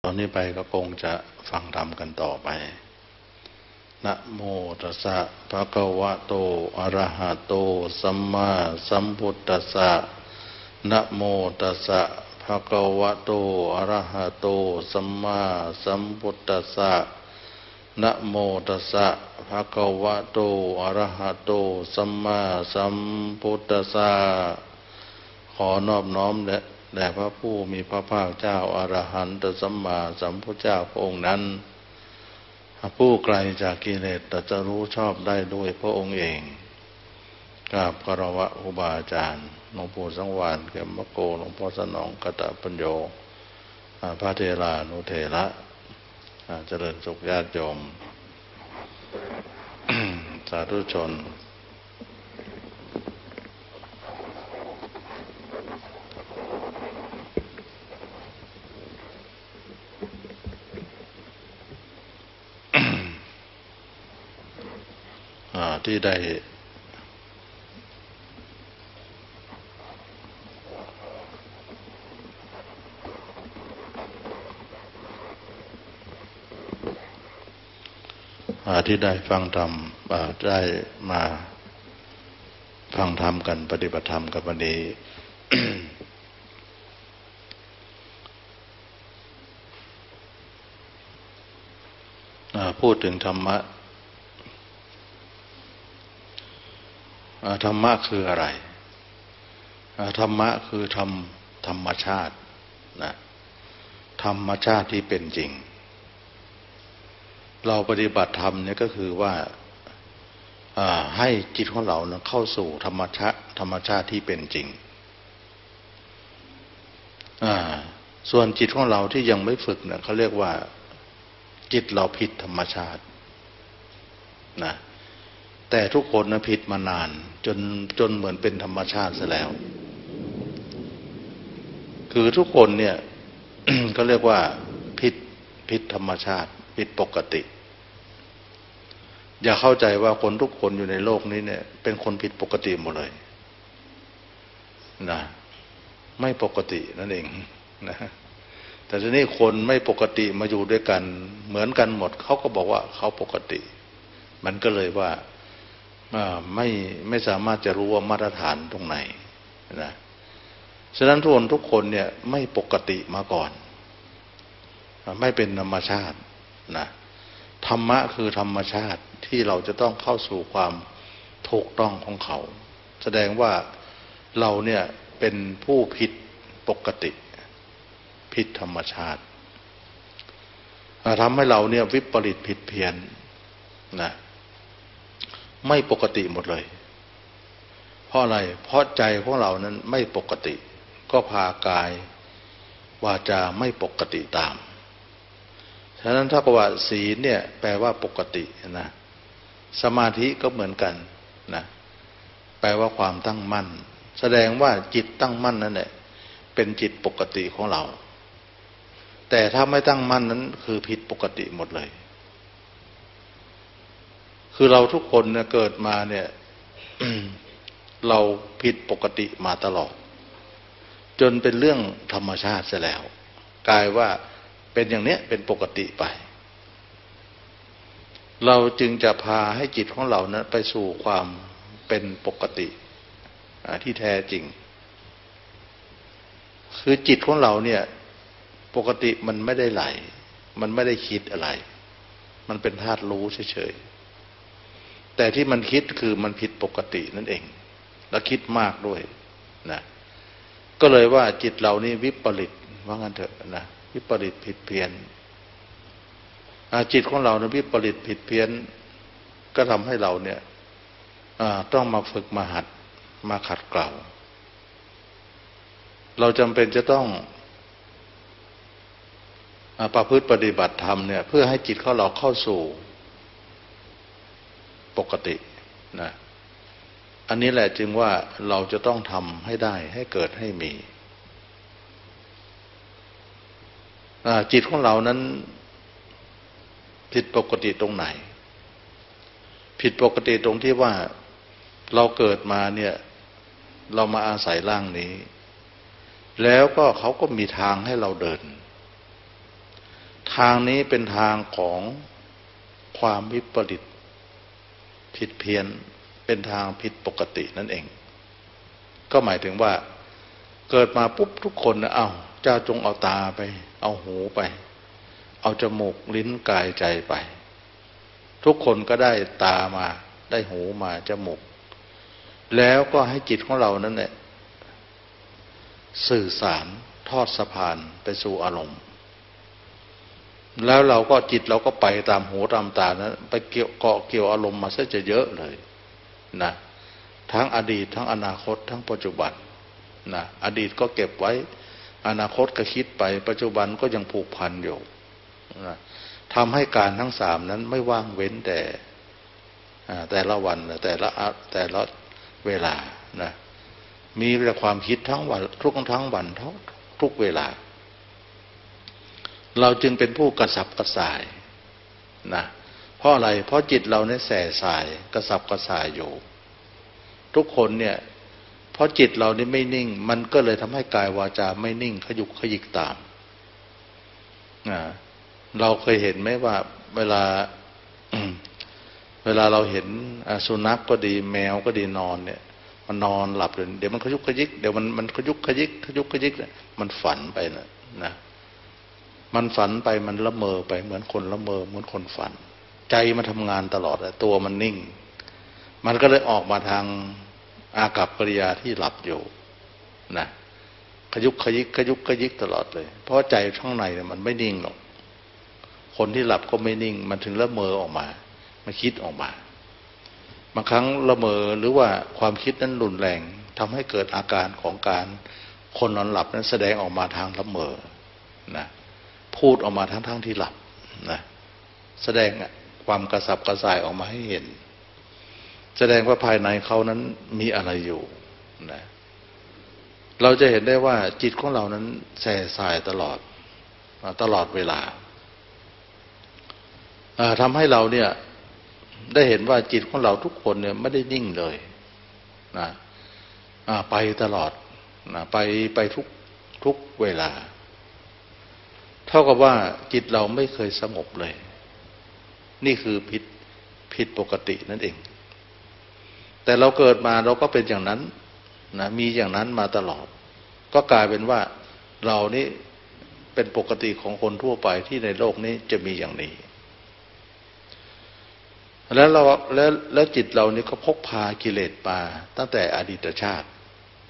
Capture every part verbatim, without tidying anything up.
อนนี้ไปก็คงจะฟังธรรมกันต่อไปนะโมตัสสะภะคะวะโตอะระหะโตสัมมาสัมพุทธัสสะนะโมตัสสะภะคะวะโตอะระหะโตสัมมาสัมพุทธัสสะนะโมตัสสะภะคะวะโตอะระหะโตสัมมาสัมพุทธัสสะขอนอบน้อมแด่พระผู้มีพระภาคเจ้าอรหันตสัมมาสัมพุทธเจ้าพระองค์นั้นผู้ไกลจากกิเลสตรัสรู้ชอบได้ด้วยพระองค์เองกราบคารวะครูบาอาจารย์หลวงปู่สังวาลเขมโกหลวงพ่อสนองกตปัญโยพระเถรานุเถระเจริญสุขญาติโยม สาธุชนที่ได้ที่ได้ฟังธรรมได้มาฟังธรรมกันปฏิบัติธรรมกันวันนี้ พูดถึงธรรมะธรรมะคืออะไรธรรมะคือธรรมธรรมชาตินะธรรมชาติที่เป็นจริงเราปฏิบัติธรรมเนี่ยก็คือว่าให้จิตของเรานะเข้าสู่ธรรมชาติธรรมชาติที่เป็นจริงส่วนจิตของเราที่ยังไม่ฝึกเนี่ยเขาเรียกว่าจิตเราผิดธรรมชาตินะแต่ทุกคนนะผิดมานานจนจนเหมือนเป็นธรรมชาติซะแล้วคือทุกคนเนี่ย ก็เรียกว่าผิดผิดธรรมชาติผิดปกติอย่าเข้าใจว่าคนทุกคนอยู่ในโลกนี้เนี่ยเป็นคนผิดปกติหมดเลยนะไม่ปกตินั่นเองนะแต่ทีนี้คนไม่ปกติมาอยู่ด้วยกันเหมือนกันหมดเขาก็บอกว่าเขาปกติมันก็เลยว่าไม่ไม่สามารถจะรู้ว่ามาตรฐานตรงไหนนะฉะนั้นทุกคนทุกคนเนี่ยไม่ปกติมาก่อนไม่เป็นธรรมชาตินะธรรมะคือธรรมชาติที่เราจะต้องเข้าสู่ความถูกต้องของเขาแสดงว่าเราเนี่ยเป็นผู้ผิดปกติผิดธรรมชาติทำให้เราเนี่ยวิปริตผิดเพี้ยนนะไม่ปกติหมดเลยเพราะอะไรเพราะใจของเรานั้นไม่ปกติก็พากายวาจาไม่ปกติตามฉะนั้นถ้าว่าศีลเนี่ยแปลว่าปกตินะสมาธิก็เหมือนกันนะแปลว่าความตั้งมั่นแสดงว่าจิตตั้งมั่นนั่นแหละเป็นจิตปกติของเราแต่ถ้าไม่ตั้งมั่นนั้นคือผิดปกติหมดเลยคือเราทุกคนเนี่ยเกิดมาเนี่ย เราผิดปกติมาตลอดจนเป็นเรื่องธรรมชาติเสียแล้วกลายว่าเป็นอย่างเนี้ยเป็นปกติไปเราจึงจะพาให้จิตของเรานั้นไปสู่ความเป็นปกติที่แท้จริงคือจิตของเราเนี่ยปกติมันไม่ได้ไหลมันไม่ได้คิดอะไรมันเป็นธาตุรู้เฉยๆแต่ที่มันคิดคือมันผิดปกตินั่นเองและคิดมากด้วยนะก็เลยว่าจิตเรานี่วิปริตว่างั้นเถอะนะวิปริตผิดเพี้ยนจิตของเราเนี่ยวิปริตผิดเพี้ยนก็ทำให้เราเนี่ยต้องมาฝึกมาหัดมาขัดเกลาเราจำเป็นจะต้องประพฤติปฏิบัติธรรมเนี่ยเพื่อให้จิตของเราเข้าสู่ปกตินะอันนี้แหละจึงว่าเราจะต้องทำให้ได้ให้เกิดให้มีจิตของเรานั้นผิดปกติตรงไหนผิดปกติตรงที่ว่าเราเกิดมาเนี่ยเรามาอาศัยร่างนี้แล้วก็เขาก็มีทางให้เราเดินทางนี้เป็นทางของความวิปริตผิดเพี้ยนเป็นทางผิดปกตินั่นเองก็หมายถึงว่าเกิดมาปุ๊บทุกคนนะเอาเจ้าจงเอาตาไปเอาหูไปเอาจมูกลิ้นกายใจไปทุกคนก็ได้ตามาได้หูมาจมูกแล้วก็ให้จิตของเรานั้นเนี่ยสื่อสารทอดสะพานไปสู่อารมณ์แล้วเราก็จิตเราก็ไปตามหูตามตานั้นไปเกี่ยวเกาะเกี่ยวอารมณ์มาซะจะเยอะเลยนะทั้งอดีตทั้งอนาคตทั้งปัจจุบันนะอดีตก็เก็บไว้อนาคตก็คิดไปปัจจุบันก็ยังผูกพันอยู่นะทำให้การทั้งสามนั้นไม่ว่างเว้นแต่แต่ละวันแต่ละแต่ละเวลานะมีแต่ความคิดทั้งวันทุกทั้งวันทุกทุกเวลาเราจึงเป็นผู้กระสับกระส่ายนะเพราะอะไรเพราะจิตเราเนี่ยแส่สายกระสับกระส่ายอยู่ทุกคนเนี่ยเพราะจิตเรานี่ไม่นิ่งมันก็เลยทำให้กายวาจาไม่นิ่งขยุกขยิกตามนะเราเคยเห็นไหมว่าเวลา เวลาเราเห็นสุนัขก็ดีแมวก็ดีนอนเนี่ยมันนอนหลับเลยเดี๋ยวมันขยุกขยิกเดี๋ยวมันมันขยุกขยิกขยุกขยิกเนี่ยมันฝันไปนะนะมันฝันไปมันละเมอไปเหมือนคนละเมอเหมือนคนฝันใจมันทำงานตลอดตัวมันนิ่งมันก็เลยออกมาทางอากัปกิริยาที่หลับอยู่นะขยุกขยิกขยุกขยิกตลอดเลยเพราะใจข้างในเนี่ยมันไม่นิ่งหรอกคนที่หลับก็ไม่นิ่งมันถึงละเมอออกมามันคิดออกมาบางครั้งละเมอหรือว่าความคิดนั้นรุนแรงทำให้เกิดอาการของการคนนอนหลับนั้นแสดงออกมาทางละเมอนะพูดออกมาทั้งๆ ท, ที่หลับนะแสดงความกระสับกระส่ายออกมาให้เห็นแสดงว่าภายในเขานั้นมีอะไรอยู่นะเราจะเห็นได้ว่าจิตของเรานั้นแส่สายตลอดตลอดเวลาทำให้เราเนี่ยได้เห็นว่าจิตของเราทุกคนเนี่ยไม่ได้นิ่งเลยนะไปตลอดนะไปไปทุกทุกเวลาเท่ากับว่าจิตเราไม่เคยสงบเลยนี่คือผิดผิดปกตินั่นเองแต่เราเกิดมาเราก็เป็นอย่างนั้นนะมีอย่างนั้นมาตลอดก็กลายเป็นว่าเรานี่เป็นปกติของคนทั่วไปที่ในโลกนี้จะมีอย่างนี้แล้วเราแล้วแล้วจิตเรานี่ก็พกพากิเลสมาตั้งแต่อดีตชาติ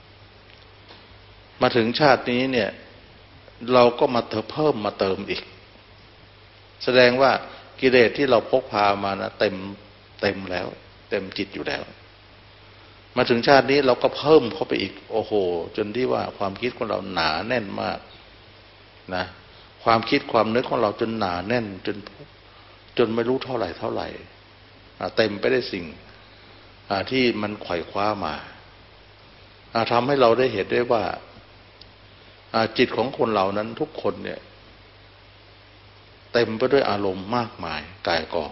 มาถึงชาตินี้เนี่ยเราก็มาเติมเพิ่มมาเติมอีกแสดงว่ากิเลสที่เราพกพามานะเต็มเต็มแล้วเต็มจิตอยู่แล้วมาถึงชาตินี้เราก็เพิ่มเข้าไปอีกโอ้โหจนที่ว่าความคิดของเราหนาแน่นมากนะความคิดความนึกของเราจนหนาแน่นจนจนไม่รู้เท่าไหร่เท่าไหร่เต็มไปได้วยสิ่งที่มันไขว่คว้ามาทำให้เราได้เห็นได้ว่าจิตของคนเหล่านั้นทุกคนเนี่ยเต็มไปด้วยอารมณ์มากมายกายกอง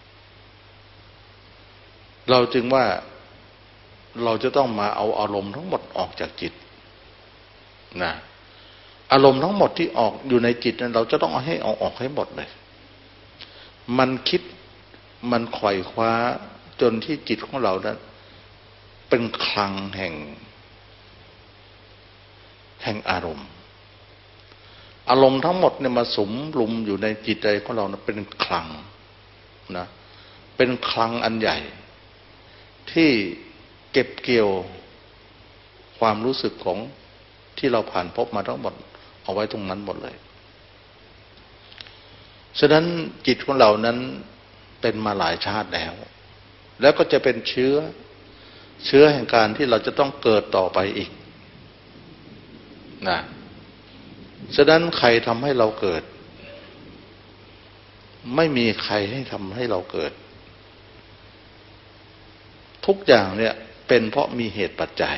เราจึงว่าเราจะต้องมาเอาอารมณ์ทั้งหมดออกจากจิตนะอารมณ์ทั้งหมดที่ออกอยู่ในจิตนั้นเราจะต้องเอาให้เอาออกให้หมดเลยมันคิดมันไขว่คว้าจนที่จิตของเรานั้นเป็นคลังแห่งแห่งอารมณ์อารมณ์ทั้งหมดเนี่ยมาสุมลุมอยู่ในจิตใจของเรานะเป็นคลังนะเป็นคลังอันใหญ่ที่เก็บเกี่ยวความรู้สึกของที่เราผ่านพบมาทั้งหมดเอาไว้ตรงนั้นหมดเลยฉะนั้นจิตของเรานั้นเป็นมาหลายชาติแล้วแล้วก็จะเป็นเชื้อเชื้อแห่งการที่เราจะต้องเกิดต่อไปอีกนะฉะนั้นใครทำให้เราเกิดไม่มีใครให้ทำให้เราเกิดทุกอย่างเนี่ยเป็นเพราะมีเหตุปัจจัย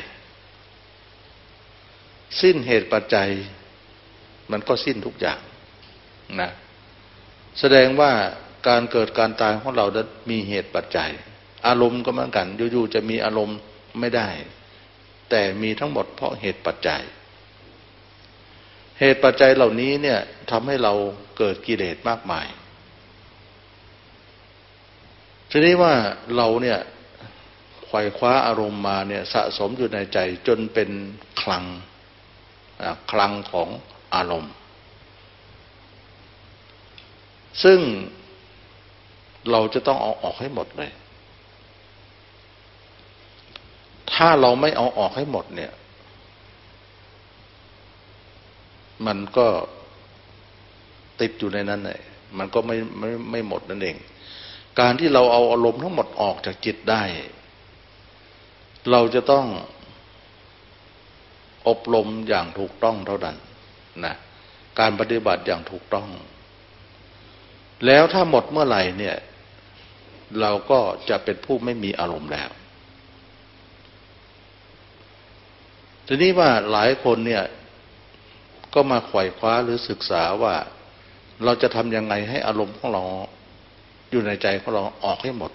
สิ้นเหตุปัจจัยมันก็สิ้นทุกอย่างนะแสดงว่าการเกิดการตายของเรานั้นมีเหตุปัจจัยอารมณ์ก็เหมือนกันอยู่ๆจะมีอารมณ์ไม่ได้แต่มีทั้งหมดเพราะเหตุปัจจัยเหตุปัจจัยเหล่านี้เนี่ยทำให้เราเกิดกิเลสมากมายทีนี้ว่าเราเนี่ยไขว่คว้าอารมณ์มาเนี่ยสะสมอยู่ในใจจนเป็นคลังคลังของอารมณ์ซึ่งเราจะต้องเอาออกให้หมดเลยถ้าเราไม่เอาออกให้หมดเนี่ยมันก็ติดอยู่ในนั้นเลยมันก็ไม่ไม่ไม่หมดนั่นเองการที่เราเอาอารมณ์ทั้งหมดออกจากจิตได้เราจะต้องอบรมอย่างถูกต้องเท่านั้นนะการปฏิบัติอย่างถูกต้องแล้วถ้าหมดเมื่อไหร่เนี่ยเราก็จะเป็นผู้ไม่มีอารมณ์แล้วทีนี้ว่าหลายคนเนี่ยก็มาไขว่คว้าหรือศึกษาว่าเราจะทำยังไงให้อารมณ์ของเราอยู่ในใจของเราออกให้หมด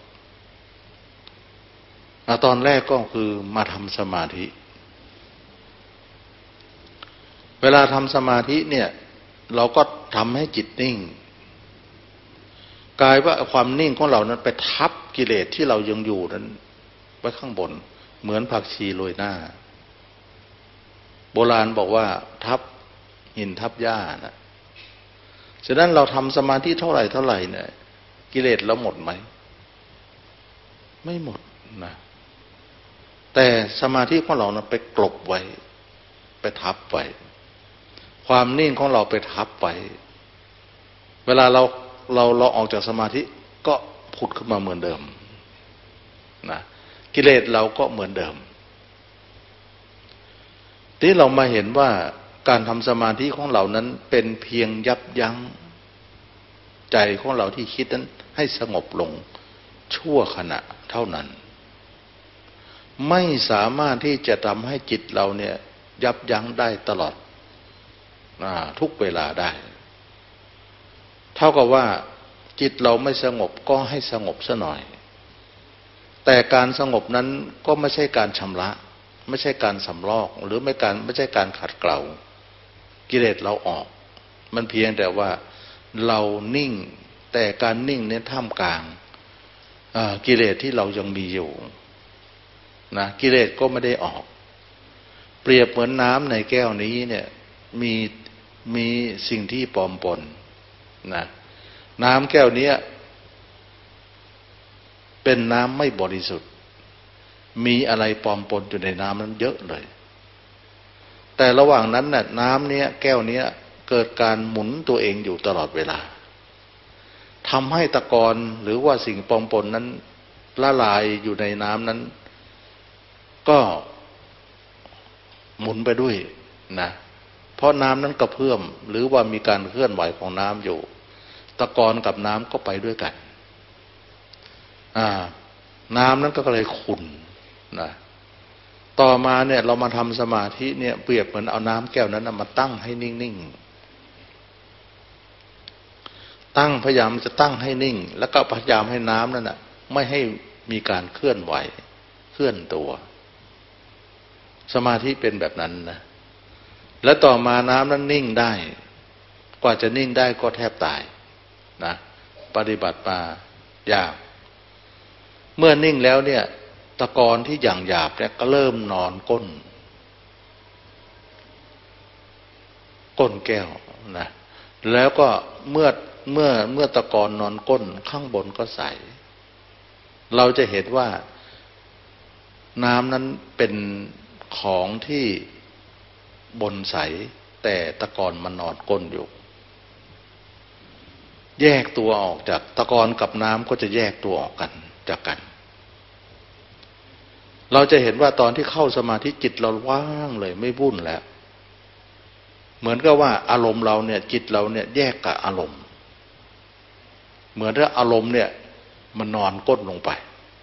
ตอนแรกก็คือมาทำสมาธิเวลาทำสมาธิเนี่ยเราก็ทำให้จิตนิ่งกลายว่าความนิ่งของเรานั้นไปทับกิเลสที่เรายังอยู่นั้นไว้ข้างบนเหมือนผักชีโรยหน้าโบราณบอกว่าทับหินทับหญ้านะฉะนั้นเราทำสมาธิเท่าไหร่เท่าไหร่เนี่ยกิเลสเราหมดไหมไม่หมดนะแต่สมาธิของเรานั้นไปกลบไว้ไปทับไว้ความนิ่งของเราไปทับไว้เวลาเราเราเราออกจากสมาธิก็ผุดขึ้นมาเหมือนเดิมนะกิเลสเราก็เหมือนเดิมที่เรามาเห็นว่าการทำสมาธิของเรานั้นเป็นเพียงยับยั้งใจของเราที่คิดนั้นให้สงบลงชั่วขณะเท่านั้นไม่สามารถที่จะทำให้จิตเราเนี่ยยับยั้งได้ตลอดทุกเวลาได้เท่ากับว่าจิตเราไม่สงบก็ให้สงบซะหน่อยแต่การสงบนั้นก็ไม่ใช่การชำระไม่ใช่การสำลอกหรือไม่การไม่ใช่การขัดเกลากิเลสเราออกมันเพียงแต่ว่าเรานิ่งแต่การนิ่งเนี่ยท่ามกลางกิเลสที่เรายังมีอยู่นะกิเลสก็ไม่ได้ออกเปรียบเหมือนน้ำในแก้วนี้เนี่ยมีมีสิ่งที่ปลอมปนนะน้ำแก้วนี้เป็นน้ำไม่บริสุทธิ์มีอะไรปลอมปนอยู่ในน้ำนั้นเยอะเลยแต่ระหว่างนั้นน่ะน้ำเนี้ยแก้วเนี้ยเกิดการหมุนตัวเองอยู่ตลอดเวลาทำให้ตะกอนหรือว่าสิ่งปลอมปนนั้นละลายอยู่ในน้ำนั้นก็หมุนไปด้วยนะเพราะน้ำนั้นกระเพื่อมหรือว่ามีการเคลื่อนไหวของน้ำอยู่ตะกอนกับน้ำก็ไปด้วยกันอ่าน้ำนั้นก็เลยขุ่นนะต่อมาเนี่ยเรามาทำสมาธิเนี่ยเปรียบเหมือนเอาน้ำแก้วนั้นมาตั้งให้นิ่งๆตั้งพยายามจะตั้งให้นิ่งแล้วก็พยายามให้น้ำนั้นน่ะไม่ให้มีการเคลื่อนไหวเคลื่อนตัวสมาธิเป็นแบบนั้นนะและต่อมาน้ำนั้นนิ่งได้กว่าจะนิ่งได้ก็แทบตายนะปฏิบัติมายากเมื่อนิ่งแล้วเนี่ยตะกอนที่อย่างหยาบเนี่ยก็เริ่มนอนก้นก้นแก้วนะแล้วก็เมื่อเมื่อเมื่อตะกอนนอนก้นข้างบนก็ใสเราจะเห็นว่าน้ำนั้นเป็นของที่บนใสแต่ตะกอนมันนอนก้นอยู่แยกตัวออกจากตะกอนกับน้ำก็จะแยกตัวออกกันจากกันเราจะเห็นว่าตอนที่เข้าสมาธิจิตเราว่างเลยไม่วุ่นแล้วเหมือนกับว่าอารมณ์เราเนี่ยจิตเราเนี่ยแยกกับอารมณ์เหมือนถ้าอารมณ์เนี่ยมันนอนก้นลงไป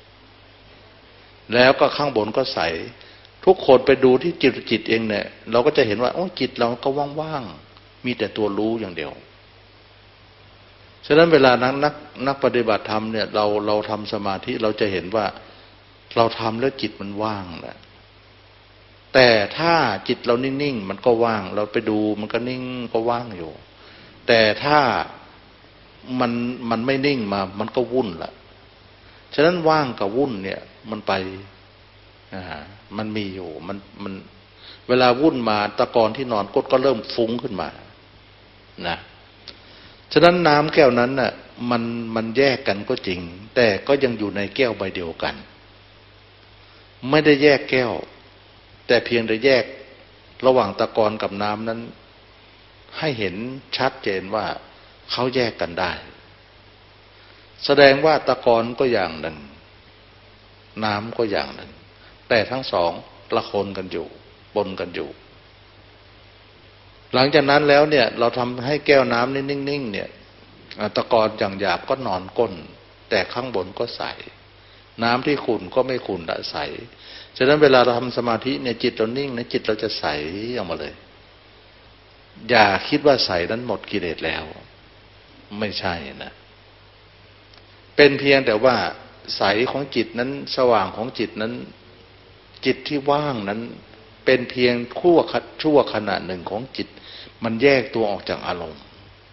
แล้วก็ข้างบนก็ใสทุกคนไปดูที่จิตจิตเองเนี่ยเราก็จะเห็นว่าโอ้จิตเราก็ว่างๆมีแต่ตัวรู้อย่างเดียวฉะนั้นเวลานักนักนักปฏิบัติธรรมเนี่ยเราเราทำสมาธิเราจะเห็นว่าเราทำแล้วจิตมันว่างแหละแต่ถ้าจิตเรานิ่งๆมันก็ว่างเราไปดูมันก็นิ่งก็ว่างอยู่แต่ถ้ามันมันไม่นิ่งมามันก็วุ่นละฉะนั้นว่างกับวุ่นเนี่ยมันไปอ่ามันมีอยู่มันมันเวลาวุ่นมาตะกอนที่นอนก็ก็เริ่มฟุ้งขึ้นมานะฉะนั้นน้ำแก้วนั้นน่ะมันมันแยกกันก็จริงแต่ก็ยังอยู่ในแก้วใบเดียวกันไม่ได้แยกแก้วแต่เพียงแต่แยกระหว่างตะกอนกับน้ำนั้นให้เห็นชัดเจนว่าเขาแยกกันได้แสดงว่าตะกอนก็อย่างหนึ่งน้ำก็อย่างหนึ่งแต่ทั้งสองละคนกันอยู่ปนกันอยู่หลังจากนั้นแล้วเนี่ยเราทำให้แก้วน้ำนี่นิ่งๆเนี่ยตะกอนอย่างหยาบก็นอนก้นแต่ข้างบนก็ใสน้ำที่ขุ่นก็ไม่ขุ่นละใสฉะนั้นเวลาเราทำสมาธิเนี่ยจิตเรานิ่งนะจิตเราจะใสออกมาเลยอย่าคิดว่าใสนั้นหมดกิเลสแล้วไม่ใช่นะเป็นเพียงแต่ว่าใสของจิตนั้นสว่างของจิตนั้นจิตที่ว่างนั้นเป็นเพียงชั่วชั่วขณะหนึ่งของจิตมันแยกตัวออกจากอารมณ์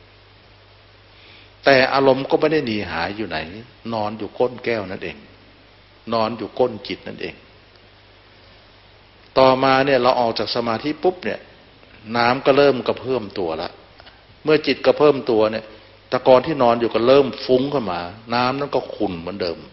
แต่อารมณ์ก็ไม่ได้หนีหายอยู่ไหนนอนอยู่ก้นแก้วนั่นเองนอนอยู่ก้นจิตนั่นเองต่อมาเนี่ยเราออกจากสมาธิปุ๊บเนี่ยน้ำก็เริ่มกระเพิ่มตัวละเมื่อจิตกระเพิ่มตัวเนี่ยตะกอนที่นอนอยู่ก็เริ่มฟุ้งขึ้นมาน้ำนั้นก็ขุ่นเหมือนเดิม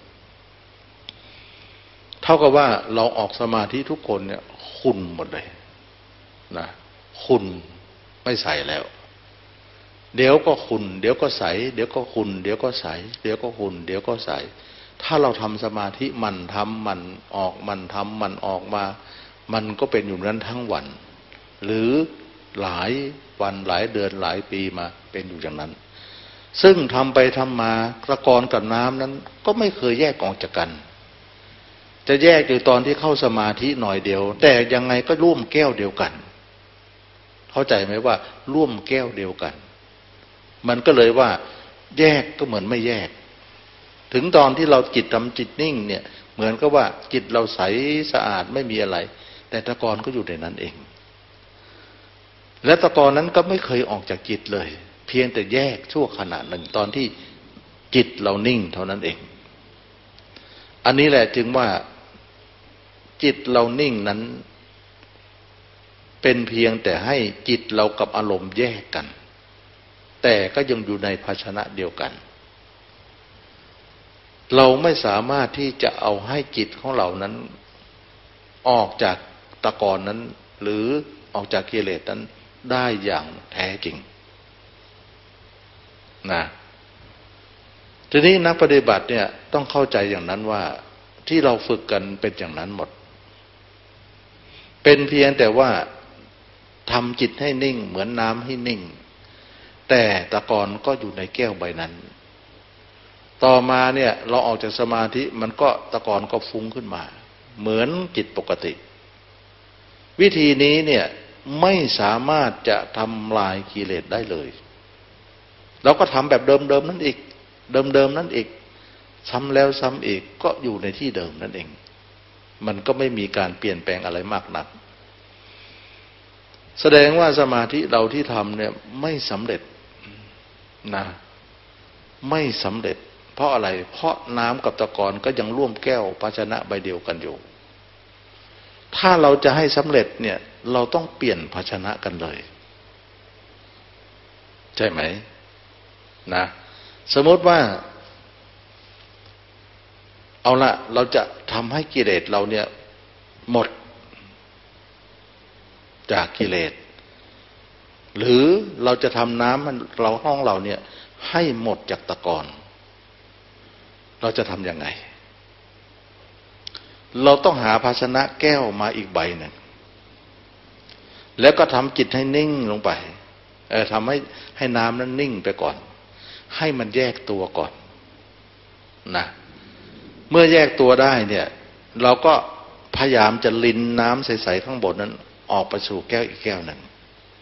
เท่ากับว่าเราออกสมาธิทุกคนเนี่ยขุ่นหมดเลยนะขุ่นไม่ใสแล้วเดี๋ยวก็ขุ่นเดี๋ยวก็ใสเดี๋ยวก็ขุ่นเดี๋ยวก็ใสเดี๋ยวก็ขุ่นเดี๋ยวก็ใสถ้าเราทำสมาธิมันทำมันออกมันทำมันออกมามันก็เป็นอยู่นั้นทั้งวันหรือหลายวันหลายเดือนหลายปีมาเป็นอยู่อย่างนั้นซึ่งทำไปทำมาตะกอนกับน้ำนั้นก็ไม่เคยแยกออกจากกันจะแยกอยู่ตอนที่เข้าสมาธิหน่อยเดียวแต่ยังไงก็ร่วมแก้วเดียวกันเข้าใจไหมว่าร่วมแก้วเดียวกันมันก็เลยว่าแยกก็เหมือนไม่แยกถึงตอนที่เราจิตทำจิตนิ่งเนี่ยเหมือนกับว่าจิตเราใสสะอาดไม่มีอะไรแต่ตะกอนก็อยู่ในนั้นเองและตะกอนนั้นก็ไม่เคยออกจากจิตเลยเพียงแต่แยกชั่วขณะหนึ่งตอนที่จิตเรานิ่งเท่านั้นเองอันนี้แหละจึงว่าจิตเรานิ่งนั้นเป็นเพียงแต่ให้จิตเรากับอารมณ์แยกกันแต่ก็ยังอยู่ในภาชนะเดียวกันเราไม่สามารถที่จะเอาให้จิตของเรานั้นออกจากตะกอนนั้นหรือออกจากกิเลสนั้นได้อย่างแท้จริงนะทีนี้นักปฏิบัติเนี่ยต้องเข้าใจอย่างนั้นว่าที่เราฝึกกันเป็นอย่างนั้นหมดเป็นเพียงแต่ว่าทำจิตให้นิ่งเหมือนน้ำให้นิ่งแต่ตะกอนก็อยู่ในแก้วใบนั้นต่อมาเนี่ยเราออกจากสมาธิมันก็ตะกอนก็ฟุ้งขึ้นมาเหมือนจิตปกติวิธีนี้เนี่ยไม่สามารถจะทำลายกิเลสได้เลยเราก็ทำแบบเดิมๆนั่นอีกเดิมๆนั่นอีกซ้ำแล้วซ้ำอีกก็อยู่ในที่เดิมนั่นเองมันก็ไม่มีการเปลี่ยนแปลงอะไรมากนักแสดงว่าสมาธิเราที่ทำเนี่ยไม่สำเร็จนะไม่สำเร็จเพราะอะไรเพราะน้ำกับตะกอนก็ยังร่วมแก้วภาชนะใบเดียวกันอยู่ถ้าเราจะให้สำเร็จเนี่ยเราต้องเปลี่ยนภาชนะกันเลยใช่ไหมนะสมมติว่าเอาละเราจะทำให้กิเลสเราเนี่ยหมดจากกิเลสหรือเราจะทำน้ำมันเราห้องเราเนี่ยให้หมดจากตะกอนเราจะทำยังไงเราต้องหาภาชนะแก้วมาอีกใบหนึ่งแล้วก็ทำจิตให้นิ่งลงไปเออทำให้ให้น้ำนั้นนิ่งไปก่อนให้มันแยกตัวก่อนนะเมื่อแยกตัวได้เนี่ยเราก็พยายามจะลินน้ำใสๆข้างบนนั้นออกไปสู่แก้วอีกแก้วหนึ่ง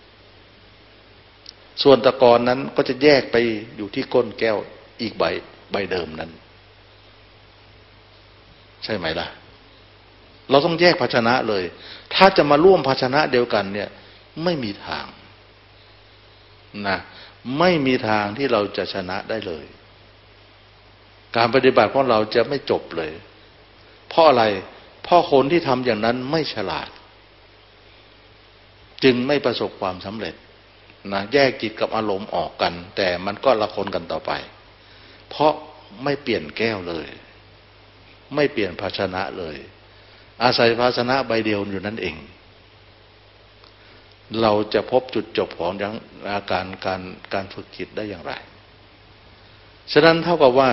ส่วนตะกอนนั้นก็จะแยกไปอยู่ที่ก้นแก้วอีกใบใบเดิมนั้นใช่ไหมล่ะเราต้องแยกภาชนะเลยถ้าจะมาร่วมภาชนะเดียวกันเนี่ยไม่มีทางนะไม่มีทางที่เราจะชนะได้เลยการปฏิบัติของเราจะไม่จบเลยเพราะอะไรเพราะคนที่ทำอย่างนั้นไม่ฉลาดจึงไม่ประสบความสำเร็จนะแยกจิตกับอารมณ์ออกกันแต่มันก็ละคนกันต่อไปเพราะไม่เปลี่ยนแก้วเลยไม่เปลี่ยนภาชนะเลยอาศัยภาชนะใบเดียวอยู่นั่นเองเราจะพบจุดจบของยังอาการการการฝึกจิตได้อย่างไรฉะนั้นเท่ากับว่า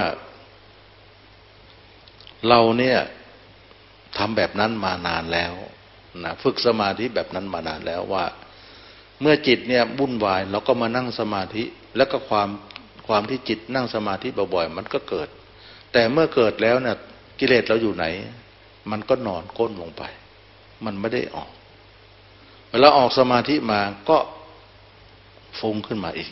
เราเนี่ยทำแบบนั้นมานานแล้วนะฝึกสมาธิแบบนั้นมานานแล้วว่าเมื่อจิตเนี่ยวุ่นวายเราก็มานั่งสมาธิแล้วก็ความความที่จิตนั่งสมาธิบ่อยๆมันก็เกิดแต่เมื่อเกิดแล้วเนี่ยกิเลสเราอยู่ไหนมันก็นอนก้นลงไปมันไม่ได้ออกเวลาออกสมาธิมาก็ฟุ้งขึ้นมาอีก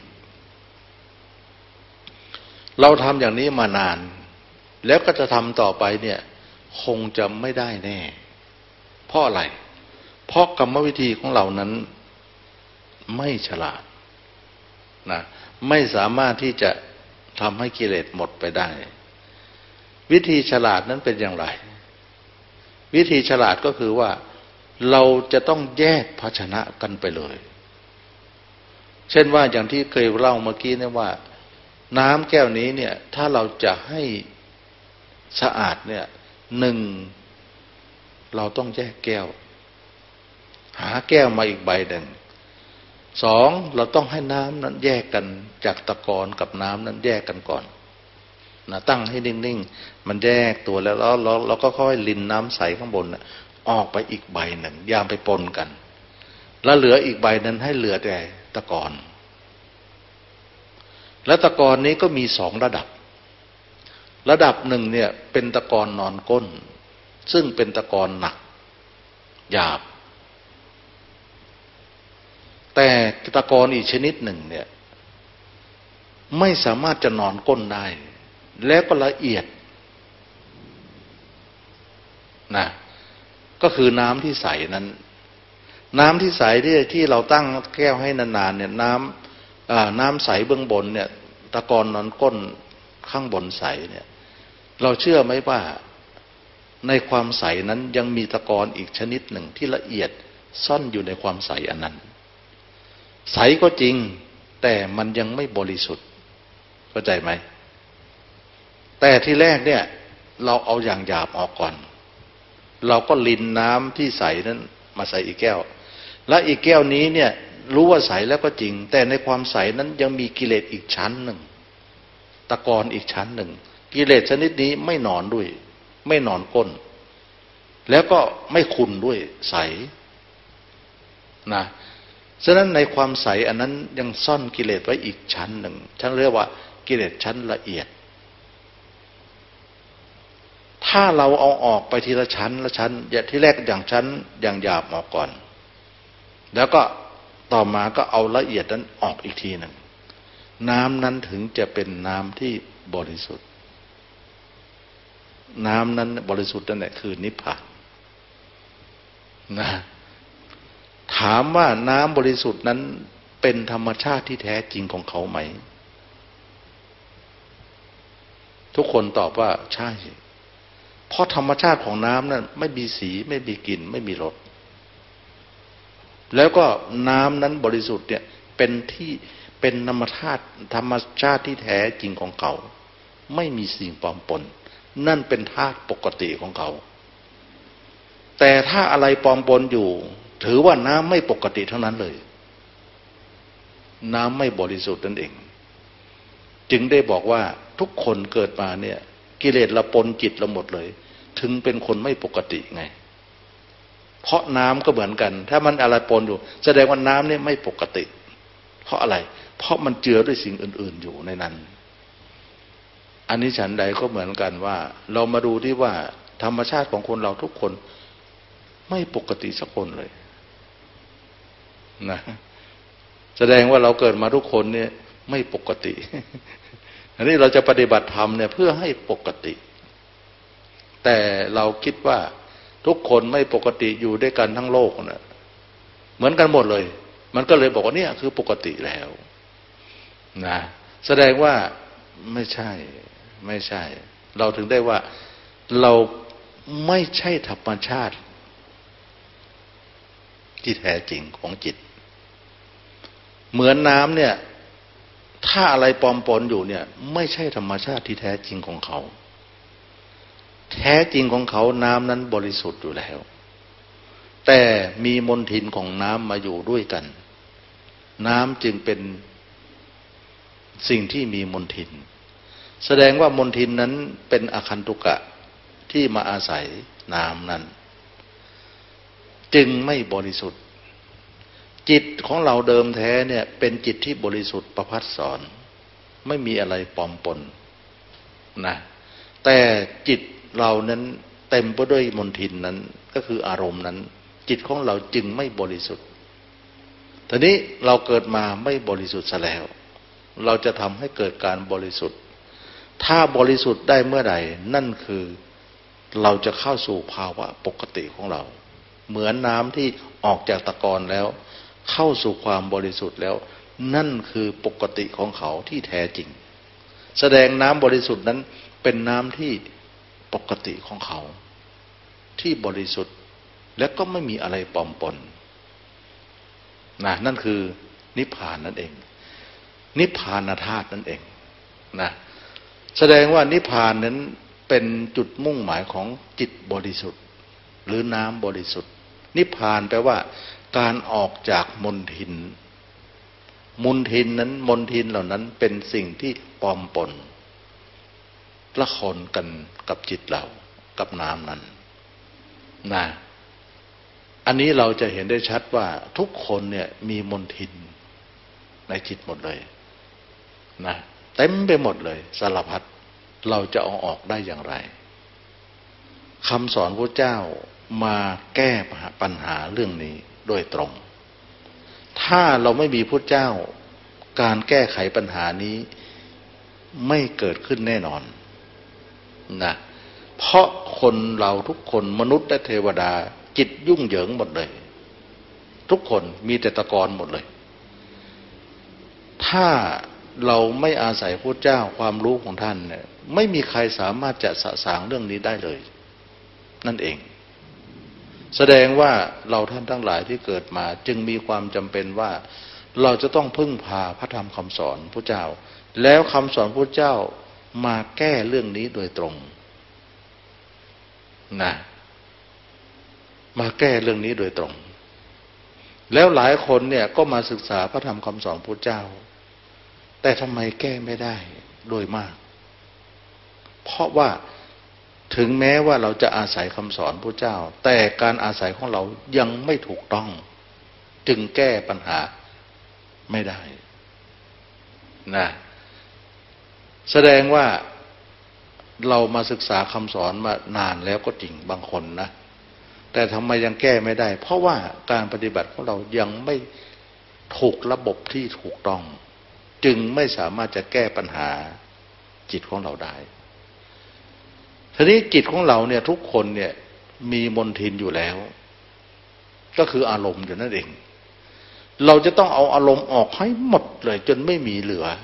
เราทำอย่างนี้มานานแล้วก็จะทำต่อไปเนี่ยคงจะไม่ได้แน่เพราะอะไรเพราะกรรมวิธีของเรานั้นไม่ฉลาดนะไม่สามารถที่จะทำให้กิเลสหมดไปได้วิธีฉลาดนั้นเป็นอย่างไรวิธีฉลาดก็คือว่าเราจะต้องแยกภาชนะกันไปเลยเช่นว่าอย่างที่เคยเล่าเมื่อกี้เนี่ยว่าน้ำแก้วนี้เนี่ยถ้าเราจะให้สะอาดเนี่ยหนึ่งเราต้องแยกแก้วหาแก้วมาอีกใบหนึ่งสองเราต้องให้น้ำนั้นแยกกันจากตะกอนกับน้ำนั้นแยกกันก่อนนะตั้งให้นิ่งๆมันแยกตัวแล้วแล้วเราเราก็ค่อยลินน้ำใสข้างบนนะออกไปอีกใบหนึ่งอย่าไปปนกันแล้วเหลืออีกใบนั้นให้เหลือแต่ตะกอนและตะกอนนี้ก็มีสองระดับระดับหนึ่งเนี่ยเป็นตะกอนนอนก้นซึ่งเป็นตะกอนหนักหยาบแต่ตะกอนอีกชนิดหนึ่งเนี่ยไม่สามารถจะนอนก้นได้แล้วก็ละเอียดนะก็คือน้ำที่ใสนั้นน้ำที่ใสที่ที่เราตั้งแก้วให้นานๆเนี่ยน้ำน้ำใสเบื้องบนเนี่ยตะกอนนอนก้นข้างบนใสเนี่ยเราเชื่อไหมว่าในความใสนั้นยังมีตะกอนอีกชนิดหนึ่งที่ละเอียดซ่อนอยู่ในความใสอันนั้นใสก็จริงแต่มันยังไม่บริสุทธิ์เข้าใจไหมแต่ที่แรกเนี่ยเราเอาอย่างหยาบออกก่อนเราก็ลินน้ำที่ใสนั้นมาใส่อีกแก้วและอีกแก้วนี้เนี่ยรู้ว่าใสแล้วก็จริงแต่ในความใสนั้นยังมีกิเลสอีกชั้นหนึ่งตะกอนอีกชั้นหนึ่งกิเลสชนิดนี้ไม่นอนด้วยไม่นอนก้นแล้วก็ไม่ขุ่นด้วยใสนะฉะนั้นในความใสอันนั้นยังซ่อนกิเลสไว้อีกชั้นหนึ่งฉันเรียกว่ากิเลสชั้นละเอียดถ้าเราเอาออกไปทีละชั้นละชั้นอย่างที่แรกอย่างชั้นอย่างหยาบออกก่อนแล้วก็ต่อมาก็เอาละเอียดนั้นออกอีกทีหนึ่งน้ำนั้นถึงจะเป็นน้ำที่บริสุทธิ์น้ำนั้นบริสุทธิ์นั่นแหละคือนิพพานนะถามว่าน้ำบริสุทธิ์นั้นเป็นธรรมชาติที่แท้จริงของเขาไหมทุกคนตอบว่าใช่เพราะธรรมชาติของน้ำนั้นไม่มีสีไม่มีกลิ่นไม่มีรสแล้วก็น้ำนั้นบริสุทธิ์เนี่ยเป็นที่เป็นธรรมชาติธรรมชาติที่แท้จริงของเขาไม่มีสิ่งปลอมปนนั่นเป็นธาตุปกติของเขาแต่ถ้าอะไรปลอมปนอยู่ถือว่าน้ำไม่ปกติเท่านั้นเลยน้ำไม่บริสุทธิ์นั่นเองจึงได้บอกว่าทุกคนเกิดมาเนี่ยกิเลสละปนจิตละหมดเลยถึงเป็นคนไม่ปกติไงเพราะน้ำก็เหมือนกันถ้ามันอะไรปนอยู่แสดงว่าน้ำเนี่ยไม่ปกติเพราะอะไรเพราะมันเจือด้วยสิ่งอื่นๆอยู่ในนั้นอันนี้ฉันใดก็เหมือนกันว่าเรามาดูที่ว่าธรรมชาติของคนเราทุกคนไม่ปกติสักคนเลยนะแสดงว่าเราเกิดมาทุกคนเนี่ยไม่ปกติอันนี้เราจะปฏิบัติธรรมเนี่ยเพื่อให้ปกติแต่เราคิดว่าทุกคนไม่ปกติอยู่ด้วยกันทั้งโลกนะเหมือนกันหมดเลยมันก็เลยบอกว่าเนี่ยคือปกติแล้วนะแสดงว่าไม่ใช่ไม่ใช่เราถึงได้ว่าเราไม่ใช่ธรรมชาติที่แท้จริงของจิตเหมือนน้ำเนี่ยถ้าอะไรปลอมปนอยู่เนี่ยไม่ใช่ธรรมชาติที่แท้จริงของเขาแท้จริงของเขาน้ำนั้นบริสุทธิ์อยู่แล้วแต่มีมลทินของน้ำมาอยู่ด้วยกันน้ำจึงเป็นสิ่งที่มีมลทินแสดงว่ามลทินนั้นเป็นอคันตุกะที่มาอาศัยน้ำนั้นจึงไม่บริสุทธิ์จิตของเราเดิมแท้เนี่ยเป็นจิตที่บริสุทธิ์ประภัสสรไม่มีอะไรปลอมปนนะแต่จิตเรานั้นเต็มไปด้วยมลทินนั้นก็คืออารมณ์นั้นจิตของเราจึงไม่บริสุทธิ์ทีนี้เราเกิดมาไม่บริสุทธิ์ซะแล้วเราจะทำให้เกิดการบริสุทธิ์ถ้าบริสุทธิ์ได้เมื่อใดนั่นคือเราจะเข้าสู่ภาวะปกติของเราเหมือนน้ำที่ออกจากตะกอนแล้วเข้าสู่ความบริสุทธิ์แล้วนั่นคือปกติของเขาที่แท้จริงแสดงน้ำบริสุทธิ์นั้นเป็นน้ำที่ปกติของเขาที่บริสุทธิ์และก็ไม่มีอะไรปลอมปนนะนั่นคือนิพพานนั่นเองนิพพานธาตุนั่นเองนะแสดงว่านิพพานนั้นเป็นจุดมุ่งหมายของจิตบริสุทธิ์หรือน้ำบริสุทธิ์นิพพานแปลว่าการออกจากมลทินมลทินนั้นมลทินเหล่านั้นเป็นสิ่งที่ปลอมปนละครกันกับจิตเรากับน้ำนั้นนะอันนี้เราจะเห็นได้ชัดว่าทุกคนเนี่ยมีมลทินในจิตหมดเลยนะเต็มไปหมดเลยสารพัดเราจะเอาออกได้อย่างไรคำสอนพระเจ้ามาแก้ปัญหาเรื่องนี้โดยตรงถ้าเราไม่มีพระเจ้าการแก้ไขปัญหานี้ไม่เกิดขึ้นแน่นอนนะเพราะคนเราทุกคนมนุษย์และเทวดาจิตยุ่งเหยิงหมดเลยทุกคนมีแต่ตะกอนหมดเลยถ้าเราไม่อาศัยพระเจ้าความรู้ของท่านเนี่ยไม่มีใครสามารถจะสะสางเรื่องนี้ได้เลยนั่นเองแสดงว่าเราท่านทั้งหลายที่เกิดมาจึงมีความจำเป็นว่าเราจะต้องพึ่งพาพระธรรมคำสอนพระเจ้าแล้วคำสอนพระเจ้ามาแก้เรื่องนี้โดยตรงนะมาแก้เรื่องนี้โดยตรงแล้วหลายคนเนี่ยก็มาศึกษาพระธรรมคำสอนพระเจ้าแต่ทำไมแก้ไม่ได้โดยมากเพราะว่าถึงแม้ว่าเราจะอาศัยคำสอนพระเจ้าแต่การอาศัยของเรายังไม่ถูกต้องจึงแก้ปัญหาไม่ได้นะแสดงว่าเรามาศึกษาคำสอนมานานแล้วก็จริงบางคนนะแต่ทำไมยังแก้ไม่ได้เพราะว่าการปฏิบัติของเรายังไม่ถูกระบบที่ถูกต้องจึงไม่สามารถจะแก้ปัญหาจิตของเราได้ทีนี้จิตของเราเนี่ยทุกคนเนี่ยมีมลทินอยู่แล้วก็คืออารมณ์อยู่นั่นเองเราจะต้องเอาอารมณ์ออกให้หมดเลยจนไม่มีเหลือ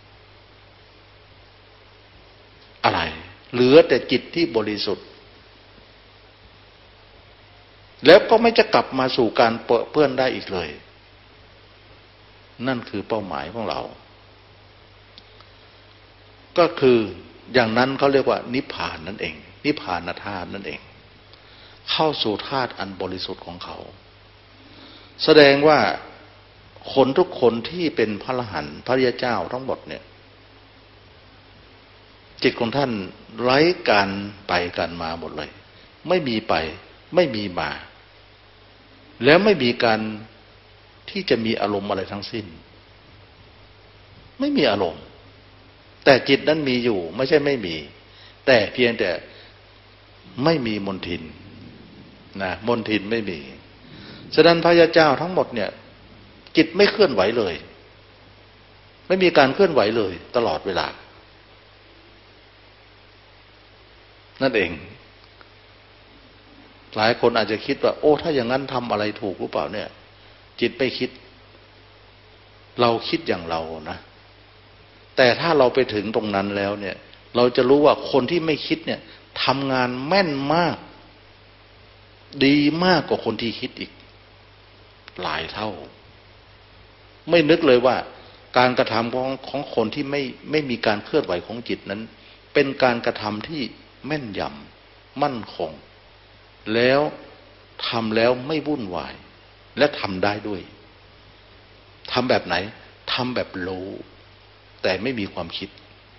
อะไรเหลือแต่จิตที่บริสุทธิ์แล้วก็ไม่จะกลับมาสู่การเปื้อนได้อีกเลยนั่นคือเป้าหมายของเราก็คืออย่างนั้นเขาเรียกว่านิพพานนั่นเองนิพพานธาตุนั่นเองเข้าสู่ธาตุอันบริสุทธิ์ของเขาแสดงว่าคนทุกคนที่เป็นพระอรหันต์พระริยเจ้าทั้งหมดเนี่ยจิตของท่านไร้การไปการมาหมดเลยไม่มีไปไม่มีมาแล้วไม่มีการที่จะมีอารมณ์อะไรทั้งสิ้นไม่มีอารมณ์แต่จิตนั้นมีอยู่ไม่ใช่ไม่มีแต่เพียงแต่ไม่มีมลทินนะมลทินไม่มีฉะนั้นพระยาเจ้าทั้งหมดเนี่ยจิตไม่เคลื่อนไหวเลยไม่มีการเคลื่อนไหวเลยตลอดเวลานั่นเองหลายคนอาจจะคิดว่าโอ้ถ้าอย่างนั้นทำอะไรถูกหรือเปล่าเนี่ยจิตไม่คิดเราคิดอย่างเรานะแต่ถ้าเราไปถึงตรงนั้นแล้วเนี่ยเราจะรู้ว่าคนที่ไม่คิดเนี่ยทำงานแม่นมากดีมากกว่าคนที่คิดอีกหลายเท่าไม่นึกเลยว่าการกระทำของของคนที่ไม่ไม่มีการเคลื่อนไหวของจิตนั้นเป็นการกระทำที่แม่นยำมั่นคงแล้วทำแล้วไม่วุ่นวายและทำได้ด้วยทำแบบไหนทำแบบรู้แต่ไม่มีความคิด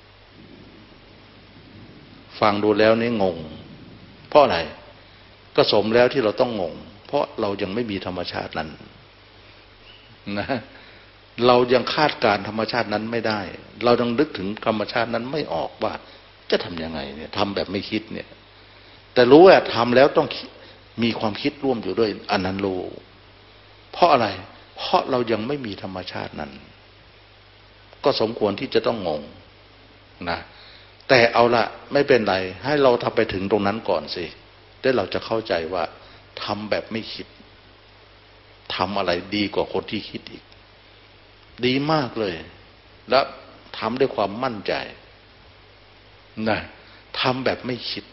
ฟังดูแล้วนี่งงเพราะอะไรก็สมแล้วที่เราต้องงงเพราะเรายังไม่มีธรรมชาตินั้นนะเรายังคาดการธรรมชาตินั้นไม่ได้เรายังนึกถึงธรรมชาตินั้นไม่ออกว่าจะทำยังไงเนี่ยทำแบบไม่คิดเนี่ยแต่รู้ว่าทำแล้วต้องมีความคิดร่วมอยู่ด้วยอันนั้นรู้เพราะอะไรเพราะเรายังไม่มีธรรมชาตินั้นก็สมควรที่จะต้องงงนะแต่เอาละไม่เป็นไรให้เราทำไปถึงตรงนั้นก่อนสิได้เราจะเข้าใจว่าทำแบบไม่คิดทำอะไรดีกว่าคนที่คิดอีกดีมากเลยและทำด้วยความมั่นใจนะทำแบบไม่คิด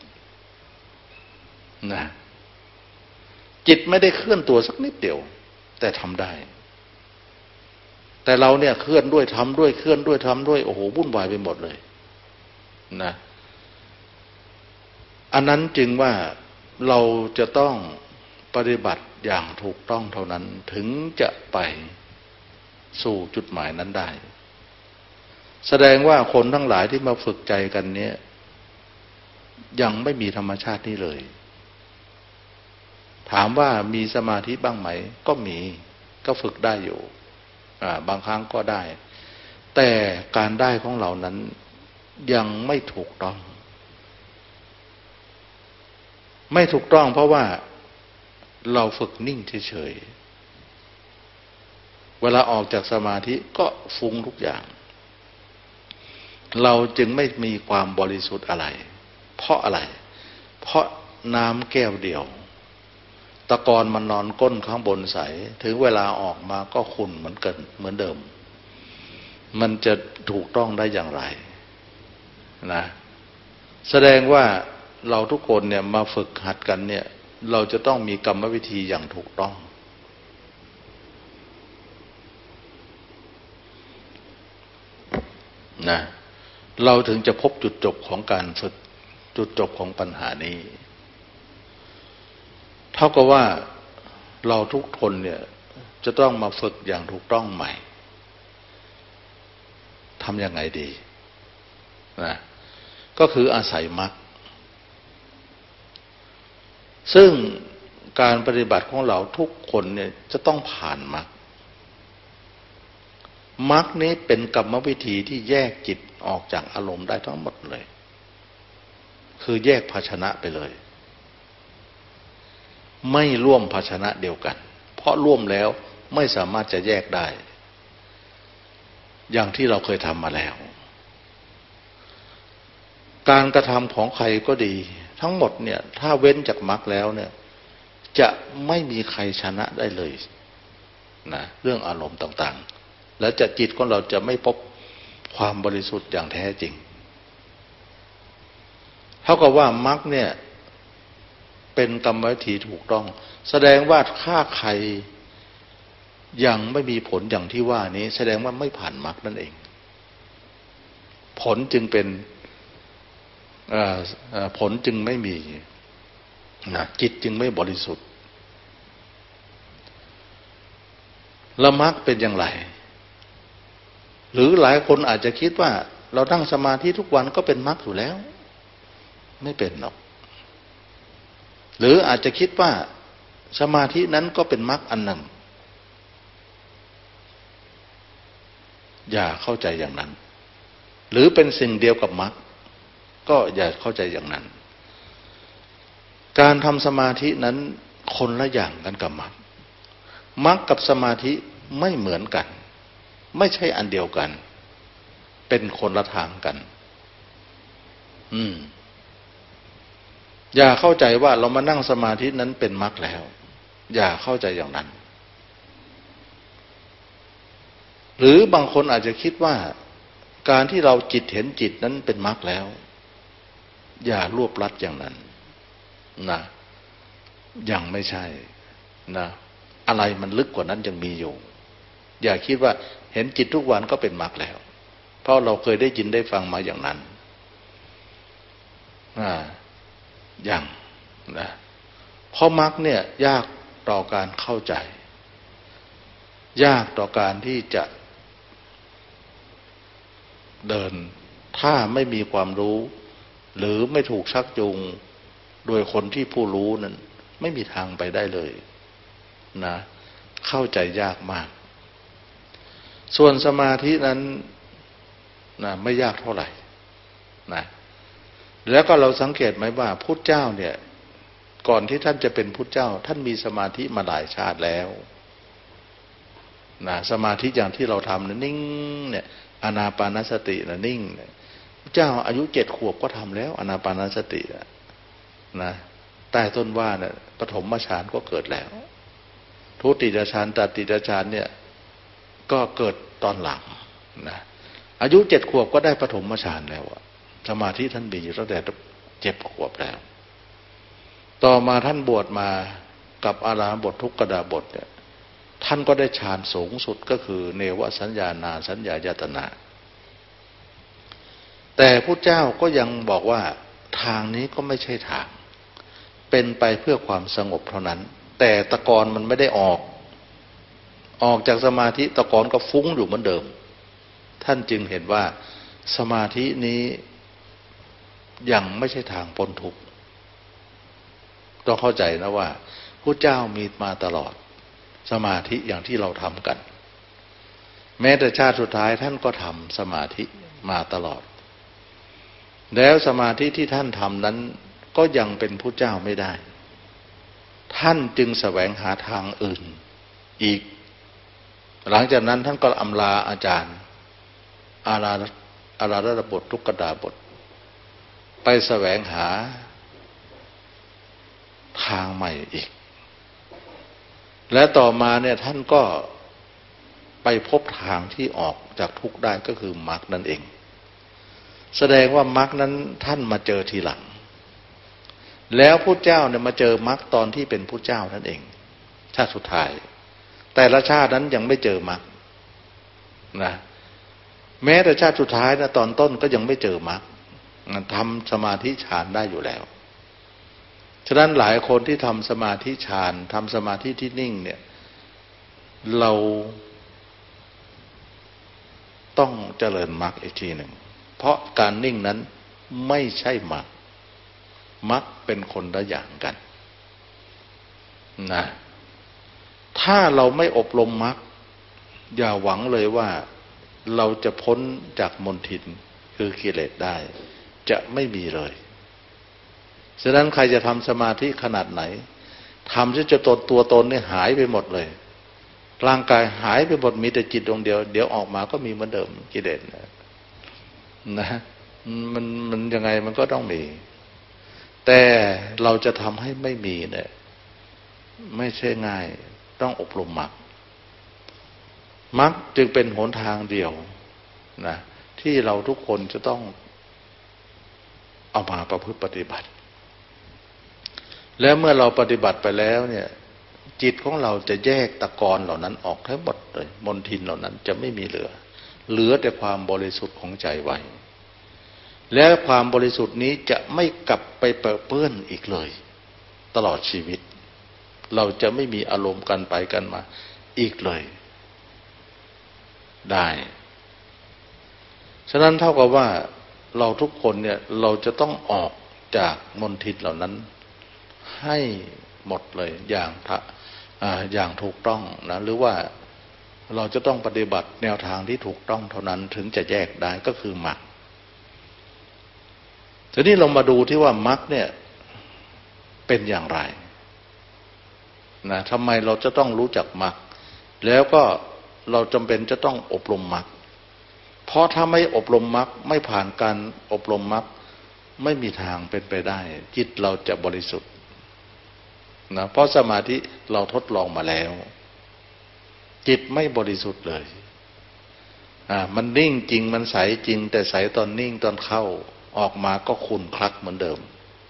นะจิตไม่ได้เคลื่อนตัวสักนิดเดียวแต่ทำได้แต่เราเนี่ยเคลื่อนด้วยทำด้วยเคลื่อนด้วยทำด้วยโอ้โหวุ่นวายไปหมดเลยนะอันนั้นจึงว่าเราจะต้องปฏิบัติอย่างถูกต้องเท่านั้นถึงจะไปสู่จุดหมายนั้นได้แสดงว่าคนทั้งหลายที่มาฝึกใจกันเนี้ยยังไม่มีธรรมชาตินี้เลยถามว่ามีสมาธิบ้างไหมก็มีก็ฝึกได้อยู่บางครั้งก็ได้แต่การได้ของเรานั้นยังไม่ถูกต้องไม่ถูกต้องเพราะว่าเราฝึกนิ่งเฉยๆเวลาออกจากสมาธิก็ฟุ้งทุกอย่างเราจึงไม่มีความบริสุทธิ์อะไรเพราะอะไรเพราะน้ำแก้วเดียวตะกอนมันนอนก้นข้างบนใสถึงเวลาออกมาก็ขุ่นเหมือนกันเหมือนเดิมมันจะถูกต้องได้อย่างไรนะแสดงว่าเราทุกคนเนี่ยมาฝึกหัดกันเนี่ยเราจะต้องมีกรรมวิธีอย่างถูกต้องนะเราถึงจะพบจุดจบของการฝึกจุดจบของปัญหานี้เท่ากับว่าเราทุกคนเนี่ยจะต้องมาฝึกอย่างถูกต้องใหม่ทำยังไงดีนะก็คืออาศัยมรรคซึ่งการปฏิบัติของเราทุกคนเนี่ยจะต้องผ่านมรรคมรรคนี้เป็นกรรมวิธีที่แยกจิตออกจากอารมณ์ได้ทั้งหมดเลยคือแยกภาชนะไปเลยไม่ร่วมภาชนะเดียวกันเพราะร่วมแล้วไม่สามารถจะแยกได้อย่างที่เราเคยทำมาแล้วการกระทำของใครก็ดีทั้งหมดเนี่ยถ้าเว้นจากมรรคแล้วเนี่ยจะไม่มีใครชนะได้เลยนะเรื่องอารมณ์ต่างๆและจะจิตของเราจะไม่พบความบริสุทธิ์อย่างแท้จริงเท่ากับว่ามรรคเนี่ยเป็นกรรมวิธีถูกต้องแสดงว่าถ้าใครยังไม่มีผลอย่างที่ว่านี้แสดงว่าไม่ผ่านมรรคนั่นเองผลจึงเป็นผลจึงไม่มีนะจิตจึงไม่บริสุทธิ์ละมรรคเป็นอย่างไรหรือหลายคนอาจจะคิดว่าเรานั่งสมาธิทุกวันก็เป็นมรรคอยู่แล้วไม่เป็นหรอกหรืออาจจะคิดว่าสมาธินั้นก็เป็นมรรคอันหนึ่งอย่าเข้าใจอย่างนั้นหรือเป็นสิ่งเดียวกับมรรคก็อย่าเข้าใจอย่างนั้นการทำสมาธินั้นคนละอย่างกันกับมรรคมรรคกับสมาธิไม่เหมือนกันไม่ใช่อันเดียวกันเป็นคนละทางกันอืมอย่าเข้าใจว่าเรามานั่งสมาธินั้นเป็นมรรคแล้ว อย่าเข้าใจอย่างนั้น หรือบางคนอาจจะคิดว่าการที่เราจิตเห็นจิตนั้นเป็นมรรคแล้ว อย่ารวบลัดอย่างนั้นนะยังไม่ใช่นะอะไรมันลึกกว่านั้นยังมีอยู่อย่าคิดว่าเห็นจิตทุกวันก็เป็นมรรคแล้วเพราะเราเคยได้ยินได้ฟังมาอย่างนั้นอ่าอย่างนะเพราะมรรคเนี่ยยากต่อการเข้าใจยากต่อการที่จะเดินถ้าไม่มีความรู้หรือไม่ถูกชักจูงโดยคนที่ผู้รู้นั้นไม่มีทางไปได้เลยนะเข้าใจยากมากส่วนสมาธินั้นนะไม่ยากเท่าไหร่นะแล้วก็เราสังเกตไหมว่าพุทธเจ้าเนี่ยก่อนที่ท่านจะเป็นพุทธเจ้าท่านมีสมาธิมาหลายชาติแล้วนะสมาธิอย่างที่เราทำนะนิ่งเนี่ยอานาปานสตินะนิ่งเนี่ยพระเจ้าอายุเจ็ดขวบก็ทำแล้วอานาปานสตินะใต้ต้นว่าเนี่ยปฐมฌานก็เกิดแล้วทุติยฌานตติยฌานเนี่ยก็เกิดตอนหลังนะอายุเจ็ดขวบก็ได้ปฐมฌานแล้วสมาธิท่านมีอยู่ตั้งแต่เจ็ดขวบแล้วต่อมาท่านบวชมากับอาราบททุกขดาบทเนี่ยท่านก็ได้ฌานสูงสุดก็คือเนวสัญญานาสัญญายตนะแต่พุทธเจ้าก็ยังบอกว่าทางนี้ก็ไม่ใช่ทางเป็นไปเพื่อความสงบเท่านั้นแต่ตะกอนมันไม่ได้ออกออกจากสมาธิตะกอนก็ฟุ้งอยู่เหมือนเดิมท่านจึงเห็นว่าสมาธินี้ยังไม่ใช่ทางพ้นทุกข์ต้องเข้าใจนะว่าพุทธเจ้ามีมาตลอดสมาธิอย่างที่เราทำกันแม้แต่ชาติสุดท้ายท่านก็ทำสมาธิมาตลอดแล้วสมาธิที่ท่านทำนั้นก็ยังเป็นพุทธเจ้าไม่ได้ท่านจึงแสวงหาทางอื่นอีกหลังจากนั้นท่านก็อำลาอาจารย์อาราอาราระบททุกขดาบทไปแสวงหาทางใหม่อีกและต่อมาเนี่ยท่านก็ไปพบทางที่ออกจากทุกข์ได้ก็คือมรรคนั่นเองแสดงว่ามรรคนั้นท่านมาเจอทีหลังแล้วพุทธเจ้าเนี่ยมาเจอมรรคตอนที่เป็นพุทธเจ้านั่นเองชาติสุดท้ายแต่ละชาตินั้นยังไม่เจอมรรคนะแม้แต่ชาติสุดท้ายนะตอนต้นก็ยังไม่เจอมรรคทำสมาธิฌานได้อยู่แล้วฉะนั้นหลายคนที่ทำสมาธิฌานทำสมาธิที่นิ่งเนี่ยเราต้องเจริญมรรคอีกทีหนึ่งเพราะการนิ่งนั้นไม่ใช่มรรคมรรคเป็นคนละอย่างกันนะถ้าเราไม่อบรมมรรคอย่าหวังเลยว่าเราจะพ้นจากมลทินคือกิเลสได้จะไม่มีเลยฉะนั้นใครจะทำสมาธิขนาดไหนทำจนจะตนตัวตนเนี่ยหายไปหมดเลยร่างกายหายไปหมดมีแต่จิตดวงเดียวเดี๋ยวออกมาก็มีเหมือนเดิมกิเลสนะมันมันยังไงมันก็ต้องมีแต่เราจะทำให้ไม่มีเนี่ยไม่ใช่ง่ายต้องอบรมมรรคมรรคจึงเป็นหนทางเดียวนะที่เราทุกคนจะต้องเอามาประพฤติปฏิบัติแล้วเมื่อเราปฏิบัติไปแล้วเนี่ยจิตของเราจะแยกตะกอนเหล่านั้นออกทั้งหมดเลยมลทินเหล่านั้นจะไม่มีเหลือเหลือแต่ความบริสุทธิ์ของใจไว้และความบริสุทธิ์นี้จะไม่กลับไปเปื้อนอีกเลยตลอดชีวิตเราจะไม่มีอารมณ์กันไปกันมาอีกเลยได้ฉะนั้นเท่ากับว่าเราทุกคนเนี่ยเราจะต้องออกจากมลทินเหล่านั้นให้หมดเลยอย่างอย่างถูกต้องนะหรือว่าเราจะต้องปฏิบัติแนวทางที่ถูกต้องเท่านั้นถึงจะแยกได้ก็คือมรรคทีนี้เรามาดูที่ว่ามรรคเนี่ยเป็นอย่างไรนะทำไมเราจะต้องรู้จักมรรคแล้วก็เราจำเป็นจะต้องอบรมมรรคเพราะถ้าไม่อบรมมรรคไม่ผ่านการอบรมมรรคไม่มีทางเป็นไปได้จิตเราจะบริสุทธิ์นะเพราะสมาธิเราทดลองมาแล้วจิตไม่บริสุทธิ์เลยอ่ามันนิ่งจริงมันใสจริงแต่ใสตอนนิ่งตอนเข้าออกมาก็ขุ่นคลักเหมือนเดิม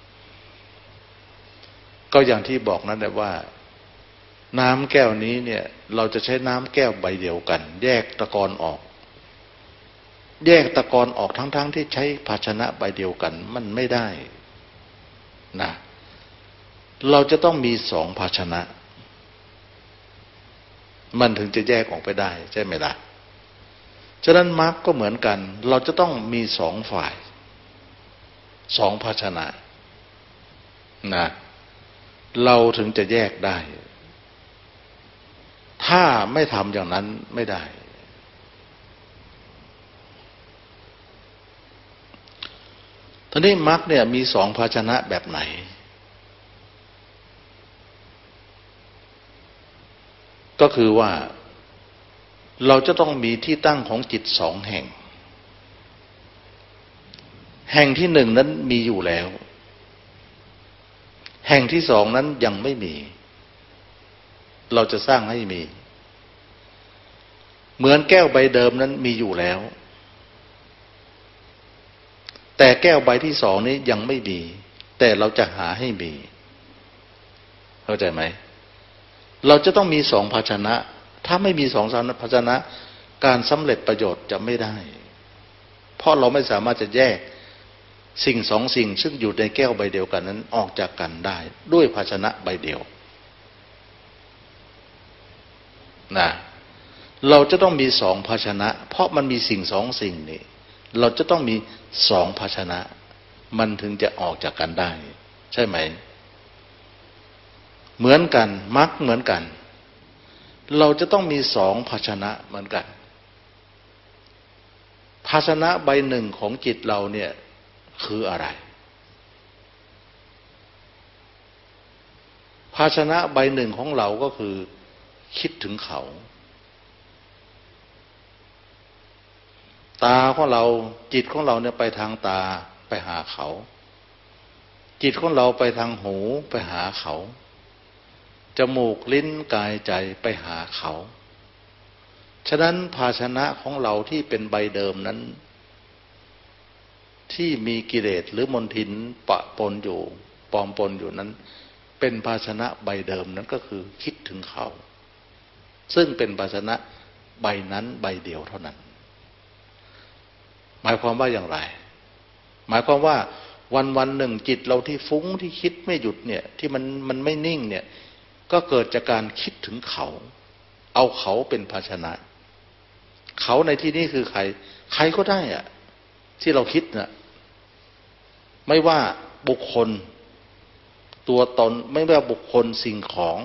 ก็อย่างที่บอกนั่นแหละว่าน้ำแก้วนี้เนี่ยเราจะใช้น้ำแก้วใบเดียวกันแยกตะกอนออกแยกตะกอนออกทั้งๆ ทที่ใช้ภาชนะใบเดียวกันมันไม่ได้นะเราจะต้องมีสองภาชนะมันถึงจะแยกออกไปได้ใช่ไหมล่ะฉะนั้นมรรคก็เหมือนกันเราจะต้องมีสองฝ่ายสองภาชนะนะเราถึงจะแยกได้ถ้าไม่ทำอย่างนั้นไม่ได้ทีนี้มรรคเนี่ยมีสองภาชนะแบบไหนก็คือว่าเราจะต้องมีที่ตั้งของจิตสองแห่งแห่งที่หนึ่งนั้นมีอยู่แล้วแห่งที่สองนั้นยังไม่มีเราจะสร้างให้มีเหมือนแก้วใบเดิมนั้นมีอยู่แล้วแต่แก้วใบที่สองนี้ยังไม่มีแต่เราจะหาให้มีเข้าใจไหมเราจะต้องมีสองภาชนะถ้าไม่มีสองภาชนะการสำเร็จประโยชน์จะไม่ได้เพราะเราไม่สามารถจะแยกสิ่งสองสิ่งซึ่งอยู่ในแก้วใบเดียวกันนั้นออกจากกันได้ด้วยภาชนะใบเดียวนะเราจะต้องมีสองภาชนะเพราะมันมีสิ่งสองสิ่งนี้เราจะต้องมีสองภาชนะมันถึงจะออกจากกันได้ใช่ไหมเหมือนกันมรรคเหมือนกันเราจะต้องมีสองภาชนะเหมือนกันภาชนะใบหนึ่งของจิตเราเนี่ยคืออะไรภาชนะใบหนึ่งของเราก็คือคิดถึงเขาตาของเราจิตของเราเนี่ยไปทางตาไปหาเขาจิตของเราไปทางหูไปหาเขาจมูกลิ้นกายใจไปหาเขาฉะนั้นภาชนะของเราที่เป็นใบเดิมนั้นที่มีกิเลสหรือมลทินปะปนอยู่ปลอมปนอยู่นั้นเป็นภาชนะใบเดิมนั้นก็คือคิดถึงเขาซึ่งเป็นภาชนะใบนั้นใบเดียวเท่านั้นหมายความว่าอย่างไรหมายความว่าวันวันหนึ่งจิตเราที่ฟุ้งที่คิดไม่หยุดเนี่ยที่มันมันไม่นิ่งเนี่ยก็เกิดจากการคิดถึงเขาเอาเขาเป็นภาชนะเขาในที่นี้คือใครใครก็ได้อะที่เราคิดน่ะไม่ว่าบุคคลตัวตนไม่ว่าบุคคลสิ่งของ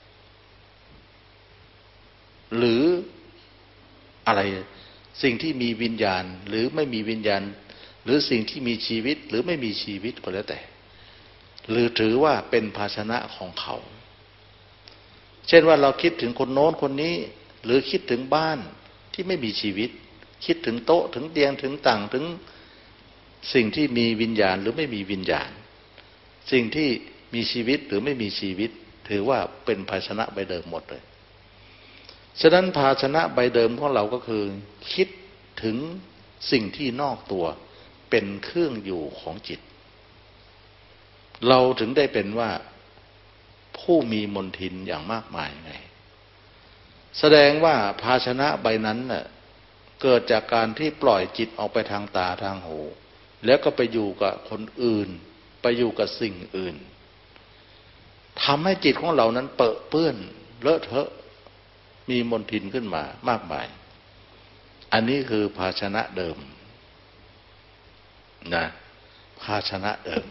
หรืออะไรสิ่งที่มีวิญญาณหรือไม่มีวิญญาณหรือสิ่งที่มีชีวิตหรือไม่มีชีวิตก็แล้วแต่หรือถือว่าเป็นภาชนะของเขาเช่นว่าเราคิดถึงคนโน้นคนนี้หรือคิดถึงบ้านที่ไม่มีชีวิตคิดถึงโต๊ะถึงเตียงถึงต่างถึงสิ่งที่มีวิญญาณหรือไม่มีวิญญาณสิ่งที่มีชีวิตหรือไม่มีชีวิตถือว่าเป็นภาชนะใบเดิมหมดเลยฉะนั้นภาชนะใบเดิมของเราก็คือคิดถึงสิ่งที่นอกตัวเป็นเครื่องอยู่ของจิตเราถึงได้เป็นว่าผู้มีมลทินอย่างมากมายไงแสดงว่าภาชนะใบนั้นน่ะเกิดจากการที่ปล่อยจิตออกไปทางตาทางหูแล้วก็ไปอยู่กับคนอื่นไปอยู่กับสิ่งอื่นทำให้จิตของเรานั้นเปรอะเปื้อนเลอะเทอะมีมลทินขึ้นมามากมายอันนี้คือภาชนะเดิมนะภาชนะเดิม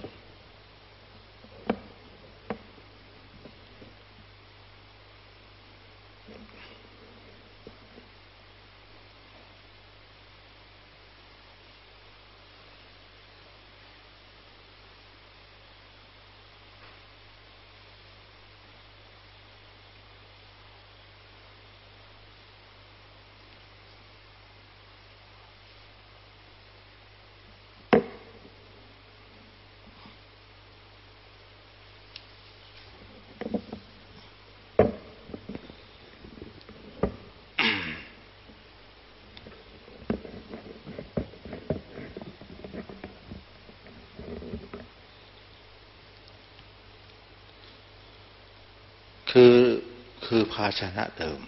คือคือภาชนะเดิม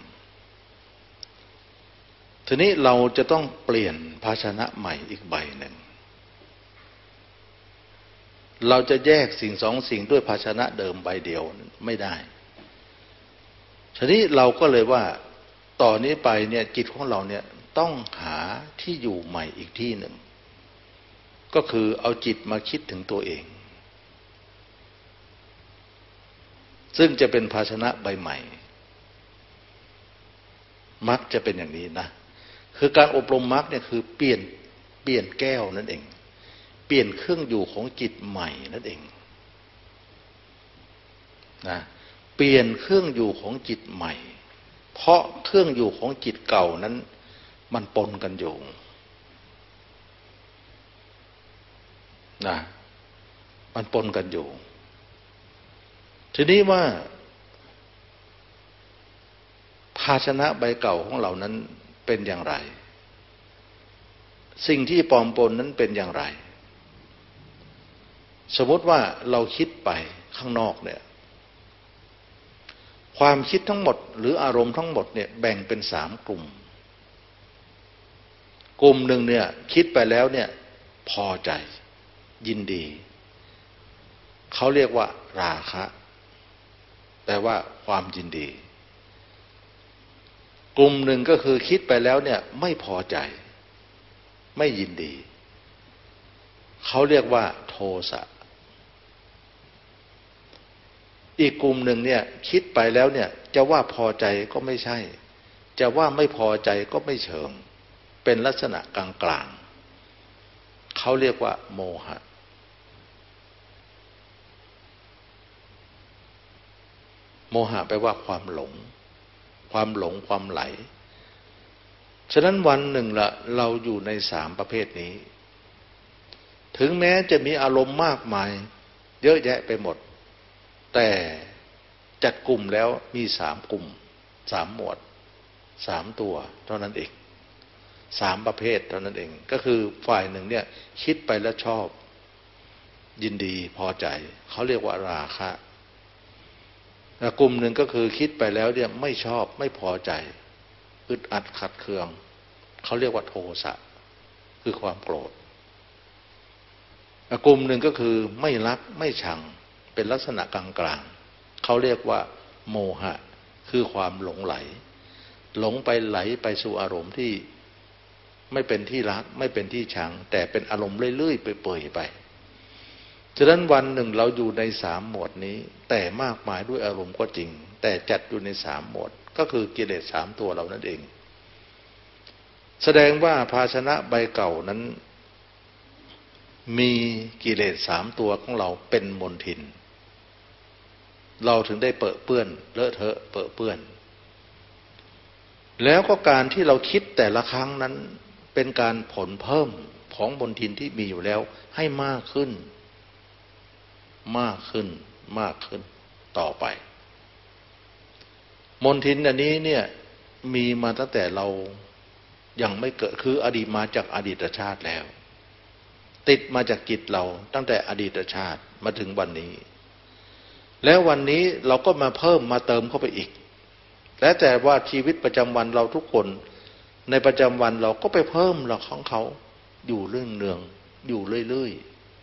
ทีนี้เราจะต้องเปลี่ยนภาชนะใหม่อีกใบหนึ่งเราจะแยกสิ่งสองสิ่งด้วยภาชนะเดิมใบเดียวไม่ได้ทีนี้เราก็เลยว่าต่อนนี้ไปเนี่ยจิตของเราเนี่ยต้องหาที่อยู่ใหม่อีกที่หนึ่งก็คือเอาจิตมาคิดถึงตัวเองซึ่งจะเป็นภาชนะใบใหม่มรรคจะเป็นอย่างนี้นะคือการอบรมมรรคเนี่ยคือเปลี่ยนเปลี่ยนแก้วนั่นเองเปลี่ยนเครื่องอยู่ของจิตใหม่นั่นเองนะเปลี่ยนเครื่องอยู่ของจิตใหม่เพราะเครื่องอยู่ของจิตเก่านั้นมันปนกันอยู่นะมันปนกันอยู่ทีนี้ว่าภาชนะใบเก่าของเรานั้นเป็นอย่างไรสิ่งที่ปลอมปนนั้นเป็นอย่างไรสมมติว่าเราคิดไปข้างนอกเนี่ยความคิดทั้งหมดหรืออารมณ์ทั้งหมดเนี่ยแบ่งเป็นสามกลุ่มกลุ่มหนึ่งเนี่ยคิดไปแล้วเนี่ยพอใจยินดีเขาเรียกว่าราคะแปลว่าความยินดีกลุ่มหนึ่งก็คือคิดไปแล้วเนี่ยไม่พอใจไม่ยินดีเขาเรียกว่าโทสะอีกกลุ่มหนึ่งเนี่ยคิดไปแล้วเนี่ยจะว่าพอใจก็ไม่ใช่จะว่าไม่พอใจก็ไม่เชิงเป็นลักษณะกลางๆเขาเรียกว่าโมหะโมหะแปลว่าความหลงความหลงความไหลฉะนั้นวันหนึ่งละเราอยู่ในสามประเภทนี้ถึงแม้จะมีอารมณ์มากมายเยอะแยะไปหมดแต่จัดกลุ่มแล้วมีสามกลุ่มสามหมวดสามตัวเท่านั้นเองสามประเภทเท่านั้นเองก็คือฝ่ายหนึ่งเนี่ยคิดไปแล้วชอบยินดีพอใจเขาเรียกว่าราคะกลุ่มหนึ่งก็คือคิดไปแล้วเนี่ยไม่ชอบไม่พอใจอึดอัดขัดเคืองเขาเรียกว่าโทสะคือความโกรธกลุ่มหนึ่งก็คือไม่รักไม่ชังเป็นลักษณะกลางๆเขาเรียกว่าโมหะคือความหลงไหลหลงไปไหลไปสู่อารมณ์ที่ไม่เป็นที่รักไม่เป็นที่ชังแต่เป็นอารมณ์เรื่อยๆไปเปื่อยไปฉะนั้นวันหนึ่งเราอยู่ในสามหมวดนี้แต่มากมายด้วยอารมณ์ก็จริงแต่จัดอยู่ในสามหมวดก็คือกิเลสสามตัวเรานั่นเองแสดงว่าภาชนะใบเก่านั้นมีกิเลสสามตัวของเราเป็นมลทินเราถึงได้เปื้อเปื้อนเลอะเทอะเปื้อเปื้อนแล้วก็การที่เราคิดแต่ละครั้งนั้นเป็นการผลเพิ่มของมลทินที่มีอยู่แล้วให้มากขึ้นมากขึ้นมากขึ้นต่อไปมลทินอันนี้เนี่ยมีมาตั้งแต่เรายังไม่เกิดคืออดีตมาจากอดีตชาติแล้วติดมาจากจิตเราตั้งแต่อดีตชาติมาถึงวันนี้แล้ววันนี้เราก็มาเพิ่มมาเติมเข้าไปอีกและแต่ว่าชีวิตประจำวันเราทุกคนในประจำวันเราก็ไปเพิ่มเราของเขาอยู่เรื่องเนืองอยู่เรื่อย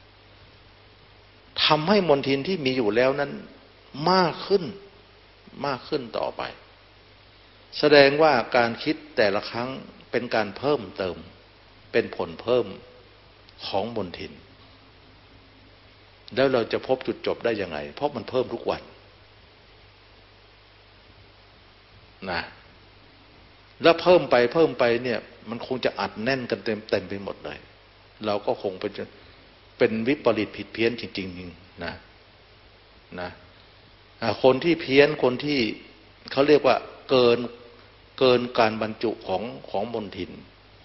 ๆทำให้มลทินที่มีอยู่แล้วนั้นมากขึ้นมากขึ้นต่อไปแสดงว่าการคิดแต่ละครั้งเป็นการเพิ่มเติมเป็นผลเพิ่มของมลทินแล้วเราจะพบจุดจบได้ยังไงเพราะมันเพิ่มทุกวันนะแล้วเพิ่มไปเพิ่มไปเนี่ยมันคงจะอัดแน่นกันเต็มเต็มไปหมดเลยเราก็คงเป็นเป็นวิปริตผิดเพี้ยนจริงๆนะนะคนที่เพี้ยนคนที่เขาเรียกว่าเกินเกินการบรรจุของของมลทิน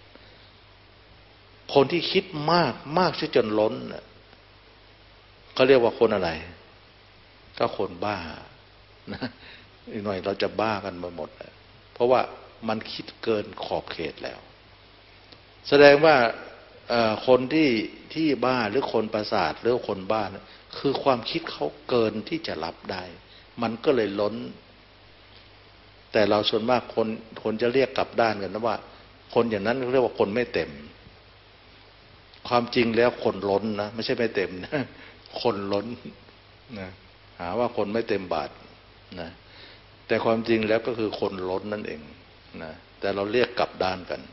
คนที่คิดมากมากจนล้นเขาเรียกว่าคนอะไรก็คนบ้านะอีกหน่อยเราจะบ้ากันมาหมดเพราะว่ามันคิดเกินขอบเขตแล้วแสดงว่าคนที่ที่บ้าหรือคนประสาทหรือคนบ้าคือความคิดเขาเกินที่จะรับได้มันก็เลยล้นแต่เราส่วนมากคนคนจะเรียกกลับด้านกันนะว่าคนอย่างนั้นเรียกว่าคนไม่เต็มความจริงแล้วคนล้นนะไม่ใช่ไม่เต็มนะคนล้นนะหาว่าคนไม่เต็มบาทนะแต่ความจริงแล้วก็คือคนล้นนั่นเองนะแต่เราเรียกกลับด้านกัน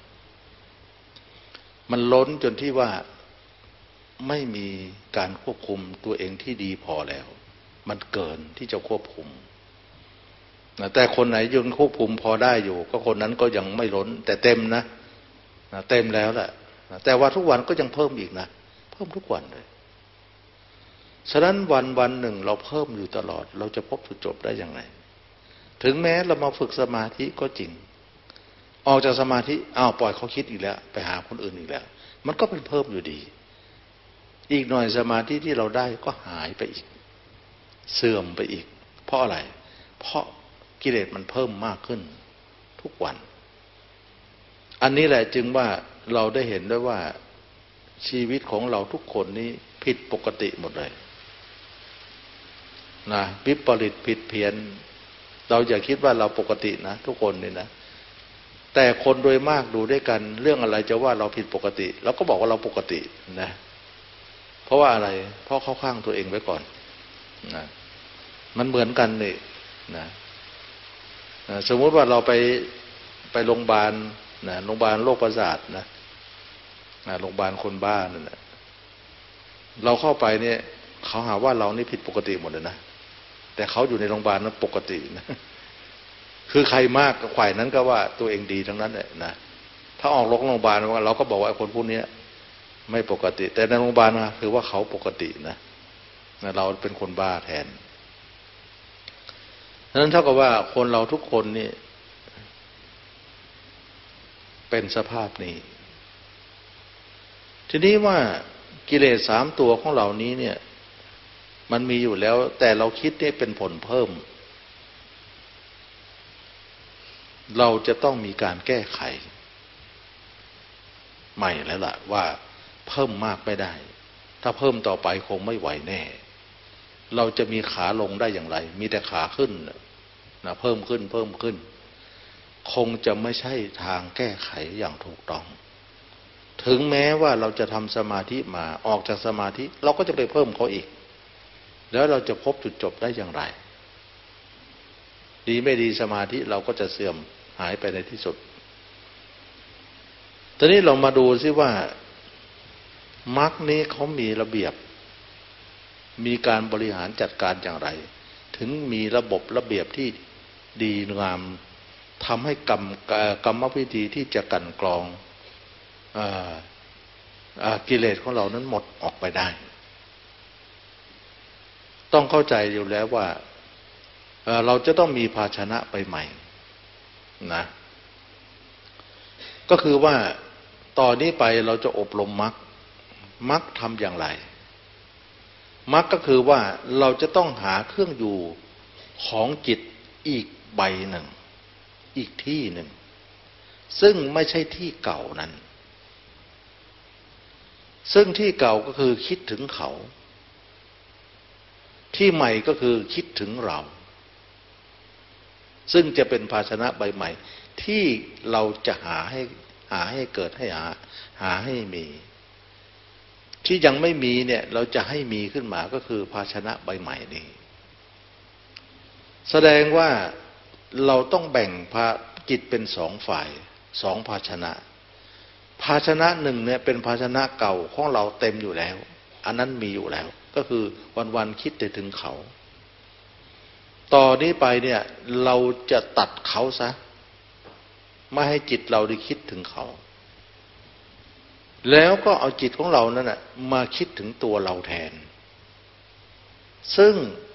มันล้นจนที่ว่าไม่มีการควบคุมตัวเองที่ดีพอแล้วมันเกินที่จะควบคุมนะแต่คนไหนยังควบคุมพอได้อยู่ก็คนนั้นก็ยังไม่ล้นแต่เต็มนะนะเต็มแล้วแหละนะแต่ว่าทุกวันก็ยังเพิ่มอีกนะเพิ่มทุกวันเลยฉะนั้นวันวันหนึ่งเราเพิ่มอยู่ตลอดเราจะพบจุดจบได้อย่างไรถึงแม้เรามาฝึกสมาธิก็จริงออกจากสมาธิอ้าวปล่อยเขาคิดอีกแล้วไปหาคนอื่นอีกแล้วมันก็เป็นเพิ่มอยู่ดีอีกหน่อยสมาธิที่เราได้ก็หายไปอีกเสื่อมไปอีกเพราะอะไรเพราะกิเลสมันเพิ่มมากขึ้นทุกวันอันนี้แหละจึงว่าเราได้เห็นด้วยว่าชีวิตของเราทุกคนนี้ผิดปกติหมดเลยนะวิปริตผิดเพี้ยนเราอย่าคิดว่าเราปกตินะทุกคนนี่นะแต่คนโดยมากดูด้วยกันเรื่องอะไรจะว่าเราผิดปกติเราก็บอกว่าเราปกตินะเพราะว่าอะไรเพราะเข้าข้างตัวเองไว้ก่อนนะมันเหมือนกันนี่นะสมมุติว่าเราไปไปโรงพยาบาลนะโรงพยาบาลโรคประสาทนะโรงพยาบาลคนบ้านั่นนะเราเข้าไปเนี่ยเขาหาว่าเรานี่ผิดปกติหมดเลยนะแต่เขาอยู่ในโรงพยาบาลนั้นปกตินะคือใครมากฝ่ายนั้นก็ว่าตัวเองดีทั้งนั้นแหละนะถ้าออกโรงพยาบาลเราก็บอกว่าคนพวกนี้ไม่ปกติแต่ในโรงพยาบาลนะคือว่าเขาปกตินะเราเป็นคนบ้าแทนฉะนั้นเท่ากับว่าคนเราทุกคนนี่เป็นสภาพนี้ทีนี้ว่ากิเลสสามตัวของเหล่านี้เนี่ยมันมีอยู่แล้วแต่เราคิดนี่เป็นผลเพิ่มเราจะต้องมีการแก้ไขใหม่แล้วล่ะว่าเพิ่มมากไม่ได้ถ้าเพิ่มต่อไปคงไม่ไหวแน่เราจะมีขาลงได้อย่างไรมีแต่ขาขึ้นนะเพิ่มขึ้นเพิ่มขึ้นคงจะไม่ใช่ทางแก้ไขอย่างถูกต้องถึงแม้ว่าเราจะทำสมาธิมาออกจากสมาธิเราก็จะไปเพิ่มเขาอีกแล้วเราจะพบจุดจบได้อย่างไรดีไม่ดีสมาธิเราก็จะเสื่อมหายไปในที่สุดตอนนี้เรามาดูซิว่ามรรคนี้เขามีระเบียบมีการบริหารจัดการอย่างไรถึงมีระบบระเบียบที่ดีงามทำให้กรรมกรรมวิธีที่จะกลั่นกรองกิเลสของเรานั้นหมดออกไปได้ต้องเข้าใจอยู่แล้วว่าเราจะต้องมีภาชนะไปใหม่นะก็คือว่าต่อนนี้ไปเราจะอบรมมรรคมรรคทำอย่างไรมรรคก็คือว่าเราจะต้องหาเครื่องอยู่ของจิตอีกใบหนึ่งอีกที่หนึ่งซึ่งไม่ใช่ที่เก่านั้นซึ่งที่เก่าก็คือคิดถึงเขาที่ใหม่ก็คือคิดถึงเราซึ่งจะเป็นภาชนะใบใหม่ที่เราจะหาให้หาให้เกิดให้หาหาให้มีที่ยังไม่มีเนี่ยเราจะให้มีขึ้นมาก็คือภาชนะใบใหม่นี้แสดงว่าเราต้องแบ่งภาจิตเป็นสองฝ่ายสองภาชนะภาชนะหนึ่งเนี่ยเป็นภาชนะเก่าของเราเต็มอยู่แล้วอันนั้นมีอยู่แล้วก็คือวันๆคิดแต่ถึงเขาต่อนี้ไปเนี่ยเราจะตัดเขาซะไม่ให้จิตเราได้คิดถึงเขาแล้วก็เอาจิตของเรานั่นน่ะมาคิดถึงตัวเราแทนซึ่ง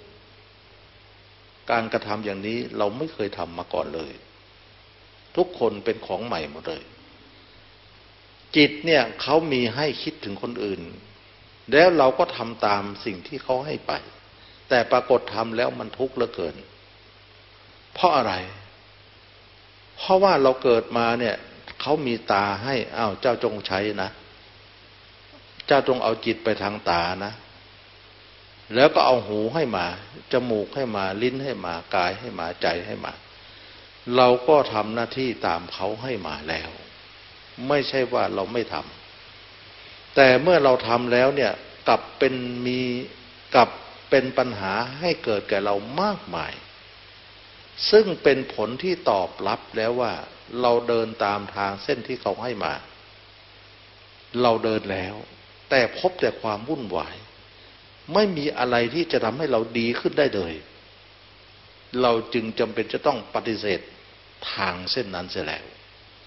การกระทำอย่างนี้เราไม่เคยทำมาก่อนเลยทุกคนเป็นของใหม่หมดเลยจิตเนี่ยเขามีให้คิดถึงคนอื่นแล้วเราก็ทำตามสิ่งที่เขาให้ไปแต่ปรากฏทำแล้วมันทุกข์เหลือเกินเพราะอะไรเพราะว่าเราเกิดมาเนี่ยเขามีตาให้อ้าวเจ้าจงใช้นะเจ้าจงเอาจิตไปทางตานะแล้วก็เอาหูให้มาจมูกให้มาลิ้นให้มากายให้มาใจให้มาเราก็ทำหน้าที่ตามเขาให้มาแล้วไม่ใช่ว่าเราไม่ทำแต่เมื่อเราทำแล้วเนี่ยกลับเป็นมีกลับเป็นปัญหาให้เกิดแก่เรามากมายซึ่งเป็นผลที่ตอบรับแล้วว่าเราเดินตามทางเส้นที่เขาให้มาเราเดินแล้วแต่พบแต่ความวุ่นวายไม่มีอะไรที่จะทำให้เราดีขึ้นได้เลยเราจึงจำเป็นจะต้องปฏิเสธทางเส้นนั้นเสียแล้ว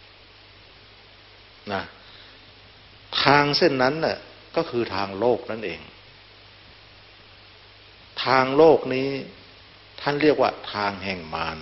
นะทางเส้นนั้นน่ะก็คือทางโลกนั่นเองทางโลกนี้ท่านเรียกว่าทางแห่งมาร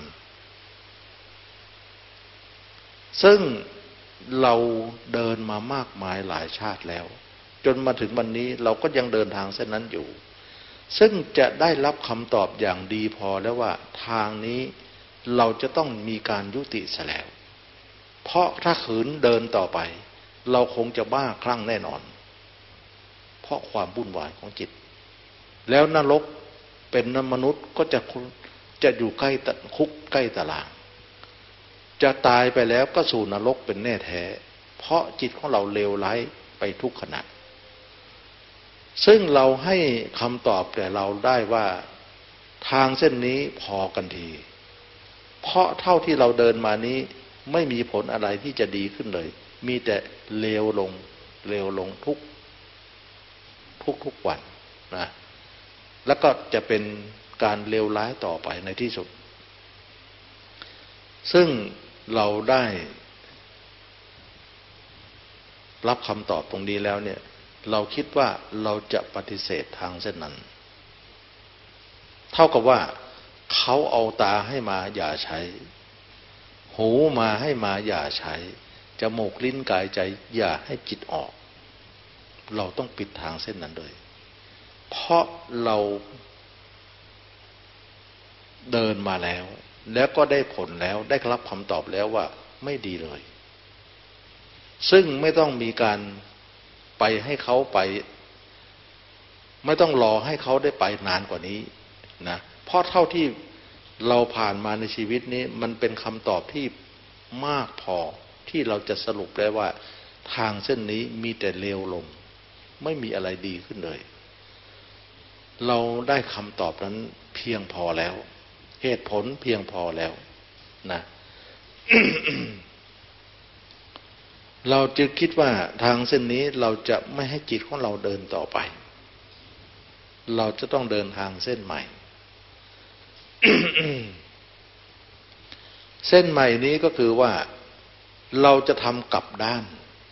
ซึ่งเราเดินมามากมายหลายชาติแล้วจนมาถึงวันนี้เราก็ยังเดินทางเส้นนั้นอยู่ซึ่งจะได้รับคำตอบอย่างดีพอแล้วว่าทางนี้เราจะต้องมีการยุติเสียแล้วเพราะถ้าขืนเดินต่อไปเราคงจะบ้าคลั่งแน่นอนเพราะความวุ่นวายของจิตแล้วนรกเป็นมนุษย์ก็จะจะอยู่ใกล้คุกใกล้ตารางจะตายไปแล้วก็สู่นรกเป็นแน่แท้เพราะจิตของเราเลวร้ายไปทุกขณะซึ่งเราให้คำตอบแต่เราได้ว่าทางเส้นนี้พอกันทีเพราะเท่าที่เราเดินมานี้ไม่มีผลอะไรที่จะดีขึ้นเลยมีแต่เลวลงเลวลงทุกทุกทุกวันนะแล้วก็จะเป็นการเลวร้ายต่อไปในที่สุดซึ่งเราได้รับคำตอบตรงนี้แล้วเนี่ยเราคิดว่าเราจะปฏิเสธทางเส้นนั้นเท่ากับว่าเขาเอาตาให้มาอย่าใช้หูมาให้มาอย่าใช้จมูกลิ้นกายใจอย่าให้จิตออกเราต้องปิดทางเส้นนั้นเลยเพราะเราเดินมาแล้วแล้วก็ได้ผลแล้วได้รับคำตอบแล้วว่าไม่ดีเลยซึ่งไม่ต้องมีการไปให้เขาไปไม่ต้องรอให้เขาได้ไปนานกว่านี้นะเพราะเท่าที่เราผ่านมาในชีวิตนี้มันเป็นคำตอบที่มากพอที่เราจะสรุปได้ว่าทางเส้นนี้มีแต่เลวลงไม่มีอะไรดีขึ้นเลยเราได้คำตอบนั้นเพียงพอแล้วเหตุผลเพียงพอแล้วนะ เราจึงคิดว่าทางเส้นนี้เราจะไม่ให้จิตของเราเดินต่อไปเราจะต้องเดินทางเส้นใหม่ เส้นใหม่นี้ก็คือว่าเราจะทำกลับด้าน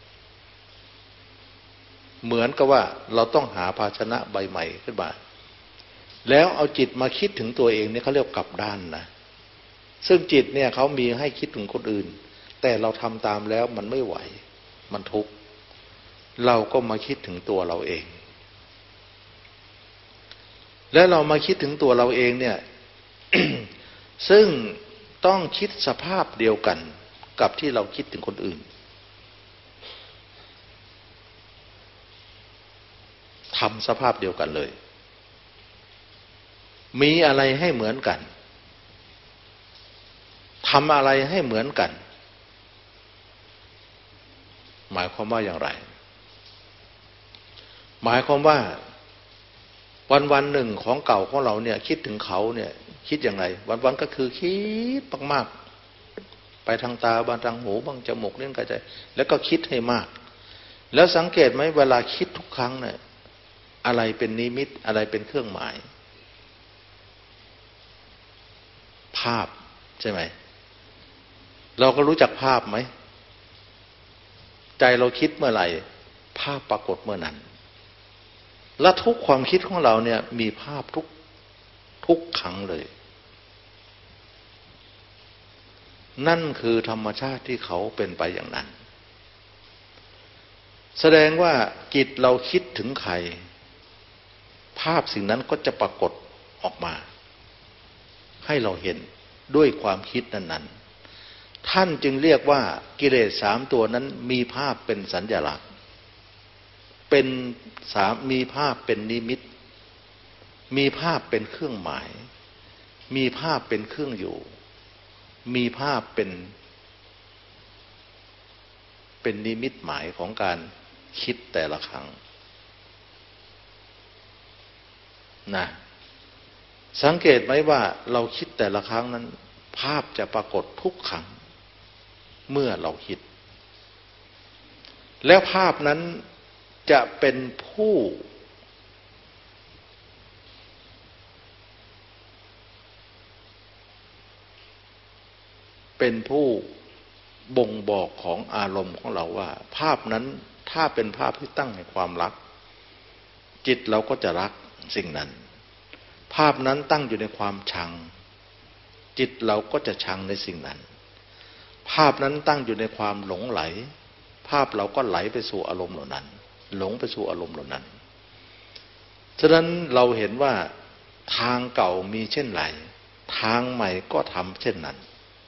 เหมือนกับว่าเราต้องหาภาชนะใบใหม่ขึ้นมาแล้วเอาจิตมาคิดถึงตัวเองเนี่ยเขาเรียกกลับด้านนะซึ่งจิตเนี่ยเขามีให้คิดถึงคนอื่นแต่เราทำตามแล้วมันไม่ไหวมันทุกข์เราก็มาคิดถึงตัวเราเองและเรามาคิดถึงตัวเราเองเนี่ย ซึ่งต้องคิดสภาพเดียวกันกับที่เราคิดถึงคนอื่นทำสภาพเดียวกันเลยมีอะไรให้เหมือนกันทำอะไรให้เหมือนกันหมายความว่าอย่างไรหมายความว่าวันวันหนึ่งของเก่าของเราเนี่ยคิดถึงเขาเนี่ยคิดอย่างไรวันวันก็คือคิดมากๆไปทางตาบางทางหูบางจมูกเลี้ยงกายใจแล้วก็คิดให้มากแล้วสังเกตไหมเวลาคิดทุกครั้งเนี่ยอะไรเป็นนิมิตอะไรเป็นเครื่องหมายภาพใช่ไหมเราก็รู้จักภาพไหมใจเราคิดเมื่อไหร่ภาพปรากฏเมื่อนั้นและทุกความคิดของเราเนี่ยมีภาพทุกทุกครั้งเลยนั่นคือธรรมชาติที่เขาเป็นไปอย่างนั้นแสดงว่าจิตเราคิดถึงใครภาพสิ่งนั้นก็จะปรากฏออกมาให้เราเห็นด้วยความคิดนั้นๆท่านจึงเรียกว่ากิเลสสามตัวนั้นมีภาพเป็นสัญลักษณ์เป็นสามมีภาพเป็นนิมิตมีภาพเป็นเครื่องหมายมีภาพเป็นเครื่องอยู่มีภาพเป็นเป็นนิมิตหมายของการคิดแต่ละครั้งนะสังเกตไหมว่าเราคิดแต่ละครั้งนั้นภาพจะปรากฏทุกครั้งเมื่อเราคิดแล้วภาพนั้นจะเป็นผู้เป็นผู้บ่งบอกของอารมณ์ของเราว่าภาพนั้นถ้าเป็นภาพที่ตั้งในความรักจิตเราก็จะรักสิ่งนั้นภาพนั้นตั้งอยู่ในความชังจิตเราก็จะชังในสิ่งนั้นภาพนั้นตั้งอยู่ในความหลงไหลภาพเราก็ไหลไปสู่อารมณ์เหล่านั้นหลงไปสู่อารมณ์เหล่านั้นฉะนั้นเราเห็นว่าทางเก่ามีเช่นไรทางใหม่ก็ทำเช่นนั้น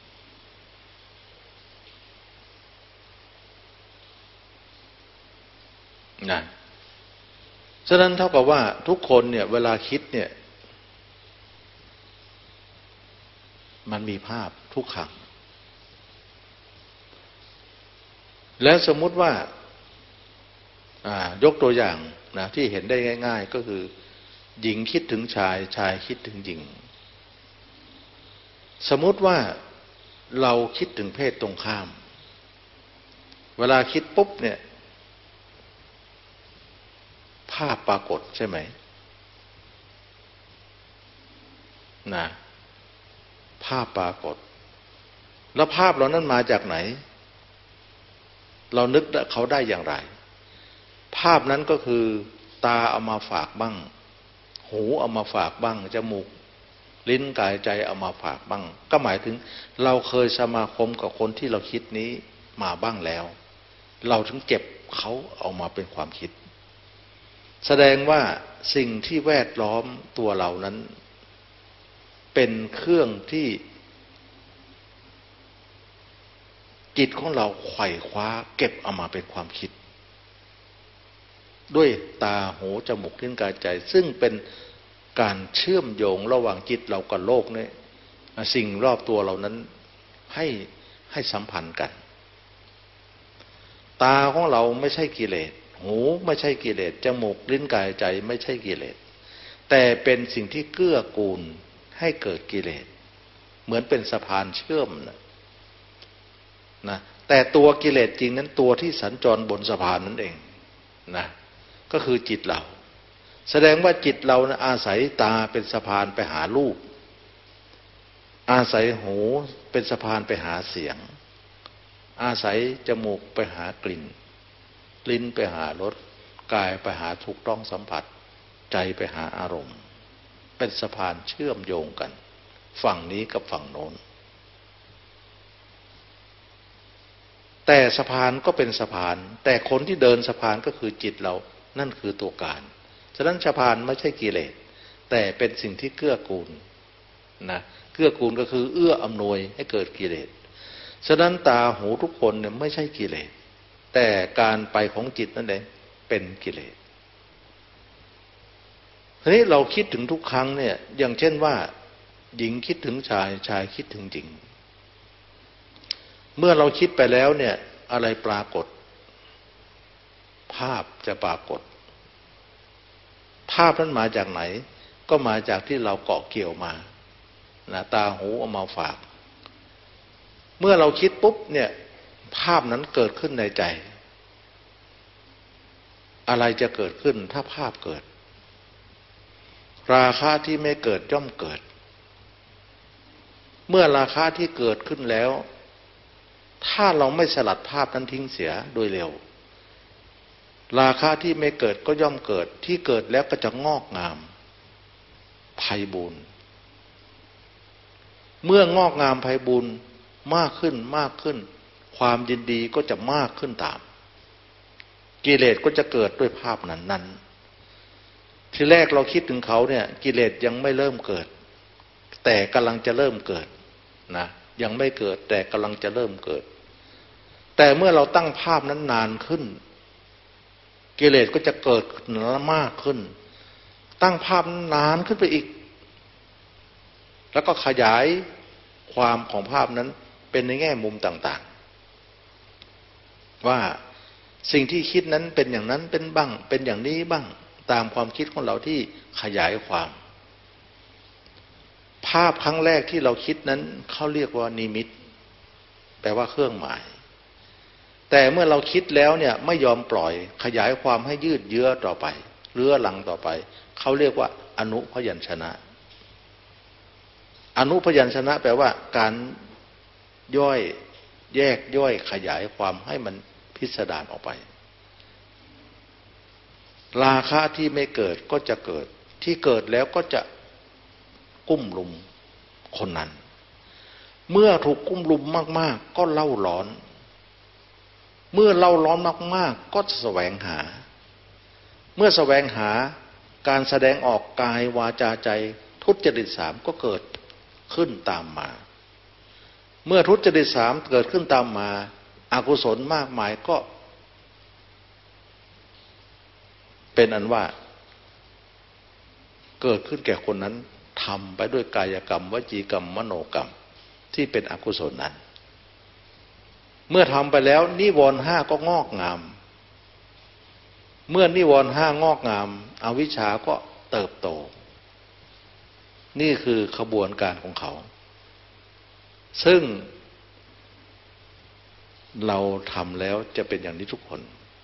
นะฉะนั้นเท่ากับว่าทุกคนเนี่ยเวลาคิดเนี่ยมันมีภาพทุกครั้งแล้วสมมุติว่ายกตัวอย่างนะที่เห็นได้ง่ายๆก็คือหญิงคิดถึงชายชายคิดถึงหญิงสมมุติว่าเราคิดถึงเพศตรงข้ามเวลาคิดปุ๊บเนี่ยภาพปรากฏใช่ไหมนะภาพปรากฏแล้วภาพเหล่านั้นมาจากไหนเรานึกเขาได้อย่างไรภาพนั้นก็คือตาเอามาฝากบ้างหูเอามาฝากบ้างจมูกลิ้นกายใจเอามาฝากบ้างก็หมายถึงเราเคยสมาคมกับคนที่เราคิดนี้มาบ้างแล้วเราถึงเก็บเขาเอามาเป็นความคิดแสดงว่าสิ่งที่แวดล้อมตัวเรานั้นเป็นเครื่องที่จิตของเราไขว่คว้าเก็บเอามาเป็นความคิดด้วยตาหูจมูกลิ้นกายใจซึ่งเป็นการเชื่อมโยงระหว่างจิตเรากับโลกเนี่ยสิ่งรอบตัวเรานั้นให้ให้สัมพันธ์กันตาของเราไม่ใช่กิเลสหูไม่ใช่กิเลสจมูกลิ้นกายใจไม่ใช่กิเลสแต่เป็นสิ่งที่เกื้อกูลให้เกิดกิเลสเหมือนเป็นสะพานเชื่อมนะนะแต่ตัวกิเลสจริงนั้นตัวที่สัญจรบนสะพานนั่นเองนะก็คือจิตเราแสดงว่าจิตเรานะอาศัยตาเป็นสะพานไปหารูปอาศัยหูเป็นสะพานไปหาเสียงอาศัยจมูกไปหากลิ่นลิ้นไปหารสกายไปหาถูกต้องสัมผัสใจไปหาอารมณ์เป็นสะพานเชื่อมโยงกันฝั่งนี้กับฝั่งโน้นแต่สะพานก็เป็นสะพานแต่คนที่เดินสะพานก็คือจิตเรานั่นคือตัวการฉะนั้นสะพานไม่ใช่กิเลสแต่เป็นสิ่งที่เกื้อกูลนะเกื้อกูลก็คือเอื้ออำนวยให้เกิดกิเลสฉะนั้นตาหูทุกคนเนี่ยไม่ใช่กิเลสแต่การไปของจิตนั่นเองเป็นกิเลสทีนี้เราคิดถึงทุกครั้งเนี่ยอย่างเช่นว่าหญิงคิดถึงชายชายคิดถึงหญิงเมื่อเราคิดไปแล้วเนี่ยอะไรปรากฏภาพจะปรากฏภาพนั้นมาจากไหนก็มาจากที่เราเกาะเกี่ยวมานะตาหูเอามาฝากเมื่อเราคิดปุ๊บเนี่ยภาพนั้นเกิดขึ้นในใจอะไรจะเกิดขึ้นถ้าภาพเกิดราคะที่ไม่เกิดย่อมเกิดเมื่อราคะที่เกิดขึ้นแล้วถ้าเราไม่สลัดภาพนั้นทิ้งเสียโดยเร็วราคะที่ไม่เกิดก็ย่อมเกิดที่เกิดแล้วก็จะงอกงามไพบูลย์เมื่องอกงามไพบูลย์มากขึ้นมากขึ้นความยินดีก็จะมากขึ้นตามกิเลสก็จะเกิดด้วยภาพนั้นนั้นทีแรกเราคิดถึงเขาเนี่ยกิเลสยังไม่เริ่มเกิดแต่กำลังจะเริ่มเกิดนะยังไม่เกิดแต่กำลังจะเริ่มเกิดแต่เมื่อเราตั้งภาพนั้นนานขึ้นกิเลสก็จะเกิดมากขึ้นตั้งภาพนั้นนานขึ้นไปอีกแล้วก็ขยายความของภาพนั้นเป็นในแง่มุมต่างๆว่าสิ่งที่คิดนั้นเป็นอย่างนั้นเป็นบ้างเป็นอย่างนี้บ้างตามความคิดของเราที่ขยายความภาพครั้งแรกที่เราคิดนั้นเขาเรียกว่านิมิตแปลว่าเครื่องหมายแต่เมื่อเราคิดแล้วเนี่ยไม่ยอมปล่อยขยายความให้ยืดเยื้อต่อไปเรื้อรังต่อไปเขาเรียกว่าอนุพยัญชนะอนุพยัญชนะแปลว่าการย่อยแยกย่อยขยายความให้มันพิสดารออกไปราคะที่ไม่เกิดก็จะเกิดที่เกิดแล้วก็จะกุ้มลุมคนนั้นเมื่อถูกกุ้มลุมมากๆก็เล่าร้อนเมื่อเล่าร้อนมากๆก็จะแสวงหาเมื่อแสวงหาการแสดงออกกายวาจาใจทุจริตสามก็เกิดขึ้นตามมาเมื่อทุจริตสามเกิดขึ้นตามมาอกุศลมากมายก็เป็นอันว่าเกิดขึ้นแก่คนนั้นทำไปด้วยกายกรรมวจีกรรมมโนกรรมที่เป็นอกุศลนั้นเมื่อทำไปแล้วนิวรณ์ห้าก็งอกงามเมื่อนิวรณ์ห้างอกงามอวิชชาก็เติบโตนี่คือขบวนการของเขาซึ่งเราทำแล้วจะเป็นอย่างนี้ทุกคน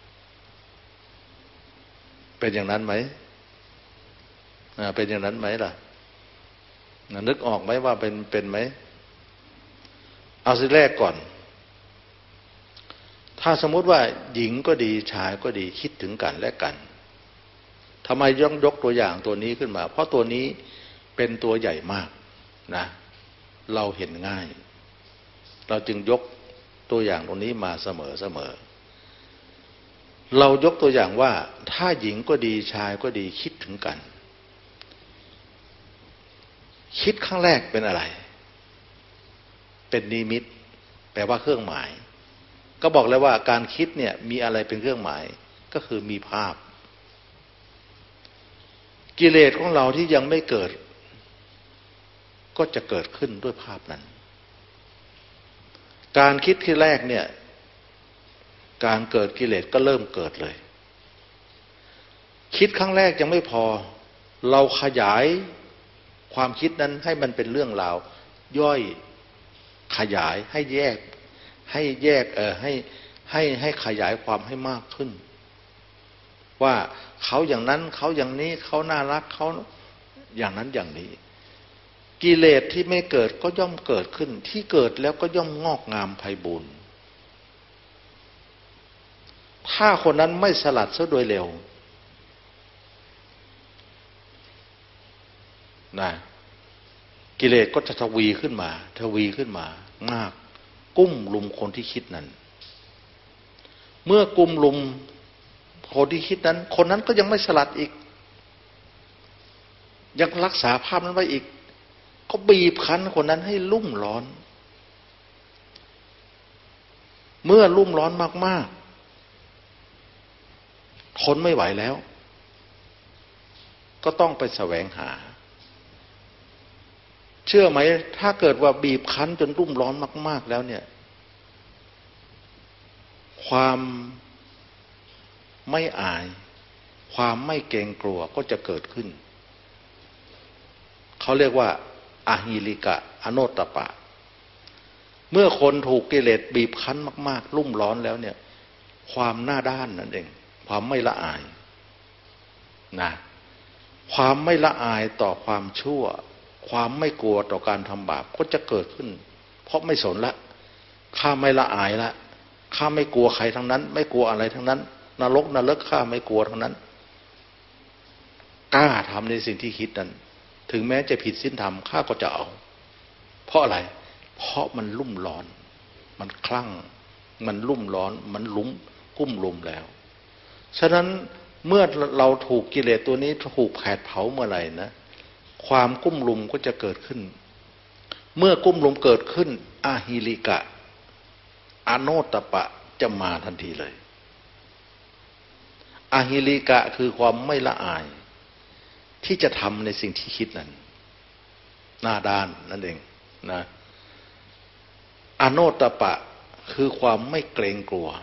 เป็นอย่างนั้นไหมเป็นอย่างนั้นไหมล่ะนึกออกไหมว่าเป็นเป็นไหมเอาสิแรกก่อนถ้าสมมติว่าหญิงก็ดีชายก็ดีคิดถึงกันและกันทำไมย่องยกตัวอย่างตัวนี้ขึ้นมาเพราะตัวนี้เป็นตัวใหญ่มากนะเราเห็นง่ายเราจึงยกตัวอย่างตรงนี้มาเสมอเสมอเรายกตัวอย่างว่าถ้าหญิงก็ดีชายก็ดีคิดถึงกันคิดครั้งแรกเป็นอะไรเป็นนิมิตแปลว่าเครื่องหมายก็บอกแล้วว่าการคิดเนี่ยมีอะไรเป็นเครื่องหมายก็คือมีภาพกิเลสของเราที่ยังไม่เกิดก็จะเกิดขึ้นด้วยภาพนั้นการคิดที่แรกเนี่ยการเกิดกิเลสก็เริ่มเกิดเลยคิดครั้งแรกยังไม่พอเราขยายความคิดนั้นให้มันเป็นเรื่องราวย่อยขยายให้แยกให้แยกเออให้ให้ให้ขยายความให้มากขึ้นว่าเขาอย่างนั้นเขาอย่างนี้เขาน่ารักเขาอย่างนั้นอย่างนี้กิเลสที่ไม่เกิดก็ย่อมเกิดขึ้นที่เกิดแล้วก็ย่อมงอกงามไพบูลย์ถ้าคนนั้นไม่สลัดซะโดยเร็วนะกิเลสก็จะทวีขึ้นมาทวีขึ้นมามากกุ้มลุมคนที่คิดนั้นเมื่อกุมลุมคนที่คิดนั้นคนนั้นก็ยังไม่สลัดอีกยังรักษาภาพนั้นไว้อีกก็บีบคั้นคนนั้นให้ลุ่มร้อนเมื่อลุ่มร้อนมากๆทนไม่ไหวแล้วก็ต้องไปแสวงหาเชื่อไหมถ้าเกิดว่าบีบคั้นจนรุ่มร้อนมากๆแล้วเนี่ยความไม่อายความไม่เกรงกลัวก็จะเกิดขึ้นเขาเรียกว่าอหิริกะอโนตตัปปะเมื่อคนถูกกิเลสบีบคั้นมากๆรุ่มร้อนแล้วเนี่ยความหน้าด้านนั่นเองความไม่ละอายนะความไม่ละอายต่อความชั่วความไม่กลัวต่อการทำบาปก็จะเกิดขึ้นเพราะไม่สนละข้าไม่ละอายละข้าไม่กลัวใครทั้งนั้นไม่กลัวอะไรทั้งนั้นนรกนรกข้าไม่กลัวทั้งนั้นกล้าทำในสิ่งที่คิดนั้นถึงแม้จะผิดศีลธรรมข้าก็จะเอาเพราะอะไรเพราะมันลุ่มร้อนมันคลั่งมันลุ่มร้อนมันลุ้มกุ้มลุมแล้วฉะนั้นเมื่อเราถูกกิเลสตัวนี้ถูกแผดเผาเมื่อไหร่นะความกุ้มลุมก็จะเกิดขึ้นเมื่อกุ้มลุมเกิดขึ้นอหิริกะอโนตตัปปะจะมาทันทีเลยอหิริกะคือความไม่ละอายที่จะทำในสิ่งที่คิดนั้นหน้าด้านนั่นเองนะอโนตตปะคือความไม่เกรงกลัว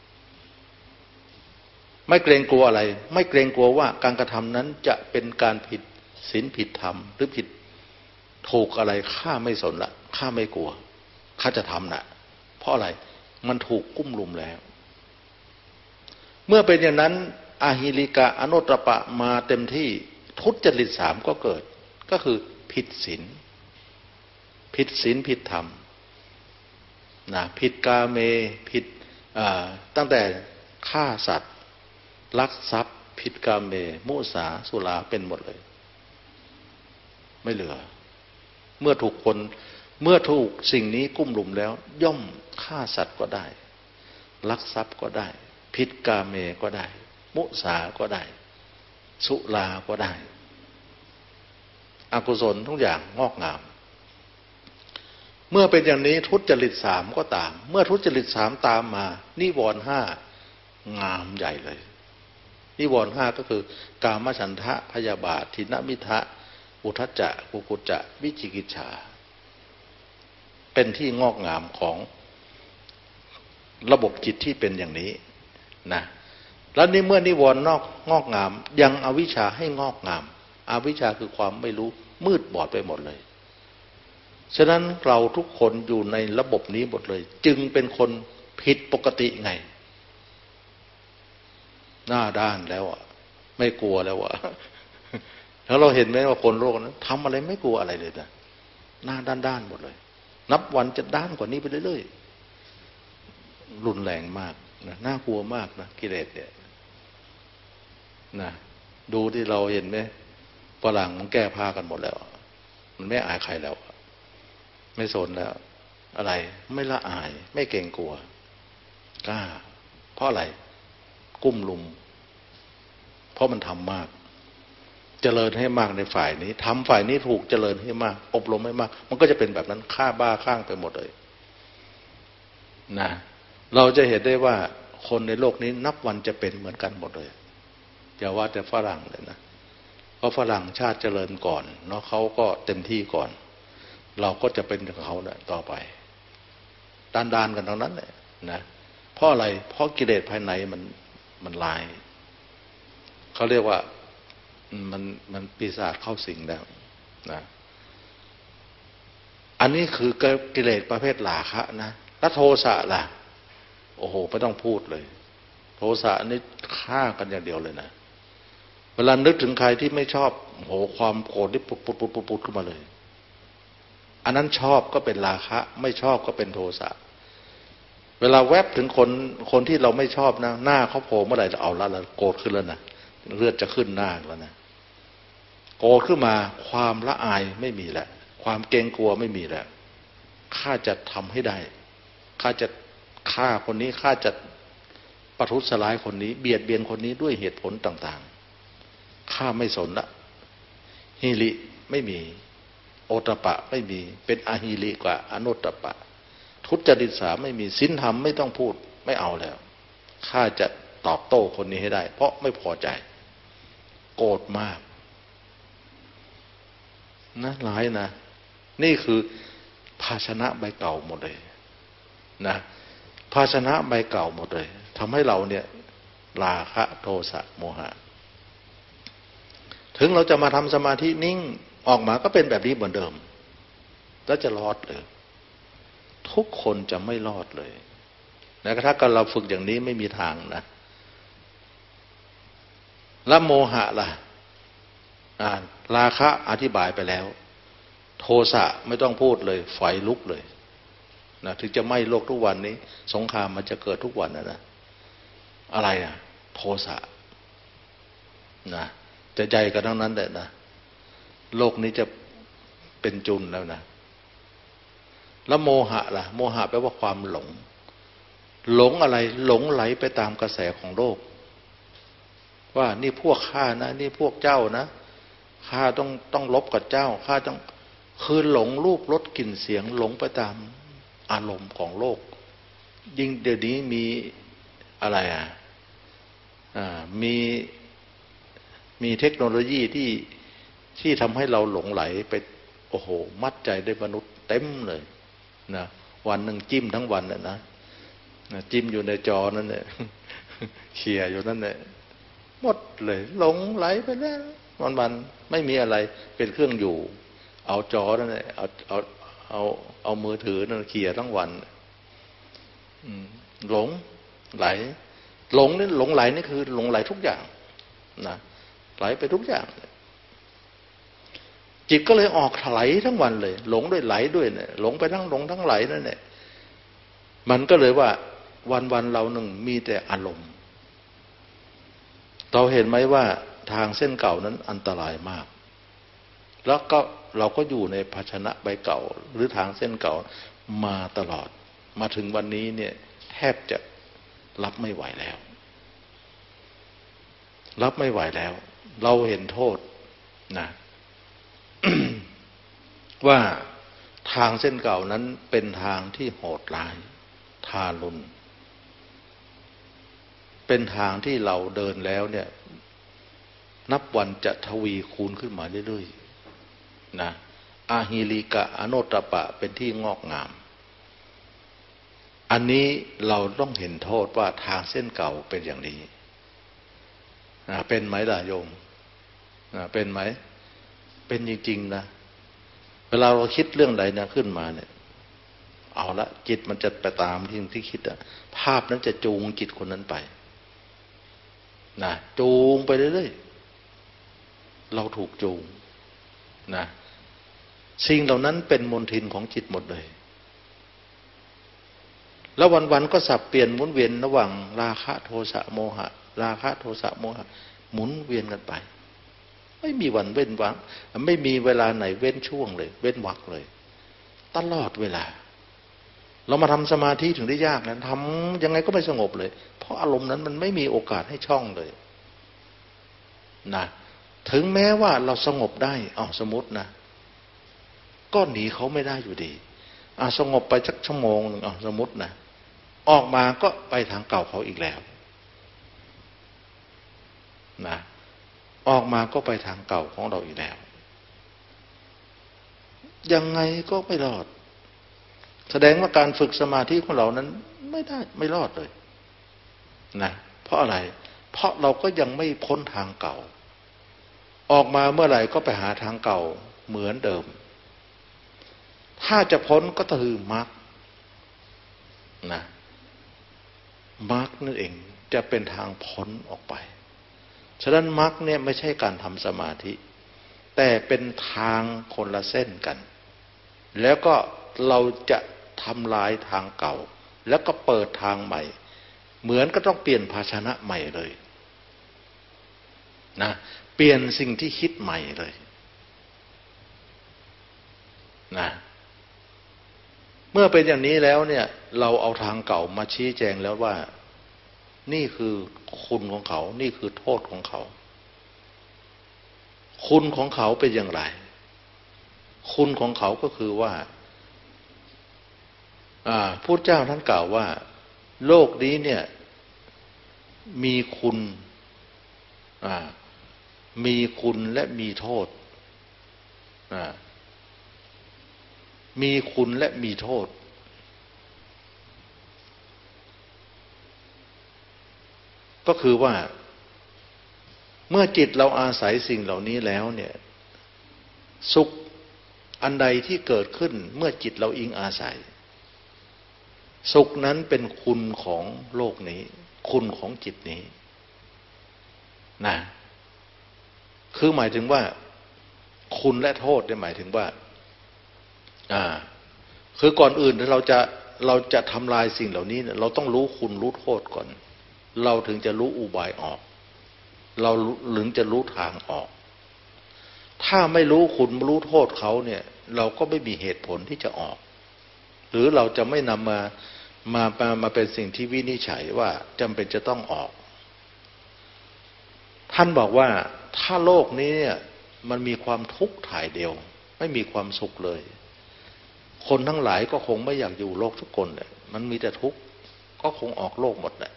ไม่เกรงกลัวอะไรไม่เกรงกลัวว่าการกระทำนั้นจะเป็นการผิดศีลผิดธรรมหรือผิดถูกอะไรข้าไม่สนละข้าไม่กลัวข้าจะทำนะเพราะอะไรมันถูกกุ้มลุมแล้วเมื่อเป็นอย่างนั้นอาหิริกะอโนตตปะมาเต็มที่ทุจริตสามก็เกิดก็คือผิดศีลผิดศีลผิดธรรมนะผิดกาเมผิดตั้งแต่ฆ่าสัตว์ลักทรัพย์ผิดกาเมมุสาสุราเป็นหมดเลยไม่เหลือเมื่อถูกคนเมื่อถูกสิ่งนี้กุ้มลุมแล้วย่อมฆ่าสัตว์ก็ได้ลักทรัพย์ก็ได้ผิดกาเมก็ได้มุสาก็ได้สุราก็ได้อกุศลทุกอย่างงอกงามเมื่อเป็นอย่างนี้ทุจริตสามก็ตามเมื่อทุจริตสามตามมานิวรณ์ห้างามใหญ่เลยนิวรณ์ห้าก็คือกามฉันทะพยาบาททินมิทะอุทธัจจะกุกุจจะวิจิกิจฉาเป็นที่งอกงามของระบบจิตที่เป็นอย่างนี้นะแล้วนี่เมื่อนิวรณ์นอกงอกงามยังอวิชชาให้งอกงามอวิชชาคือความไม่รู้มืดบอดไปหมดเลยฉะนั้นเราทุกคนอยู่ในระบบนี้หมดเลยจึงเป็นคนผิดปกติไงหน้าด้านแล้วอ่ะไม่กลัวแล้วอ่ะแล้วเราเห็นไหมว่าคนโลกนั้นทำอะไรไม่กลัวอะไรเลยนะหน้าด้านด้านหมดเลยนับวันจะด้านกว่านี้ไปเรื่อยๆรุนแรงมากนะน่ากลัวมากนะกิเลสเนี่ยนะดูที่เราเห็นไหมฝรั่งมันแก้ผ้ากันหมดแล้วมันไม่อายใครแล้วไม่สนแล้วอะไรไม่ละอายไม่เกรงกลัวกล้าเพราะอะไรกุ้มลุมเพราะมันทำมากเจริญให้มากในฝ่ายนี้ทำฝ่ายนี้ถูกเจริญให้มากอบรมให้มากมันก็จะเป็นแบบนั้นฆ่าบ้าข้างไปหมดเลยนะเราจะเห็นได้ว่าคนในโลกนี้นับวันจะเป็นเหมือนกันหมดเลยอย่าว่าแต่ฝรั่งเลยนะเพราะฝรั่งชาติเจริญก่อนเนาะเขาก็เต็มที่ก่อนเราก็จะเป็นกับเขาเนี่ยต่อไปดานดานกันทั้งนั้นเลยนะเพราะอะไรเพราะกิเลสภายในมันมันลายเขาเรียกว่ามันมันปีศาจเข้าสิงแล้วนะอันนี้คือกิเลสประเภทราคะนะแล้วโทสะล่ะโอ้โหไม่ต้องพูดเลยโทสะนี่ฆ่ากันอย่างเดียวเลยนะเวลานึกถึงใครที่ไม่ชอบโหความโกรธนี่ปุดปุดปุดปุดปุดขึ้นมาเลยอันนั้นชอบก็เป็นราคะไม่ชอบก็เป็นโทสะเวลาแวบถึงคนคนที่เราไม่ชอบนะหน้าเขาโผล่เมื่อไหร่เราเอาละเราโกรธขึ้นแล้วนะเลือดจะขึ้นหน้าแล้วนะโกรธขึ้นมาความละอายไม่มีแหละความเกรงกลัวไม่มีแหละข้าจะทำให้ได้ข้าจะฆ่าคนนี้ข้าจะประทุษร้ายคนนี้เบียดเบียนคนนี้ด้วยเหตุผลต่างๆข้าไม่สนละฮิริไม่มีโอตปะไม่มีเป็นอหิริกว่าอโนตตปะทุจริตสามไม่มีศีลธรรมไม่ต้องพูดไม่เอาแล้วข้าจะตอบโต้คนนี้ให้ได้เพราะไม่พอใจโกรธมากนะร้ายนะนี่คือภาชนะใบเก่าหมดเลยนะภาชนะใบเก่าหมดเลยทำให้เราเนี่ยราคะโทสะโมหะถึงเราจะมาทำสมาธินิ่งออกมาก็เป็นแบบนี้เหมือนเดิมแล้วจะรอดเลยทุกคนจะไม่รอดเลยนะถ้าเกิดเราฝึกอย่างนี้ไม่มีทางนะแล้วโมหะล่ะราคะอธิบายไปแล้วโทสะไม่ต้องพูดเลยไฟลุกเลยนะถึงจะไหม้โลกทุกวันนี้สงครามมันจะเกิดทุกวันนะนะอะไรอ่ะโทสะนะจะใหญ่กันทั้งนั้นแหละนะโลกนี้จะเป็นจุลแล้วนะแล้วโมหะล่ะโมหะแปลว่าความหลงหลงอะไรหลงไหลไปตามกระแสของโลกว่านี่พวกข้านะนี่พวกเจ้านะข้าต้องต้องลบกับเจ้าข้าต้องคือหลงรูปรสกลิ่นเสียงหลงไปตามอารมณ์ของโลกยิ่งเดี๋ยวนี้มีอะไรอ่ะอ่ามีมีเทคโนโลยีที่ที่ทำให้เราหลงไหลไปโอ้โหมัดใจได้มนุษย์เต็มเลยนะวันหนึ่งจิ้มทั้งวันน่ะนะจิ้มอยู่ในจอนั่นแหละเขี่ยอยู่นั่นแหละหมดเลยหลงไหลไปแล้ววันๆไม่มีอะไรเป็นเครื่องอยู่เอาจอนั่นแหละเอาเอาเอาเอามือถือนั่นเขี่ยทั้งวันหลงไหลหลงนี่หลงไหลนี่คือหลงไหลทุกอย่างนะไหลไปทุกอย่างจิตก็เลยออกไหลทั้งวันเลยหลงด้วยไหลด้วยเนี่ยหลงไปทั้งหลงทั้งไหลนั่นแหละมันก็เลยว่าวันๆเราหนึ่งมีแต่อารมณ์เราเห็นไหมว่าทางเส้นเก่านั้นอันตรายมากแล้วก็เราก็อยู่ในภาชนะใบเก่าหรือทางเส้นเก่ามาตลอดมาถึงวันนี้เนี่ยแทบจะรับไม่ไหวแล้วรับไม่ไหวแล้วเราเห็นโทษนะ ว่าทางเส้นเก่านั้นเป็นทางที่โหดร้ายทารุณเป็นทางที่เราเดินแล้วเนี่ยนับวันจะทวีคูณขึ้นมาเรื่อยๆนะอาหิริกะอโนตตปะเป็นที่งอกงามอันนี้เราต้องเห็นโทษว่าทางเส้นเก่าเป็นอย่างนี้นะเป็นไหมล่ะโยมนะเป็นไหมเป็นจริงๆนะเวลาเราคิดเรื่องใดนะขึ้นมาเนี่ยเอาละจิตมันจะไปตามที่ที่คิดอะภาพนั้นจะจูงจิตคนนั้นไปนะจูงไปเรื่อยๆเราถูกจูงนะสิ่งเหล่านั้นเป็นมลทินของจิตหมดเลยแล้ววันๆก็สับเปลี่ยนหมุนเวียนระหว่างราคะโทสะโมหะราคะโทสะโมหะหมุนเวียนกันไปไม่มีวันเว้นวรรคไม่มีเวลาไหนเว้นช่วงเลยเว้นวรรคเลยตลอดเวลาเรามาทำสมาธิถึงได้ยากนะทำยังไงก็ไม่สงบเลยเพราะอารมณ์นั้นมันไม่มีโอกาสให้ช่องเลยนะถึงแม้ว่าเราสงบได้อ้าวสมมตินะก็หนีเขาไม่ได้อยู่ดีอ่ะสงบไปสักชั่วโมงหนึ่งอ้าวสมมตินะออกมาก็ไปทางเก่าเขาอีกแล้วนะออกมาก็ไปทางเก่าของเราอีกแล้วยังไงก็ไม่รอดแสดงว่าการฝึกสมาธิของเรานั้นไม่ได้ไม่รอดเลยนะเพราะอะไรเพราะเราก็ยังไม่พ้นทางเก่าออกมาเมื่อไหร่ก็ไปหาทางเก่าเหมือนเดิมถ้าจะพ้นก็คือมรรคนะมรรคนั่นเองจะเป็นทางพ้นออกไปฉะนั้นมรรคเนี่ยไม่ใช่การทำสมาธิแต่เป็นทางคนละเส้นกันแล้วก็เราจะทำลายทางเก่าแล้วก็เปิดทางใหม่เหมือนก็ต้องเปลี่ยนภาชนะใหม่เลยนะเปลี่ยนสิ่งที่คิดใหม่เลยนะเมื่อเป็นอย่างนี้แล้วเนี่ยเราเอาทางเก่ามาชี้แจงแล้วว่านี่คือคุณของเขานี่คือโทษของเขาคุณของเขาเป็นอย่างไรคุณของเขาก็คือว่าพุทธเจ้าท่านกล่าวว่าโลกนี้เนี่ยมีคุณมีคุณและมีโทษมีคุณและมีโทษก็คือว่าเมื่อจิตเราอาศัยสิ่งเหล่านี้แล้วเนี่ยสุขอันใดที่เกิดขึ้นเมื่อจิตเราอิงอาศัยสุขนั้นเป็นคุณของโลกนี้คุณของจิตนี้นะคือหมายถึงว่าคุณและโทษเนี่ยหมายถึงว่าอ่าคือก่อนอื่นเราจะเราจะทำลายสิ่งเหล่านี้เนี่ยเราต้องรู้คุณรู้โทษก่อนเราถึงจะรู้อุบายออกเราถึงจะรู้ทางออกถ้าไม่รู้คุณรู้โทษเขาเนี่ยเราก็ไม่มีเหตุผลที่จะออกหรือเราจะไม่นำมามามามาเป็นสิ่งที่วินิจฉัยว่าจำเป็นจะต้องออกท่านบอกว่าถ้าโลกนี้เนี่ยมันมีความทุกข์ถ่ายเดียวไม่มีความสุขเลยคนทั้งหลายก็คงไม่อยากอยู่โลกทุกคนเลยมันมีแต่ทุกข์ก็คงออกโลกหมดแหละ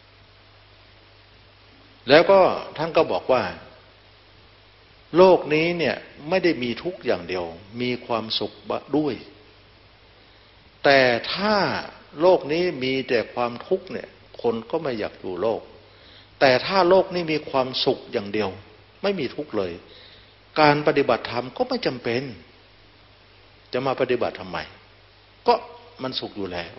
แล้วก็ท่านก็บอกว่าโลกนี้เนี่ยไม่ได้มีทุกข์อย่างเดียวมีความสุขด้วยแต่ถ้าโลกนี้มีแต่ความทุกข์เนี่ยคนก็ไม่อยากอยู่โลกแต่ถ้าโลกนี้มีความสุขอย่างเดียวไม่มีทุกข์เลยการปฏิบัติธรรมก็ไม่จำเป็นจะมาปฏิบัติทำไมก็มันสุขอยู่แล้ว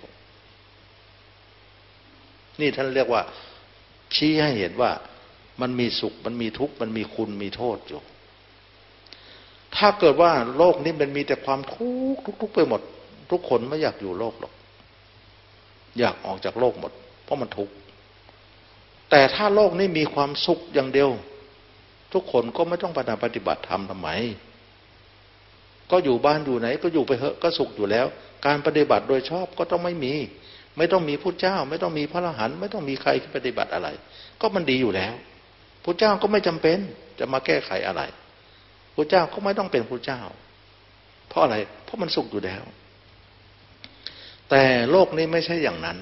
นี่ท่านเรียกว่าชี้ให้เห็นว่ามันมีสุขมันมีทุกข์มันมีคุณมีโทษอยู่ถ้าเกิดว่าโลกนี้มันมีแต่ความทุกข์ทุกข์ไปหมดทุกคนไม่อยากอยู่โลกหรอกอยากออกจากโลกหมดเพราะมันทุกข์แต่ถ้าโลกนี้มีความสุขอย่างเดียวทุกคนก็ไม่ต้องปฏิบัติธรรมทำไมก็อยู่บ้านอยู่ไหนก็อยู่ไปเถอะก็สุขอยู่แล้วการปฏิบัติโดยชอบก็ต้องไม่มีไม่ต้องมีพุทธเจ้าไม่ต้องมีพระอรหันต์ไม่ต้องมีใครที่ปฏิบัติอะไรก็มันดีอยู่แล้วพุทธเจ้าก็ไม่จำเป็นจะมาแก้ไขอะไรพุทธเจ้าก็ไม่ต้องเป็นพุทธเจ้าเพราะอะไรเพราะมันสุขอยู่แล้วแต่โลกนี้ไม่ใช่อย่างนั้น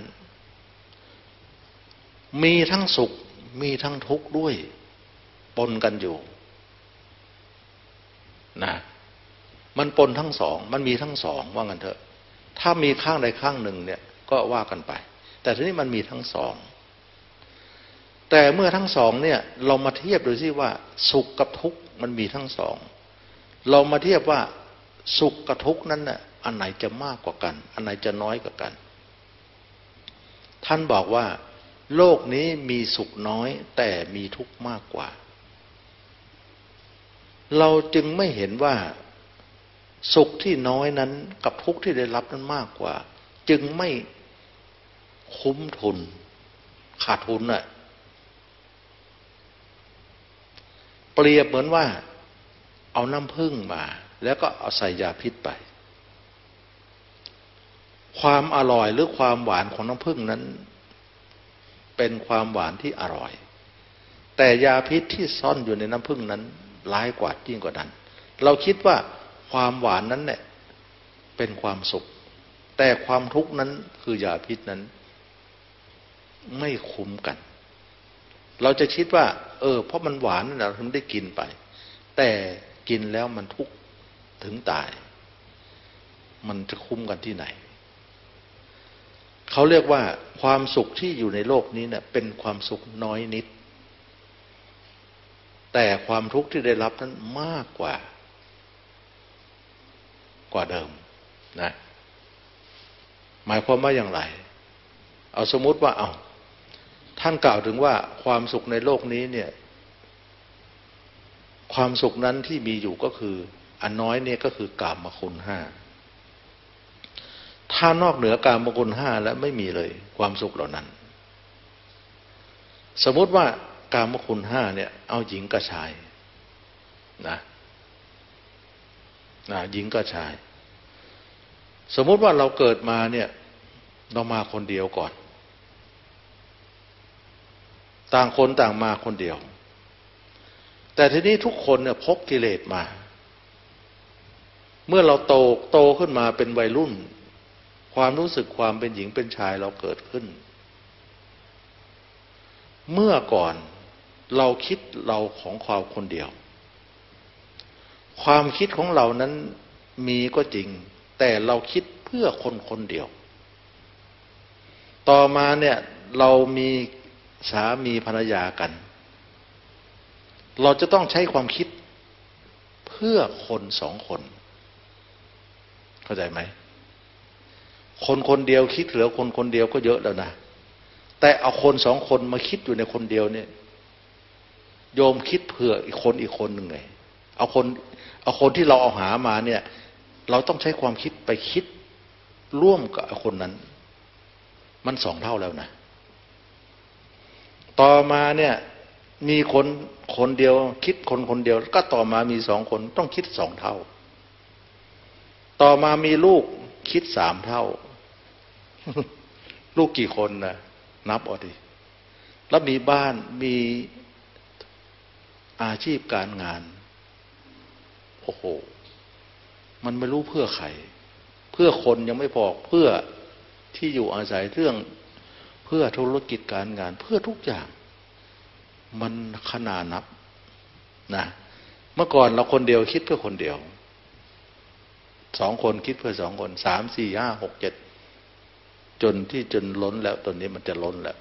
มีทั้งสุขมีทั้งทุกข์ด้วยปนกันอยู่นะมันปนทั้งสองมันมีทั้งสองว่างั้นเถอะถ้ามีข้างใดข้างหนึ่งเนี่ยก็ว่ากันไปแต่ทีนี้มันมีทั้งสองแต่เมื่อทั้งสองเนี่ยเรามาเทียบดูสิว่าสุขกับทุกข์มันมีทั้งสองเรามาเทียบว่าสุขกับทุกข์นั้นน่ะอันไหนจะมากกว่ากันอันไหนจะน้อยกว่ากันท่านบอกว่าโลกนี้มีสุขน้อยแต่มีทุกข์มากกว่าเราจึงไม่เห็นว่าสุขที่น้อยนั้นกับทุกข์ที่ได้รับนั้นมากกว่าจึงไม่คุ้มทุนขาดทุนน่ะเปรียบเหมือนว่าเอาน้ำผึ้งมาแล้วก็เอาใส่ยาพิษไปความอร่อยหรือความหวานของน้ำผึ้งนั้นเป็นความหวานที่อร่อยแต่ยาพิษที่ซ่อนอยู่ในน้ำผึ้งนั้นร้ายกว่ายิ่งกว่านั้นเราคิดว่าความหวานนั้นเนี่ยเป็นความสุขแต่ความทุกข์นั้นคือยาพิษนั้นไม่คุ้มกันเราจะคิดว่าเออเพราะมันหวานนั่นแหละถึงได้กินไปแต่กินแล้วมันทุกข์ถึงตายมันจะคุ้มกันที่ไหนเขาเรียกว่าความสุขที่อยู่ในโลกนี้เนี่ยเป็นความสุขน้อยนิดแต่ความทุกข์ที่ได้รับนั้นมากกว่ากว่าเดิมนะหมายความว่าอย่างไรเอาสมมุติว่าเอาท่านกล่าวถึงว่าความสุขในโลกนี้เนี่ยความสุขนั้นที่มีอยู่ก็คืออันน้อยเนี่ยก็คือกามคุณห้าถ้านอกเหนือกามคุณห้าแล้วไม่มีเลยความสุขเหล่านั้นสมมุติว่ากามคุณห้าเนี่ยเอาหญิงกับชายนะนะหญิงกับชายสมมุติว่าเราเกิดมาเนี่ยเรามาคนเดียวก่อนต่างคนต่างมาคนเดียวแต่ทีนี้ทุกคนเนี่ยพกกิเลสมาเมื่อเราโตโตขึ้นมาเป็นวัยรุ่นความรู้สึกความเป็นหญิงเป็นชายเราเกิดขึ้นเมื่อก่อนเราคิดเราของความคนเดียวความคิดของเรานั้นมีก็จริงแต่เราคิดเพื่อคนคนเดียวต่อมาเนี่ยเรามีสามีภรรยากันเราจะต้องใช้ความคิดเพื่อคนสองคนเข้าใจไหมคนคนเดียวคิดเหลือคนคนเดียวก็เยอะแล้วนะแต่เอาคนสองคนมาคิดอยู่ในคนเดียวเนี่ยโยมคิดเผื่ออีกคนอีกคนหนึ่งไงเอาคนเอาคนที่เราเอาหามาเนี่ยเราต้องใช้ความคิดไปคิดร่วมกับคนนั้นมันสองเท่าแล้วนะต่อมาเนี่ยมีคนคนเดียวคิดคนคนเดียวก็ต่อมามีสองคนต้องคิดสองเท่าต่อมามีลูกคิดสามเท่า ลูกกี่คนนะนับเอาดิแล้วมีบ้านมีอาชีพการงานโอ้โหมันไม่รู้เพื่อใครเพื่อคนยังไม่พอเพื่อที่อยู่อาศัยเรื่องเพื่อธุรกิจการงานเพื่อทุกอย่างมันขนาดนับนะเมื่อก่อนเราคนเดียวคิดเพื่อคนเดียวสองคนคิดเพื่อสองคนสามสี่ห้าหกเจ็ดจนที่จนล้นแล้วตอนนี้มันจะล้นแล้ว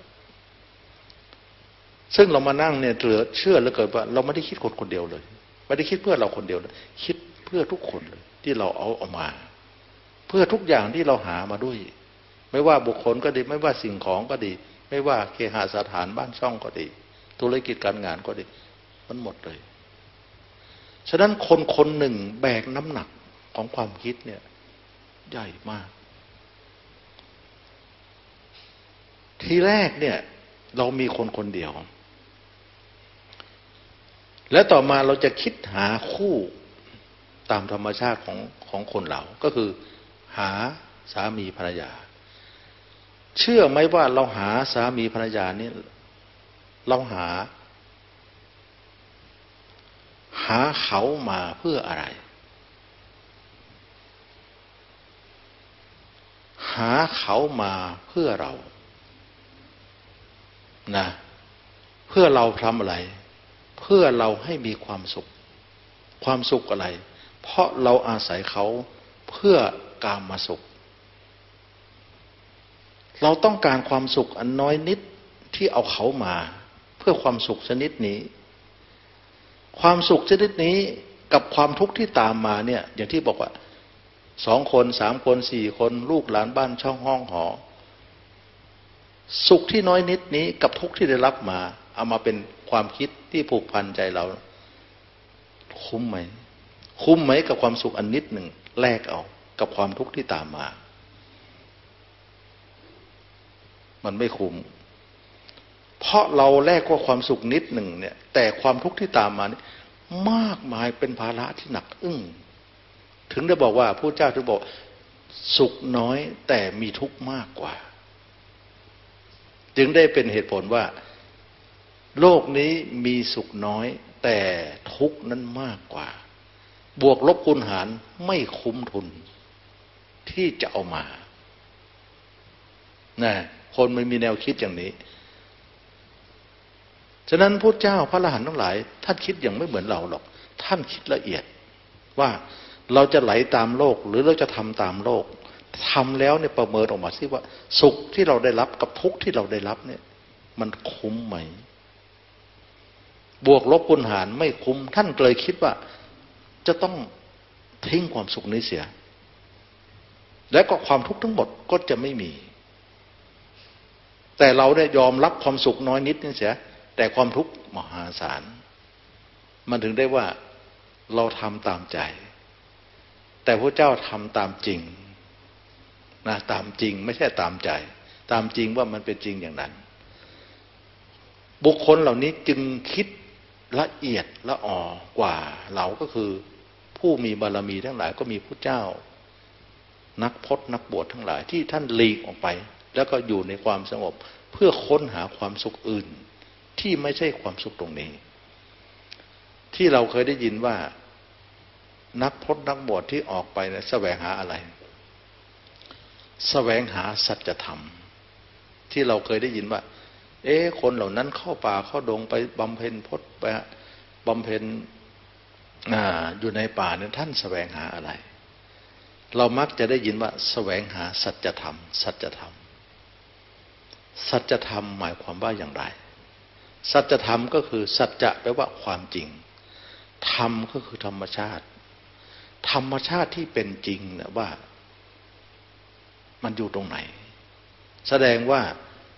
ซึ่งเรามานั่งเนี่ยเหลือเชื่อเหลือเกินว่าเราไม่ได้คิดคนคนเดียวเลยไม่ได้คิดเพื่อเราคนเดียวเลยคิดเพื่อทุกคนเลยที่เราเอาออกมาเพื่อทุกอย่างที่เราหามาด้วยไม่ว่าบุคคลก็ดีไม่ว่าสิ่งของก็ดีไม่ว่าเคหสถานบ้านช่องก็ดีธุรกิจการงานก็ดีมันหมดเลยฉะนั้นคนคนหนึ่งแบกน้ำหนักของความคิดเนี่ยใหญ่มากทีแรกเนี่ยเรามีคนคนเดียวและต่อมาเราจะคิดหาคู่ตามธรรมชาติของของคนเราก็คือหาสามีภรรยาเชื่อไหมว่าเราหาสามีภรรยานี่เราหาหาเขามาเพื่ออะไรหาเขามาเพื่อเรานะเพื่อเราทำอะไรเพื่อเราให้มีความสุขความสุขอะไรเพราะเราอาศัยเขาเพื่อกามสุขเราต้องการความสุขอันน้อยนิดที่เอาเขามาเพื่อความสุขชนิดนี้ความสุขชนิดนี้กับความทุกข์ที่ตามมาเนี่ยอย่างที่บอกว่าสองคนสามคนสี่คนลูกหลานบ้านช่องห้องหอสุขที่น้อยนิดนี้กับทุกข์ที่ได้รับมาเอามาเป็นความคิดที่ผูกพันใจเราคุ้มไหมคุ้มไหมกับความสุขอันนิดหนึ่งแลกเอากับความทุกข์ที่ตามมามันไม่คุ้มเพราะเราแลกว่าความสุขนิดหนึ่งเนี่ยแต่ความทุกข์ที่ตามมานี่มากมายเป็นภาระที่หนักอึ้งถึงได้บอกว่าพระเจ้าถึงบอกสุขน้อยแต่มีทุกข์มากกว่าจึงได้เป็นเหตุผลว่าโลกนี้มีสุขน้อยแต่ทุกข์นั้นมากกว่าบวกลบคูณหารไม่คุ้มทุนที่จะเอามานะคนไม่มีแนวคิดอย่างนี้ฉะนั้นพุทธเจ้าพระอรหันต์ทั้งหลายท่านคิดอย่างไม่เหมือนเราหรอกท่านคิดละเอียดว่าเราจะไหลตามโลกหรือเราจะทำตามโลกทำแล้วเนี่ยประเมินออกมาซิว่าสุขที่เราได้รับกับทุกข์ที่เราได้รับเนี่ยมันคุ้มไหมบวกลบคูณหารไม่คุ้มท่านเลยคิดว่าจะต้องทิ้งความสุขนี้เสียและก็ความทุกข์ทั้งหมดก็จะไม่มีแต่เราได้ยอมรับความสุขน้อยนิดนี่เสียแต่ความทุกข์มหาศาลมันถึงได้ว่าเราทำตามใจแต่พระเจ้าทำตามจริงนะตามจริงไม่ใช่ตามใจตามจริงว่ามันเป็นจริงอย่างนั้นบุคคลเหล่านี้จึงคิดละเอียดละออกว่าเราก็คือผู้มีบารมีทั้งหลายก็มีพระเจ้านักพจน์นักบวชทั้งหลายที่ท่านหลีกออกไปแล้วก็อยู่ในความสงบเพื่อค้นหาความสุขอื่นที่ไม่ใช่ความสุขตรงนี้ที่เราเคยได้ยินว่านักพจน์นักบวชที่ออกไปเนี่ยแสวงหาอะไรแสวงหาสัจธรรมที่เราเคยได้ยินว่าเอ๊ะคนเหล่านั้นเข้าป่าเข้าดงไปบำเพ็ญพจน์ไปบำเพ็ญอ่าอยู่ในป่าเนี่ยท่านแสวงหาอะไรเรามักจะได้ยินว่าแสวงหาสัจธรรมสัจธรรมสัจธรรมหมายความว่าอย่างไรสัจธรรมก็คือสัจจะแปลว่าความจริงธรรมก็คือธรรมชาติธรรมชาติที่เป็นจริงนะว่ามันอยู่ตรงไหนแสดงว่า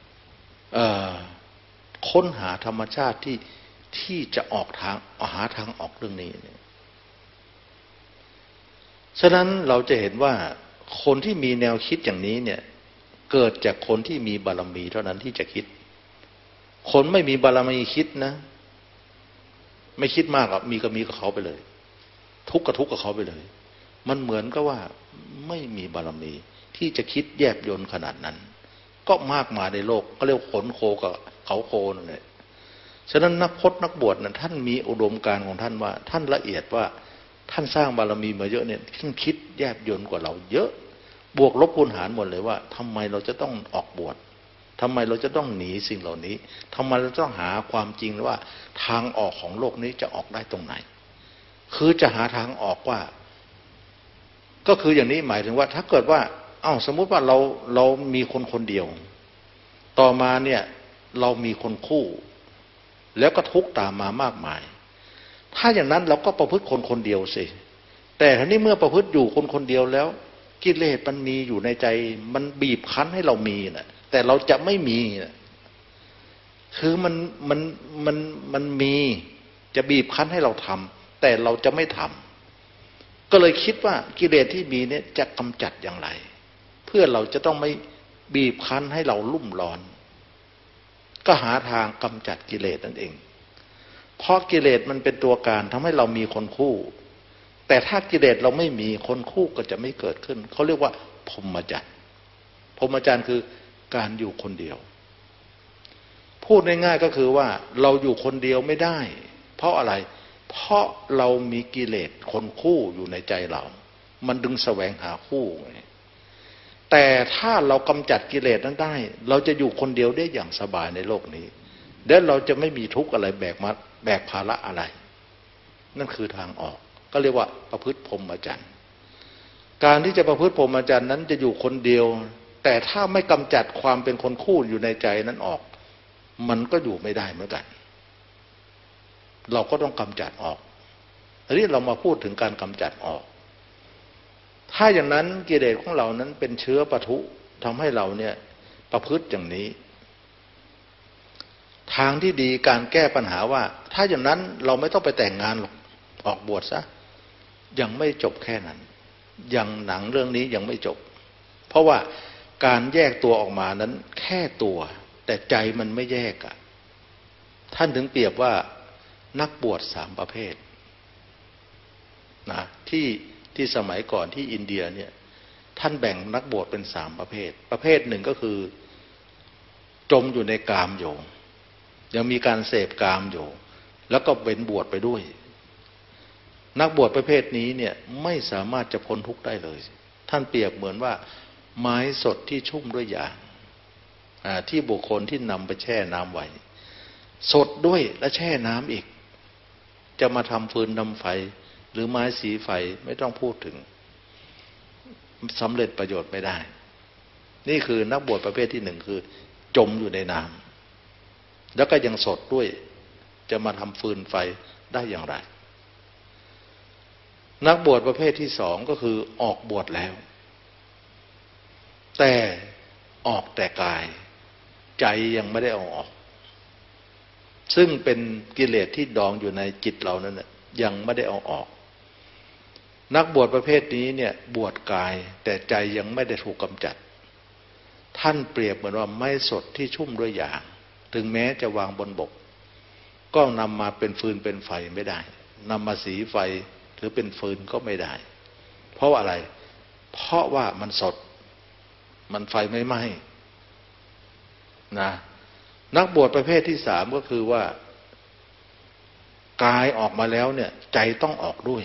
ค้นหาธรรมชาติที่ที่จะออกทางหาทางออกเรื่องนี้เนี่ยฉะนั้นเราจะเห็นว่าคนที่มีแนวคิดอย่างนี้เนี่ยเกิดจากคนที่มีบารมีเท่านั้นที่จะคิดคนไม่มีบารมีคิดนะไม่คิดมากหรอกมีก็มีกับเขาไปเลยทุกข์ก็ทุกข์กับเขาไปเลยมันเหมือนกับว่าไม่มีบารมีที่จะคิดแยบยลขนาดนั้นก็มากมายในโลกก็เรียกขนโคกับเขาโคนั่นแหละฉะนั้นนักพจน์นักบวชนั้นท่านมีอุดมการณ์ของท่านว่าท่านละเอียดว่าท่านสร้างบารมีมาเยอะเนี่ยท่านคิดแยบยลกว่าเราเยอะบวกลบคูณหารหมดเลยว่าทำไมเราจะต้องออกบวชทำไมเราจะต้องหนีสิ่งเหล่านี้ทำไมเราต้องหาความจริงว่าทางออกของโลกนี้จะออกได้ตรงไหนคือจะหาทางออกว่าก็คืออย่างนี้หมายถึงว่าถ้าเกิดว่าเอ้าสมมุติว่าเราเรามีคนคนเดียวต่อมาเนี่ยเรามีคนคู่แล้วก็ทุกข์ตามมามากมายถ้าอย่างนั้นเราก็ประพฤติคนคนเดียวสิแต่ทีนี้เมื่อประพฤติอยู่คนคนเดียวแล้วกิเลสมันมีอยู่ในใจมันบีบคั้นให้เรามีนะแต่เราจะไม่มีนะคือมันมันมันมันมีจะบีบคั้นให้เราทำแต่เราจะไม่ทำก็เลยคิดว่ากิเลสที่มีเนี่ยจะกำจัดอย่างไรเพื่อเราจะต้องไม่บีบคั้นให้เราลุ่มร้อนก็หาทางกำจัดกิเลสนั่นเองเพราะกิเลสมันเป็นตัวการทำให้เรามีคนคู่แต่ถ้ากิเลสเราไม่มีคนคู่ก็จะไม่เกิดขึ้นเขาเรียกว่าพรหมจรรย์พรหมจรรย์คือการอยู่คนเดียวพูดง่ายๆก็คือว่าเราอยู่คนเดียวไม่ได้เพราะอะไรเพราะเรามีกิเลสคนคู่อยู่ในใจเรามันดึงแสวงหาคู่ไงแต่ถ้าเรากำจัดกิเลสนั้นได้เราจะอยู่คนเดียวได้อย่างสบายในโลกนี้และเราจะไม่มีทุกข์อะไรแบกมาแบกภาระอะไรนั่นคือทางออกก็เรียกว่าประพฤติพรหมจรรย์การที่จะประพฤติพรหมจรรย์นั้นจะอยู่คนเดียวแต่ถ้าไม่กำจัดความเป็นคนคู่อยู่ในใจนั้นออกมันก็อยู่ไม่ได้เหมือนกันเราก็ต้องกำจัดออกอันนี้เรามาพูดถึงการกำจัดออกถ้าอย่างนั้นกิเลสของเรานั้นเป็นเชื้อปะทุทำให้เราเนี่ยประพฤติอย่างนี้ทางที่ดีการแก้ปัญหาว่าถ้าอย่างนั้นเราไม่ต้องไปแต่งงานหรอกออกบวชซะยังไม่จบแค่นั้นยังหนังเรื่องนี้ยังไม่จบเพราะว่าการแยกตัวออกมานั้นแค่ตัวแต่ใจมันไม่แยกอ่ะท่านถึงเปรียบว่านักบวชสามประเภทนะที่ที่สมัยก่อนที่อินเดียเนี่ยท่านแบ่งนักบวชเป็นสามประเภทประเภทหนึ่งก็คือจมอยู่ในกามอยู่ยังมีการเสพกามอยู่แล้วก็เป็นบวชไปด้วยนักบวชประเภทนี้เนี่ยไม่สามารถจะพ้นทุกข์ได้เลยท่านเปรียบเหมือนว่าไม้สดที่ชุ่มด้วยยางที่บุคคลที่นำไปแช่น้ำไว้สดด้วยและแช่น้ำอีกจะมาทำฟืนทำไฟหรือไม้สีไฟไม่ต้องพูดถึงสำเร็จประโยชน์ไม่ได้นี่คือนักบวชประเภทที่หนึ่งคือจมอยู่ในน้ำแล้วก็ยังสดด้วยจะมาทำฟืนไฟได้อย่างไรนักบวชประเภทที่สองก็คือออกบวชแล้วแต่ออกแต่กายใจยังไม่ได้เอาออกซึ่งเป็นกิเลสที่ดองอยู่ในจิตเรานั้นน่ะยังไม่ได้เอาออกนักบวชประเภทนี้เนี่ยบวชกายแต่ใจยังไม่ได้ถูกกำจัดท่านเปรียบเหมือนว่าไม้สดที่ชุ่มด้วยยางถึงแม้จะวางบนบกก็นำมาเป็นฟืนเป็นไฟไม่ได้นำมาสีไฟหรือเป็นฟืนก็ไม่ได้เพราะอะไรเพราะว่ามันสดมันไฟไม่ไหม้นะนักบวชประเภทที่สามก็คือว่ากายออกมาแล้วเนี่ยใจต้องออกด้วย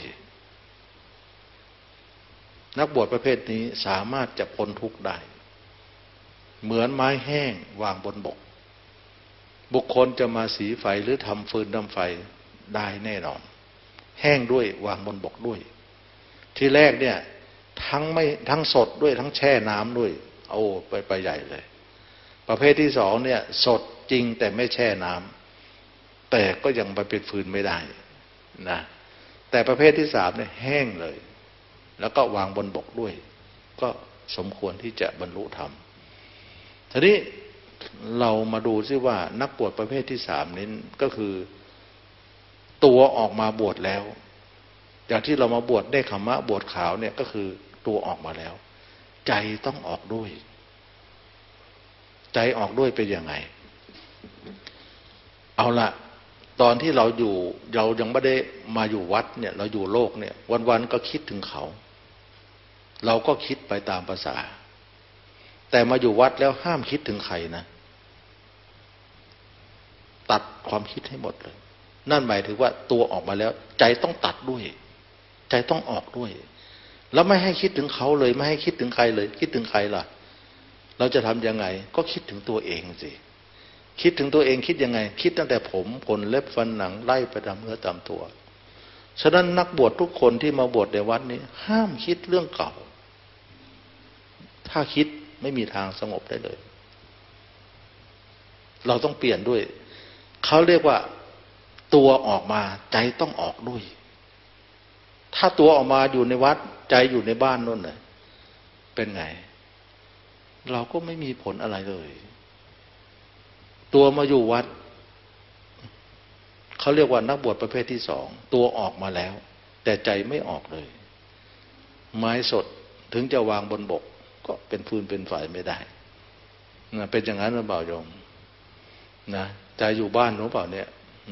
นักบวชประเภทนี้สามารถจะพ้นทุกข์ได้เหมือนไม้แห้งวางบนบกบุคคลจะมาสีไฟหรือทำฟืนทำไฟได้แน่นอนแห้งด้วยวางบนบกด้วยที่แรกเนี่ยทั้งไม่ทั้งสดด้วยทั้งแช่น้ำด้วยเอาไปไปใหญ่เลยประเภทที่สองเนี่ยสดจริงแต่ไม่แช่น้ำแต่ก็ยังไปเป็นฟืนไม่ได้นะแต่ประเภทที่สามเนี่ยแห้งเลยแล้วก็วางบนบกด้วยก็สมควรที่จะบรรลุธรรมทีนี้เรามาดูซิว่านักบวชประเภทที่สามนี้ก็คือตัวออกมาบวชแล้วอย่างที่เรามาบวชได้ขมะบวชขาวเนี่ยก็คือตัวออกมาแล้วใจต้องออกด้วยใจออกด้วยเป็นยังไงเอาละตอนที่เราอยู่เรายังไม่ได้มาอยู่วัดเนี่ยเราอยู่โลกเนี่ยวันๆก็คิดถึงเขาเราก็คิดไปตามภาษาแต่มาอยู่วัดแล้วห้ามคิดถึงใครนะตัดความคิดให้หมดเลยนั่นหมายถึงว่าตัวออกมาแล้วใจต้องตัดด้วยใจต้องออกด้วยแล้วไม่ให้คิดถึงเขาเลยไม่ให้คิดถึงใครเลยคิดถึงใครล่ะเราจะทำยังไงก็คิดถึงตัวเองสิคิดถึงตัวเองคิดยังไงคิดตั้งแต่ผมขนเล็บฟันหนังไล่ไปตามเนื้อตามตัวฉะนั้นนักบวชทุกคนที่มาบวชในวัดนี้ห้ามคิดเรื่องเก่าถ้าคิดไม่มีทางสงบได้เลยเราต้องเปลี่ยนด้วยเขาเรียกว่าตัวออกมาใจต้องออกด้วยถ้าตัวออกมาอยู่ในวัดใจอยู่ในบ้านนั่นเลยเป็นไงเราก็ไม่มีผลอะไรเลยตัวมาอยู่วัดเขาเรียกว่านักบวชประเภทที่สองตัวออกมาแล้วแต่ใจไม่ออกเลยไม้สดถึงจะวางบนบกก็เป็นฟืนเป็นไฟไม่ได้นะเป็นอย่างนั้นหรือเปล่าโยมนะใจอยู่บ้านหรือเปล่าเนี่ย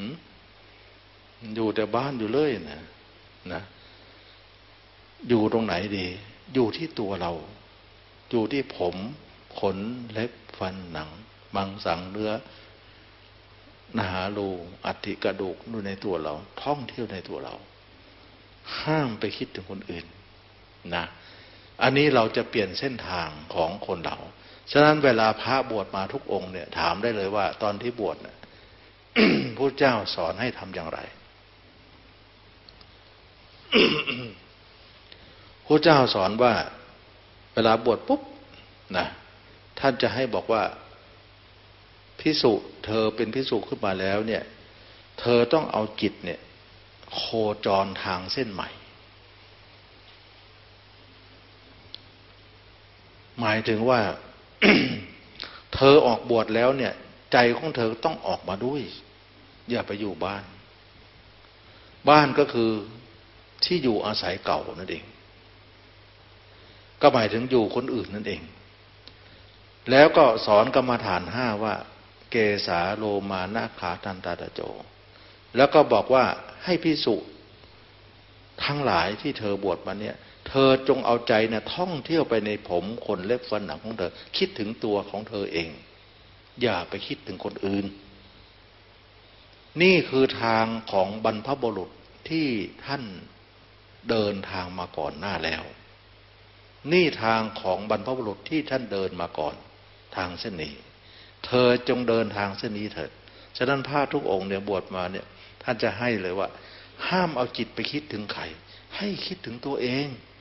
อยู่แต่บ้านอยู่เลยนะนะอยู่ตรงไหนดีอยู่ที่ตัวเราอยู่ที่ผมขนเล็บฟันหนังมังสังเนื้อนาหารูอัฐิกระดูกอยู่ในตัวเราท่องเที่ยวในตัวเราห้ามไปคิดถึงคนอื่นนะอันนี้เราจะเปลี่ยนเส้นทางของคนเราฉะนั้นเวลาพระบวชมาทุกองค์เนี่ยถามได้เลยว่าตอนที่บวชเนี่ย พระเจ้าสอนให้ทำอย่างไร พระเจ้าสอนว่าเวลาบวชปุ๊บนะท่านจะให้บอกว่าภิกษุเธอเป็นภิกษุขึ้นมาแล้วเนี่ยเธอต้องเอาจิตเนี่ยโคจรทางเส้นใหม่หมายถึงว่า เธอออกบวชแล้วเนี่ยใจของเธอต้องออกมาด้วยอย่าไปอยู่บ้านบ้านก็คือที่อยู่อาศัยเก่านั่นเองก็หมายถึงอยู่คนอื่นนั่นเองแล้วก็สอนกรรมฐานห้าว่าเกสาโลมานาขาทันตาตะโจแล้วก็บอกว่าให้ภิกษุทั้งหลายที่เธอบวชมาเนี่ยเธอจงเอาใจเนี่ยท่องเที่ยวไปในผมขนเล็บฟันหนังของเธอคิดถึงตัวของเธอเองอย่าไปคิดถึงคนอื่นนี่คือทางของบรรพบุรุษที่ท่านเดินทางมาก่อนหน้าแล้วนี่ทางของบรรพบุรุษที่ท่านเดินมาก่อนทางเส้นนี้เธอจงเดินทางเส้นนี้เถิดฉะนั้นพระทุกองค์เนี่ยบวชมาเนี่ยท่านจะให้เลยว่าห้ามเอาจิตไปคิดถึงใครให้คิดถึงตัวเอง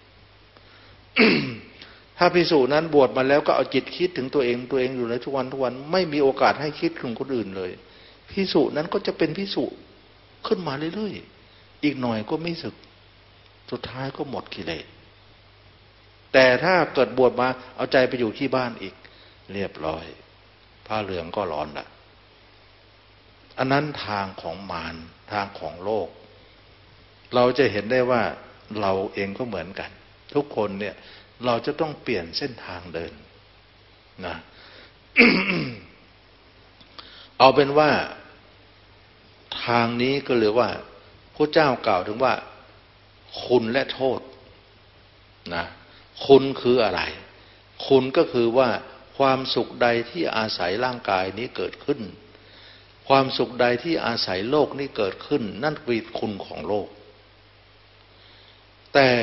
ถ้าภิกษุนั้นบวชมาแล้วก็เอาจิตคิดถึงตัวเองตัวเองอยู่ในทุกวันทุกวันไม่มีโอกาสให้คิดถึงคนอื่นเลยภิกษุนั้นก็จะเป็นภิกษุขึ้นมาเรื่อยๆอีกหน่อยก็ไม่สึกสุดท้ายก็หมดกิเลสแต่ถ้าเกิดบวชมาเอาใจไปอยู่ที่บ้านอีกเรียบร้อยผ้าเหลืองก็ร้อนละอันนั้นทางของมารทางของโลกเราจะเห็นได้ว่าเราเองก็เหมือนกันทุกคนเนี่ยเราจะต้องเปลี่ยนเส้นทางเดินนะ เอาเป็นว่าทางนี้ก็เลยว่าพระเจ้ากล่าวถึงว่าคุณและโทษนะคุณคืออะไรคุณก็คือว่าความสุขใดที่อาศัยร่างกายนี้เกิดขึ้นความสุขใดที่อาศัยโลกนี้เกิดขึ้นนั่นคือคุณของโลกแต่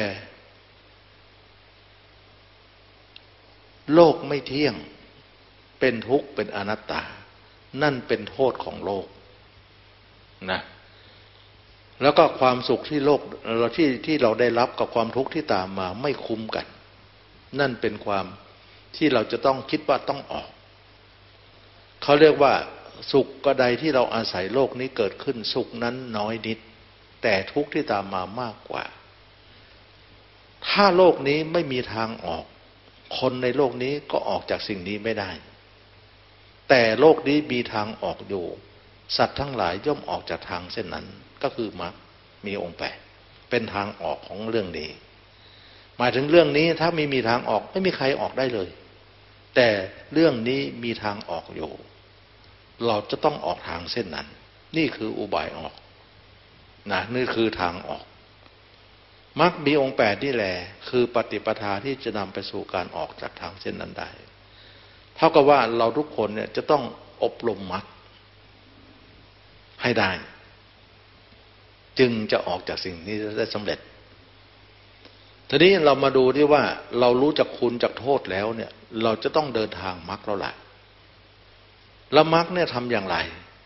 โลกไม่เที่ยงเป็นทุกข์เป็นอนัตตานั่นเป็นโทษของโลกนะแล้วก็ความสุขที่โลกเราที่ที่เราได้รับกับความทุกข์ที่ตามมาไม่คุ้มกันนั่นเป็นความที่เราจะต้องคิดว่าต้องออกเขาเรียกว่าสุขก็ใดที่เราอาศัยโลกนี้เกิดขึ้นสุขนั้นน้อยนิดแต่ทุกข์ที่ตามมามากกว่าถ้าโลกนี้ไม่มีทางออกคนในโลกนี้ก็ออกจากสิ่งนี้ไม่ได้แต่โลกนี้มีทางออกอยู่สัตว์ทั้งหลายย่อมออกจากทางเส้นนั้นก็คือมรรคมีองค์แปดเป็นทางออกของเรื่องนี้หมายถึงเรื่องนี้ถ้าไม่มีทางออกไม่มีใครออกได้เลยแต่เรื่องนี้มีทางออกอยู่เราจะต้องออกทางเส้นนั้นนี่คืออุบายออกนะนี่คือทางออกมรรคมีองค์แปดนี่แหละคือปฏิปทาที่จะนำไปสู่การออกจากทางเส้นนั้นได้เท่ากับว่าเราทุกคนเนี่ยจะต้องอบรมมรรคให้ได้จึงจะออกจากสิ่งนี้ได้สำเร็จทีนี้เรามาดูที่ว่าเรารู้จักคุณจักโทษแล้วเนี่ยเราจะต้องเดินทางมรรคแล้วล่ะแล้วมรรคเนี่ยทำอย่างไร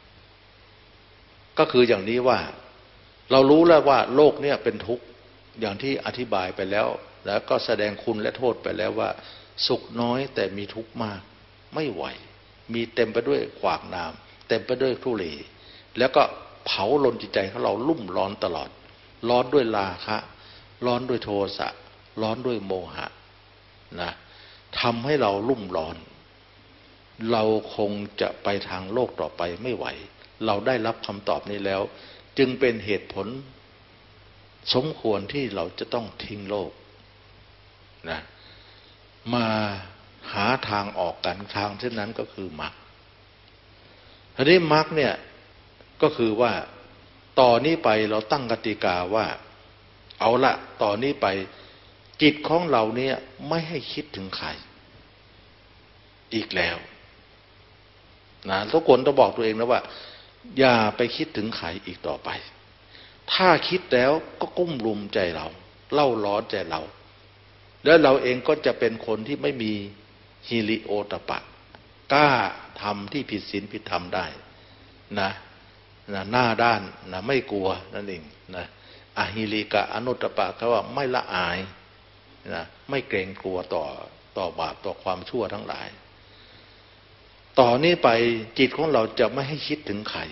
ก็คืออย่างนี้ว่าเรารู้แล้วว่าโลกเนี่ยเป็นทุกข์อย่างที่อธิบายไปแล้วแล้วก็แสดงคุณและโทษไปแล้วว่าสุขน้อยแต่มีทุกข์มากไม่ไหวมีเต็มไปด้วยขวากหนามเต็มไปด้วยทุเลแล้วก็เผาลนจิตใจของเราลุ่มร้อนตลอดร้อนด้วยราคะร้อนด้วยโทสะร้อนด้วยโมหะนะทำให้เราลุ่มร้อนเราคงจะไปทางโลกต่อไปไม่ไหวเราได้รับคำตอบนี้แล้วจึงเป็นเหตุผลสมควรที่เราจะต้องทิ้งโลกนะมาหาทางออกกันทางเช่นนั้นก็คือมรรคทีนี้มรรคเนี่ยก็คือว่าต่อนนี้ไปเราตั้งกติกาว่าเอาละต่อนนี้ไปจิตของเราเนี่ยไม่ให้คิดถึงใครอีกแล้วนะทุกคนต้องบอกตัวเองนะว่าอย่าไปคิดถึงใครอีกต่อไปถ้าคิดแล้วก็กุ้มลุมใจเราเล่าร้อนใจเราแล้วเราเองก็จะเป็นคนที่ไม่มีฮิริโอตปะกล้าทำที่ผิดศีลผิดธรรมได้นะนะหน้าด้านนะไม่กลัวนั่นเองนะอหิริกะอนุตตปะเขาว่าไม่ละอายนะไม่เกรงกลัวต่อต่อบาปต่อความชั่วทั้งหลายต่อนนี้ไปจิตของเราจะไม่ให้คิดถึงใคร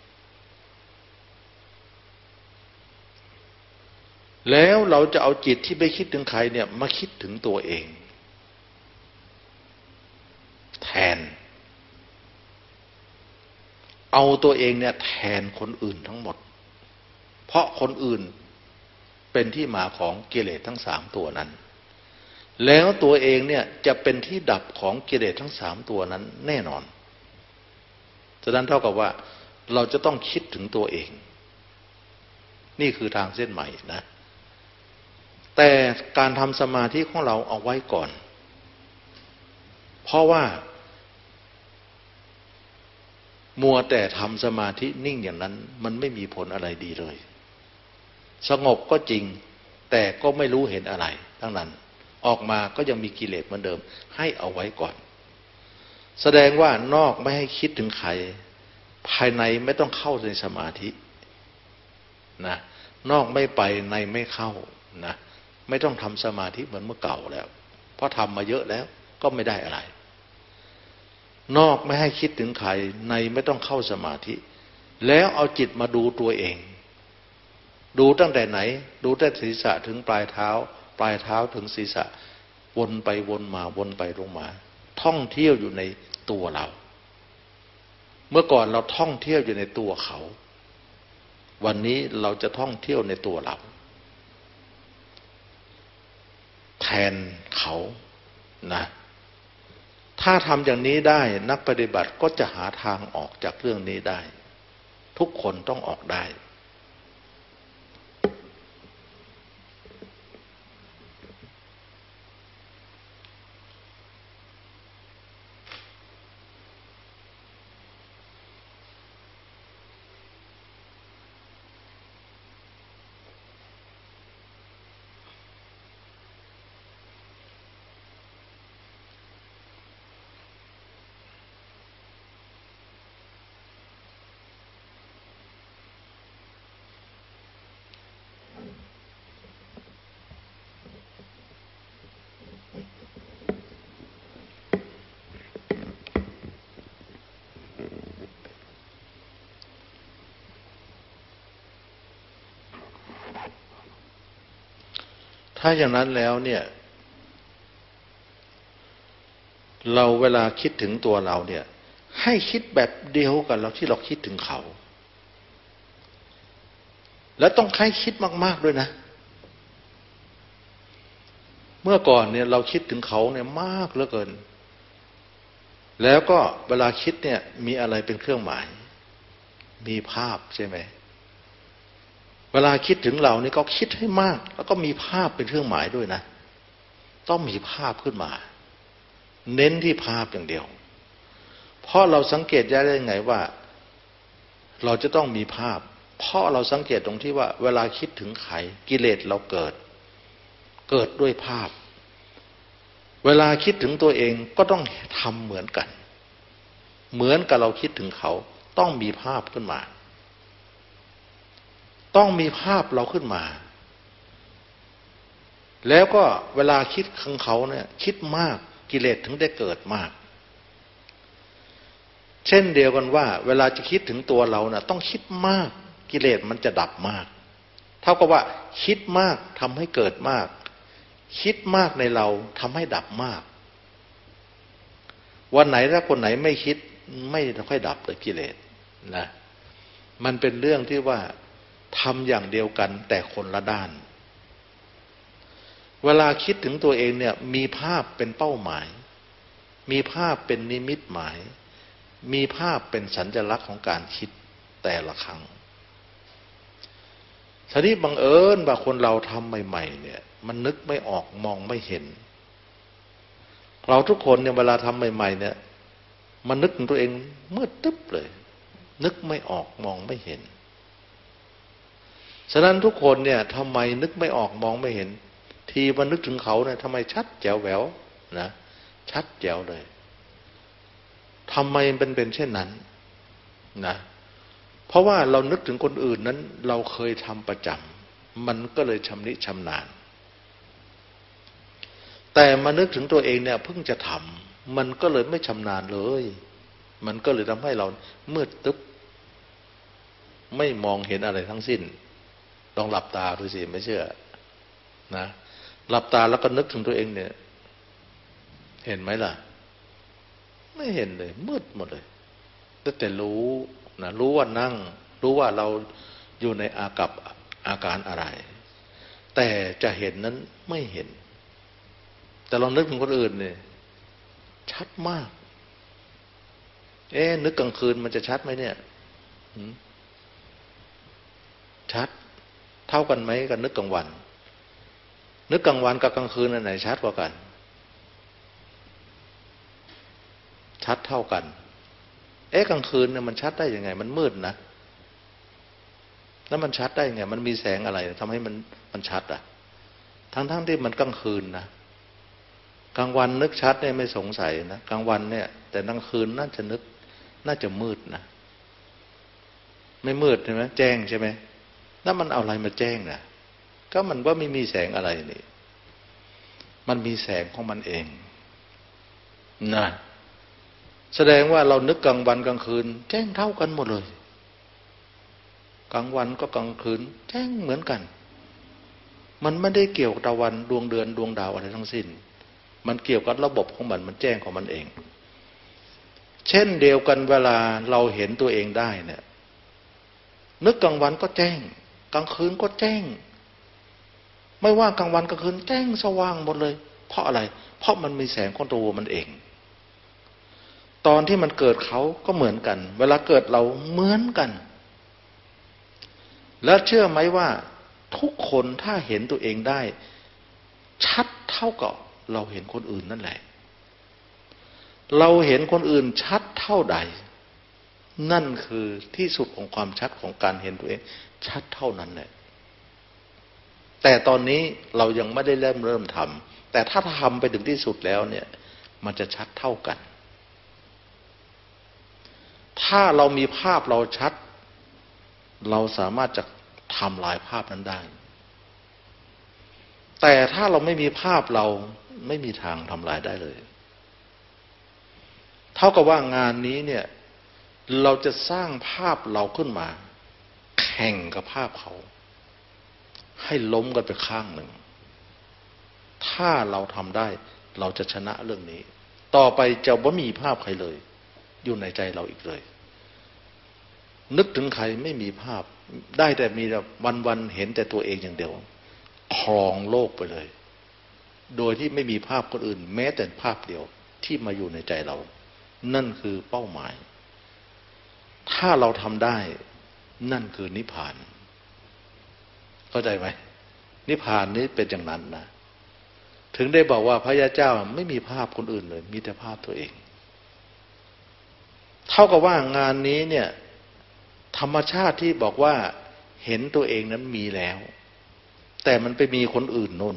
แล้วเราจะเอาจิตที่ไม่คิดถึงใครเนี่ยมาคิดถึงตัวเองแทนเอาตัวเองเนี่ยแทนคนอื่นทั้งหมดเพราะคนอื่นเป็นที่มาของกิเลสทั้งสามตัวนั้นแล้วตัวเองเนี่ยจะเป็นที่ดับของกิเลสทั้งสามตัวนั้นแน่นอนฉะนั้นเท่ากับว่าเราจะต้องคิดถึงตัวเองนี่คือทางเส้นใหม่นะแต่การทำสมาธิของเราเอาไว้ก่อนเพราะว่ามัวแต่ทำสมาธินิ่งอย่างนั้นมันไม่มีผลอะไรดีเลยสงบก็จริงแต่ก็ไม่รู้เห็นอะไรทั้งนั้นออกมาก็ยังมีกิเลสเหมือนเดิมให้เอาไว้ก่อนแสดงว่านอกไม่ให้คิดถึงใครภายในไม่ต้องเข้าในสมาธินะนอกไม่ไปในไม่เข้านะไม่ต้องทำสมาธิเหมือนเมื่อเก่าแล้วเพราะทำมาเยอะแล้วก็ไม่ได้อะไรนอกไม่ให้คิดถึงใครในไม่ต้องเข้าสมาธิแล้วเอาจิตมาดูตัวเองดูตั้งแต่ไหนดูตั้งแต่ศีรษะถึงปลายเท้าปลายเท้าถึงศีรษะวนไปวนมาวนไปลงมาท่องเที่ยวอยู่ในตัวเราเมื่อก่อนเราท่องเที่ยวอยู่ในตัวเขาวันนี้เราจะท่องเที่ยวในตัวเราแทนเขานะถ้าทำอย่างนี้ได้นักปฏิบัติก็จะหาทางออกจากเรื่องนี้ได้ทุกคนต้องออกได้ถ้าอย่างนั้นแล้วเนี่ยเราเวลาคิดถึงตัวเราเนี่ยให้คิดแบบเดียวกันเราที่เราคิดถึงเขาแล้วต้องให้คิดมากๆด้วยนะเมื่อก่อนเนี่ยเราคิดถึงเขาเนี่ยมากเหลือเกินแล้วก็เวลาคิดเนี่ยมีอะไรเป็นเครื่องหมายมีภาพใช่ไหมเวลาคิดถึงเรานี่ก็คิดให้มากแล้วก็มีภาพเป็นเครื่องหมายด้วยนะต้องมีภาพขึ้นมาเน้นที่ภาพอย่างเดียวเพราะเราสังเกตได้ยังไงว่าเราจะต้องมีภาพเพราะเราสังเกตตรงที่ว่าเวลาคิดถึงใครกิเลสเราเกิดเกิดด้วยภาพเวลาคิดถึงตัวเองก็ต้องทำเหมือนกันเหมือนกับเราคิดถึงเขาต้องมีภาพขึ้นมาต้องมีภาพเราขึ้นมาแล้วก็เวลาคิดของเขาเนี่ยคิดมากกิเลสถึงได้เกิดมากเช่นเดียวกันว่าเวลาจะคิดถึงตัวเรานะ่ะต้องคิดมากกิเลสมันจะดับมากเท่ากับว่าคิดมากทำให้เกิดมากคิดมากในเราทำให้ดับมากวันไหนถ้าคนไหนไม่คิดไม่ค่อยดับเลยกิเลสนะมันเป็นเรื่องที่ว่าทำอย่างเดียวกันแต่คนละด้านเวลาคิดถึงตัวเองเนี่ยมีภาพเป็นเป้าหมายมีภาพเป็นนิมิตหมายมีภาพเป็นสัญลักษณ์ของการคิดแต่ละครั้งทีนี้บังเอิญว่าคนเราทำใหม่ๆเนี่ยมันนึกไม่ออกมองไม่เห็นเราทุกคนเนี่ยเวลาทำใหม่ๆเนี่ยมันนึกถึงตัวเองมืดตึ๊บเลยนึกไม่ออกมองไม่เห็นฉะนั้นทุกคนเนี่ยทำไมนึกไม่ออกมองไม่เห็นทีมันนึกถึงเขาเนี่ยทำไมชัดแจ๋วแหววนะชัดแจ๋วเลยทำไมเป็นเป็นเช่นนั้นนะเพราะว่าเรานึกถึงคนอื่นนั้นเราเคยทำประจำมันก็เลยชำนิชำนาญแต่มานึกถึงตัวเองเนี่ยเพิ่งจะทำมันก็เลยไม่ชำนาญเลยมันก็เลยทำให้เรามืดตึ๊บไม่มองเห็นอะไรทั้งสิ้นลองหลับตาดูสิไม่เชื่อนะหลับตาแล้วก็นึกถึงตัวเองเนี่ยเห็นไหมล่ะไม่เห็นเลยมืดหมดเลยแต่รู้นะรู้ว่านั่งรู้ว่าเราอยู่ในอากับอาการอะไรแต่จะเห็นนั้นไม่เห็นแต่ลองนึกถึงคนอื่นเนี่ยชัดมากเอ๊ะนึกกลางคืนมันจะชัดไหมเนี่ยชัดเท่ากันไหมกับนึกกลางวันนึกกลางวันกับกลางคืนอันไหนชัดกว่ากันชัดเท่ากันเอ๊ะกลางคืนเนี่ยมันชัดได้ยังไงมันมืดนะแล้วมันชัดได้ยังไงมันมีแสงอะไรทำให้มันมันชัดอ่ะทั้งๆที่มันกลางคืนนะกลางวันนึกชัดเนี่ยไม่สงสัยนะกลางวันเนี่ยแต่กลางคืนน่าจะนึกน่าจะมืดนะไม่มืดใช่ไหมแจ้งใช่ไหมแล้วมันเอาอะไรมาแจ้งน่ะก็มันว่าไม่มีแสงอะไรนี่มันมีแสงของมันเองนะแสดงว่าเรานึกกลางวันกลางคืนแจ้งเท่ากันหมดเลยกลางวันก็กลางคืนแจ้งเหมือนกันมันไม่ได้เกี่ยวกับตะวันดวงเดือนดวงดาวอะไรทั้งสิ้นมันเกี่ยวกับระบบของมันมันแจ้งของมันเองเช่นเดียวกันเวลาเราเห็นตัวเองได้เนี่ยนึกกลางวันก็แจ้งกลางคืนก็แจ้งไม่ว่ากลางวันกลางคืนแจ้งสว่างหมดเลยเพราะอะไรเพราะมันมีแสงของตัวมันเองตอนที่มันเกิดเขาก็เหมือนกันเวลาเกิดเราเหมือนกันแล้วเชื่อไหมว่าทุกคนถ้าเห็นตัวเองได้ชัดเท่ากับเราเห็นคนอื่นนั่นแหละเราเห็นคนอื่นชัดเท่าใดนั่นคือที่สุดของความชัดของการเห็นตัวเองชัดเท่านั้นแหละแต่ตอนนี้เรายังไม่ได้เริ่มเริ่มทำแต่ถ้าทำไปถึงที่สุดแล้วเนี่ยมันจะชัดเท่ากันถ้าเรามีภาพเราชัดเราสามารถจะทำลายภาพนั้นได้แต่ถ้าเราไม่มีภาพเราไม่มีทางทำลายได้เลยเท่ากับว่างานนี้เนี่ยเราจะสร้างภาพเราขึ้นมาแข่งกับภาพเขาให้ล้มกันไปข้างหนึ่งถ้าเราทำได้เราจะชนะเรื่องนี้ต่อไปจะไม่มีภาพใครเลยอยู่ในใจเราอีกเลยนึกถึงใครไม่มีภาพได้แต่มีแต่วันๆเห็นแต่ตัวเองอย่างเดียวครองโลกไปเลยโดยที่ไม่มีภาพคนอื่นแม้แต่ภาพเดียวที่มาอยู่ในใจเรานั่นคือเป้าหมายถ้าเราทำได้นั่นคือนิพพานเข้าใจไหมนิพพานนี้เป็นอย่างนั้นนะถึงได้บอกว่าพระยาเจ้าไม่มีภาพคนอื่นเลยมีแต่ภาพตัวเองเท่ากับว่างานนี้เนี่ยธรรมชาติที่บอกว่าเห็นตัวเองนั้นมีแล้วแต่มันไปมีคนอื่นนู่น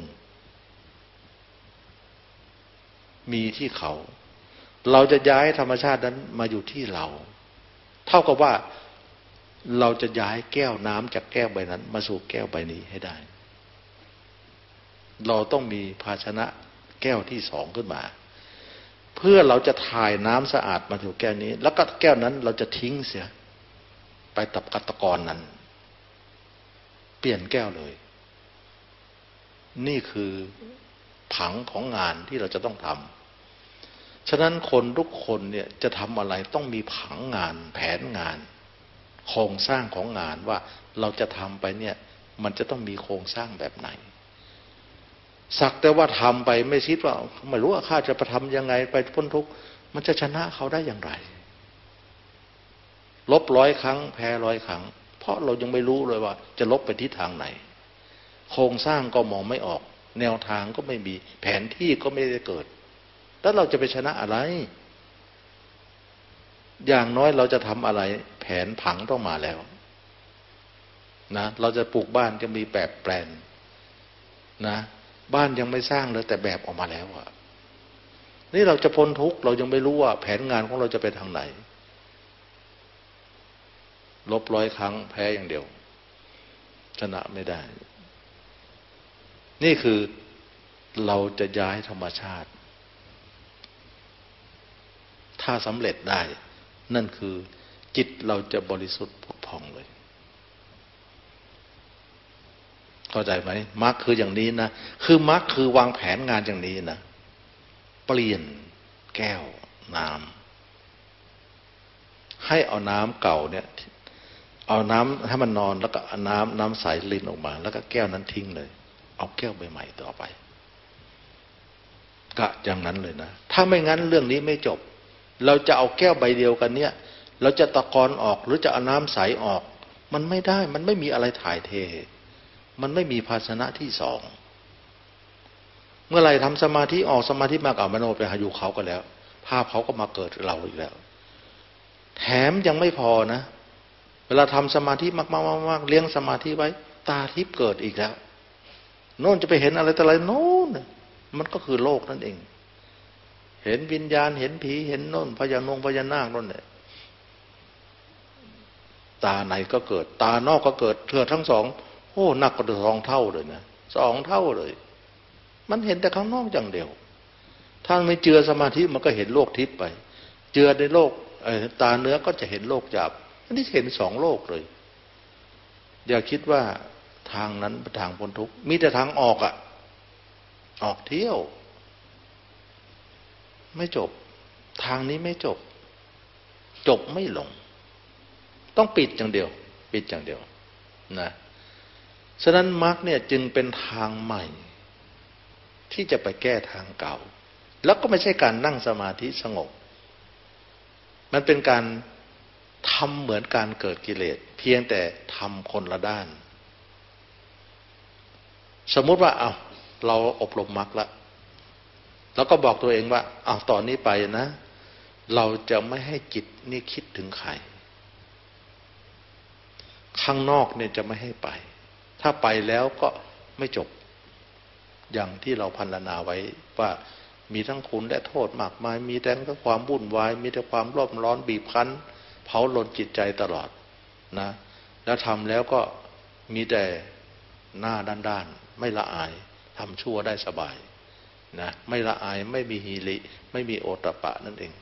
มีที่เขาเราจะย้ายธรรมชาตินั้นมาอยู่ที่เราเท่ากับว่าเราจะย้ายแก้วน้ำจากแก้วใบนั้นมาสู่แก้วใบนี้ให้ได้เราต้องมีภาชนะแก้วที่สองขึ้นมาเพื่อเราจะถ่ายน้ำสะอาดมาสู่แก้วนี้แล้วก็แก้วนั้นเราจะทิ้งเสียไปตับกัตกรนั้นเปลี่ยนแก้วเลยนี่คือผังของงานที่เราจะต้องทำฉะนั้นคนทุกคนเนี่ยจะทำอะไรต้องมีผังงานแผนงานโครงสร้างของงานว่าเราจะทำไปเนี่ยมันจะต้องมีโครงสร้างแบบไหนสักแต่ว่าทำไปไม่คิดว่าไม่รู้ว่าข้าจะไปทำยังไงไปพ้นทุกข์มันจะชนะเขาได้อย่างไรลบร้อยครั้งแพ้ร้อยครั้งเพราะเรายังไม่รู้เลยว่าจะลบไปทิศทางไหนโครงสร้างก็มองไม่ออกแนวทางก็ไม่มีแผนที่ก็ไม่ได้เกิดแล้วเราจะไปชนะอะไรอย่างน้อยเราจะทำอะไรแผนผังต้องมาแล้วนะเราจะปลูกบ้านจะมีแบบแปลนนะบ้านยังไม่สร้างเลยแต่แบบออกมาแล้วอะนี่เราจะพ้นทุกข์เรายังไม่รู้ว่าแผนงานของเราจะไปทางไหนลบร้อยครั้งแพ้อย่างเดียวชนะไม่ได้นี่คือเราจะย้ายธรรมชาติถ้าสำเร็จได้นั่นคือจิตเราจะบริสุทธิ์ผุดผ่องเลยเข้าใจไหมมรรคคืออย่างนี้นะคือมรรคคือวางแผนงานอย่างนี้นะเปลี่ยนแก้วน้ำให้เอาน้ำเก่าเนี่ยเอาน้ำให้มันนอนแล้วก็เอาน้ำน้ำใสลินออกมาแล้วก็แก้วนั้นทิ้งเลยเอาแก้วใบใหม่ต่อไปก็อย่างนั้นเลยนะถ้าไม่งั้นเรื่องนี้ไม่จบเราจะเอาแก้วใบเดียวกันเนี่ยเราจะตะกอนออกหรือจะเอาน้ำใสออกมันไม่ได้มันไม่มีอะไรถ่ายเทมันไม่มีภาชนะที่สองเมื่อไรทำสมาธิออกสมาธิมากเอามโนไปหาอยู่เขาก็แล้วภาพเขาก็มาเกิดเราอีกแล้วแถมยังไม่พอนะเวลาทำสมาธิมากๆๆเลี้ยงสมาธิไว้ตาทิพย์เกิดอีกแล้วโน่นจะไปเห็นอะไรแต่อะไรโน่นมันก็คือโลกนั่นเองเห็นวิญญาณเห็นผีเห็นโน่นพญานงพญานาคโน่นเนี่ยตาในก็เกิดตานอกก็เกิดเธอทั้งสองโอ้หนักกว่าสองเท่าเลยนะสองเท่าเลยมันเห็นแต่ข้างนอกอย่างเดียวถ้าไม่เจือสมาธิมันก็เห็นโลกทิพย์ไปเจือในโลกตาเนื้อก็จะเห็นโลกหยาบอันนี้เห็นสองโลกเลยอย่าคิดว่าทางนั้นเป็นทางพ้นทุกข์มีแต่ทางออกอ่ะออกเที่ยวไม่จบทางนี้ไม่จบจบไม่ลงต้องปิดอย่างเดียวปิดอย่างเดียวนะฉะนั้นมรรคเนี่ยจึงเป็นทางใหม่ที่จะไปแก้ทางเก่าแล้วก็ไม่ใช่การนั่งสมาธิสงบมันเป็นการทำเหมือนการเกิดกิเลสเพียงแต่ทำคนละด้านสมมุติว่าเอาเราอบรมมรรคแล้วแล้วก็บอกตัวเองว่าเอาตอนนี้ไปนะเราจะไม่ให้จิตนี่คิดถึงใครข้างนอกเนี่ยจะไม่ให้ไปถ้าไปแล้วก็ไม่จบอย่างที่เราพรรณนาไว้ว่ามีทั้งคุณและโทษมากมายมีแต่ความวุ่นวายมีแต่ความร้อนร้อนบีบคั้นเผาลนจิตใจตลอดนะแล้วทำแล้วก็มีแต่หน้าด้านๆไม่ละอายทำชั่วได้สบายนะไม่ละอายไม่มีฮีริไม่มีโอตตัปปะนั่นเอง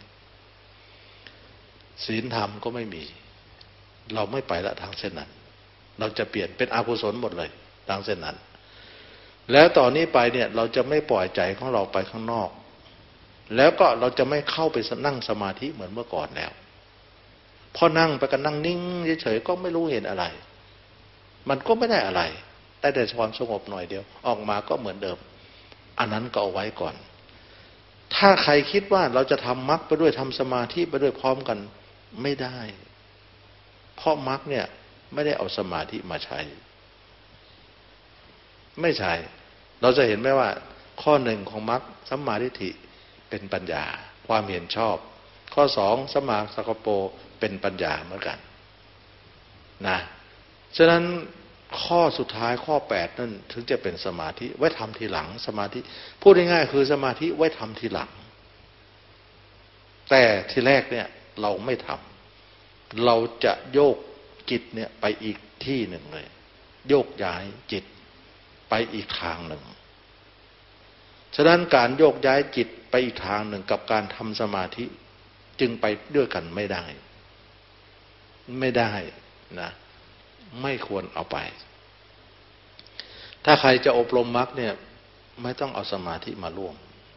ศีลธรรมก็ไม่มีเราไม่ไปละทางเส้นนั้นเราจะเปลี่ยนเป็นอกุศลหมดเลยทางเส้นนั้นแล้วต่อนนี้ไปเนี่ยเราจะไม่ปล่อยใจของเราไปข้างนอกแล้วก็เราจะไม่เข้าไปนั่งสมาธิเหมือนเมื่อก่อนแล้วพอนั่งไปกันนั่งนิ่งเฉยๆก็ไม่รู้เห็นอะไรมันก็ไม่ได้อะไรได้แต่ความสงบหน่อยเดียวออกมาก็เหมือนเดิมอันนั้นก็เอาไว้ก่อนถ้าใครคิดว่าเราจะทำมรรคไปด้วยทำสมาธิไปด้วยพร้อมกันไม่ได้เพราะมรรคเนี่ยไม่ได้เอาสมาธิมาใช้ไม่ใช่เราจะเห็นไหมว่าข้อหนึ่งของมรรคสัมมาทิฏฐิเป็นปัญญาความเห็นชอบข้อสองสัมมาสังกัปโปเป็นปัญญาเหมือนกันนะฉะนั้นข้อสุดท้ายข้อแปดนั่นถึงจะเป็นสมาธิไว้ทำทีหลังสมาธิพูดง่ายๆคือสมาธิไว้ทำทีหลังแต่ทีแรกเนี่ยเราไม่ทำเราจะโยกจิตเนี่ยไปอีกที่หนึ่งเลยโยกย้ายจิตไปอีกทางหนึ่งฉะนั้นการโยกย้ายจิตไปอีกทางหนึ่งกับการทำสมาธิจึงไปด้วยกันไม่ได้ไม่ได้นะไม่ควรเอาไปถ้าใครจะอบรมมรรคเนี่ยไม่ต้องเอาสมาธิมาร่วม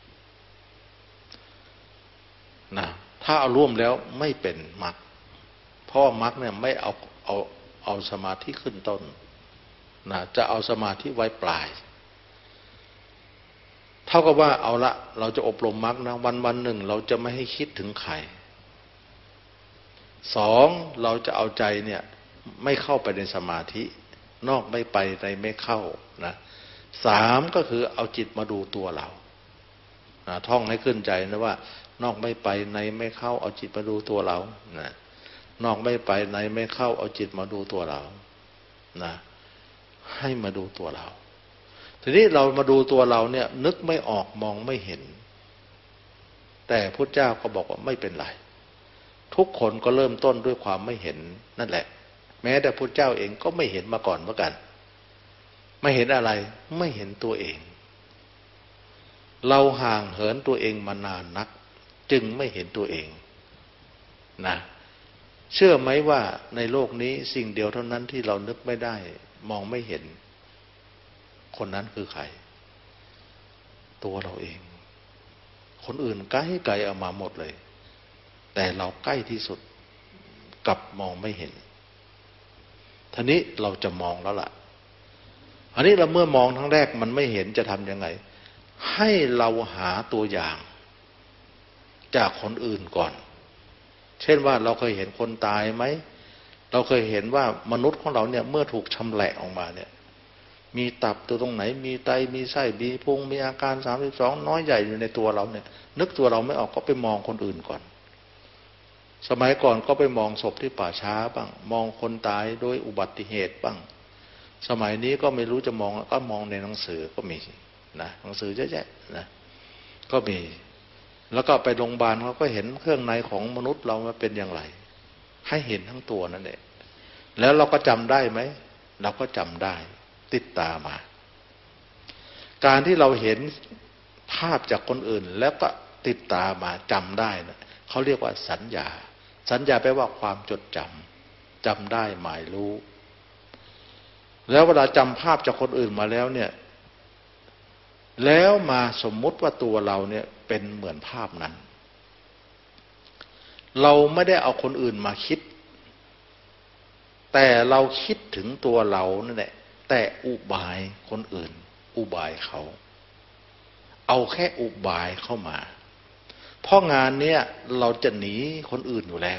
นะถ้าเอาร่วมแล้วไม่เป็นมรรคเพราะมรรคเนี่ยไม่เอาเอาเอาสมาธิขึ้นต้นนะจะเอาสมาธิไว้ปลายเท่ากับว่าเอาละเราจะอบรมมรรคนะวันวันหนึ่งเราจะไม่ให้คิดถึงใครสองเราจะเอาใจเนี่ยไม่เข้าไปในสมาธินอกไม่ไปในไม่เข้านะสามก็คือเอาจิตมาดูตัวเรานะท่องให้ขึ้นใจนะว่านอกไม่ไปในไม่เข้าเอาจิตมาดูตัวเรานะนอกไม่ไปในไม่เข้าเอาจิตมาดูตัวเรานะให้มาดูตัวเราทีนี้เรามาดูตัวเราเนี่ยนึกไม่ออกมองไม่เห็นแต่พุทธเจ้าก็บอกว่าไม่เป็นไรทุกคนก็เริ่มต้นด้วยความไม่เห็นนั่นแหละแม้แต่พุทธเจ้าเองก็ไม่เห็นมาก่อนเหมือนกันไม่เห็นอะไรไม่เห็นตัวเองเราห่างเหินตัวเองมานานนักจึงไม่เห็นตัวเองนะเชื่อไหมว่าในโลกนี้สิ่งเดียวเท่านั้นที่เรานึกไม่ได้มองไม่เห็นคนนั้นคือใครตัวเราเองคนอื่นใกล้ไกลเอามาหมดเลยแต่เราใกล้ที่สุดกับมองไม่เห็นทีนี้เราจะมองแล้วล่ะอันนี้เราเมื่อมองทั้งแรกมันไม่เห็นจะทำยังไงให้เราหาตัวอย่างจากคนอื่นก่อนเช่นว่าเราเคยเห็นคนตายไหมเราเคยเห็นว่ามนุษย์ของเราเนี่ยเมื่อถูกชำแหละออกมาเนี่ยมีตับตัวตรงไหนมีไตมีไส้มีพุงมีอาการสามสิบสองน้อยใหญ่อยู่ในตัวเราเนี่ยนึกตัวเราไม่ออกก็ไปมองคนอื่นก่อนสมัยก่อนก็ไปมองศพที่ป่าช้าบ้างมองคนตายโดยอุบัติเหตุบ้างสมัยนี้ก็ไม่รู้จะมองก็มองในหนังสือก็มีนะหนังสือเยอะแยะนะก็มีแล้วก็ไปโรงพยาบาลเขาก็เห็นเครื่องในของมนุษย์เรามันเป็นอย่างไรให้เห็นทั้งตัวนั่นเองแล้วเราก็จำได้ไหมเราก็จำได้ติดตามาการที่เราเห็นภาพจากคนอื่นแล้วก็ติดตามาจำได้นะเขาเรียกว่าสัญญาสัญญาแปลว่าความจดจำจำได้หมายรู้แล้วเวลาจำภาพจากคนอื่นมาแล้วเนี่ยแล้วมาสมมุติว่าตัวเราเนี่ยเป็นเหมือนภาพนั้นเราไม่ได้เอาคนอื่นมาคิดแต่เราคิดถึงตัวเรานั่นแหละแต่อุบายคนอื่นอุบายเขาเอาแค่อุบายเข้ามาเพราะงานเนี้ยเราจะหนีคนอื่นอยู่แล้ว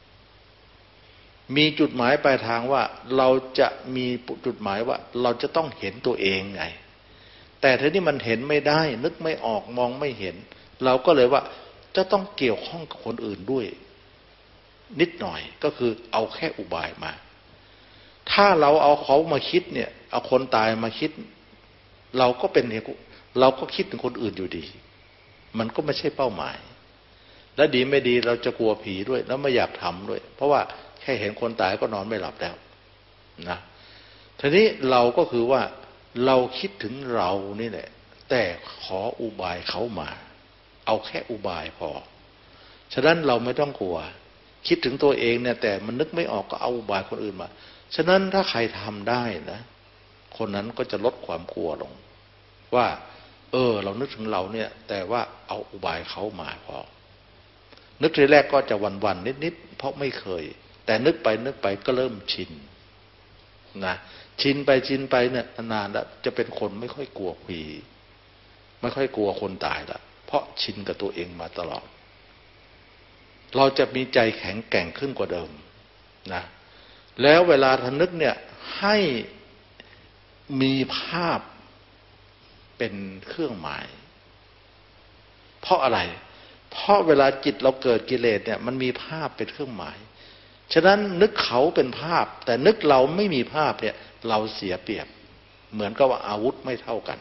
มีจุดหมายปลายทางว่าเราจะมีจุดหมายว่าเราจะต้องเห็นตัวเองไงแต่ทีนี้มันเห็นไม่ได้นึกไม่ออกมองไม่เห็นเราก็เลยว่าจะต้องเกี่ยวข้องกับคนอื่นด้วยนิดหน่อยก็คือเอาแค่อุบายมาถ้าเราเอาเขามาคิดเนี่ยเอาคนตายมาคิดเราก็เป็นเราก็คิดถึงคนอื่นอยู่ดีมันก็ไม่ใช่เป้าหมายและดีไม่ดีเราจะกลัวผีด้วยแล้วไม่อยากทำด้วยเพราะว่าแค่เห็นคนตายก็นอนไม่หลับแล้วนะทีนี้เราก็คือว่าเราคิดถึงเรานี่แหละแต่ขออุบายเขามาเอาแค่อุบายพอฉะนั้นเราไม่ต้องกลัวคิดถึงตัวเองเนี่ยแต่มันนึกไม่ออกก็เอาอุบายคนอื่นมาฉะนั้นถ้าใครทำได้นะคนนั้นก็จะลดความกลัวลงว่าเออเรานึกถึงเราเนี่ยแต่ว่าเอาอุบายเขามาพอนึกทีแรกก็จะวันๆนิดๆเพราะไม่เคยแต่นึกไปนึกไปก็เริ่มชินนะชินไปชินไปเนี่ยนานแล้วจะเป็นคนไม่ค่อยกลัวผีไม่ค่อยกลัวคนตายละเพราะชินกับตัวเองมาตลอดเราจะมีใจแข็งแกร่งขึ้นกว่าเดิมนะแล้วเวลาทนึกเนี่ยให้มีภาพเป็นเครื่องหมายเพราะอะไรเพราะเวลาจิตเราเกิดกิเลสเนี่ยมันมีภาพเป็นเครื่องหมายฉะนั้นนึกเขาเป็นภาพแต่นึกเราไม่มีภาพเนี่ยเราเสียเปรียบเหมือนกับว่าอาวุธไม่เท่ากัน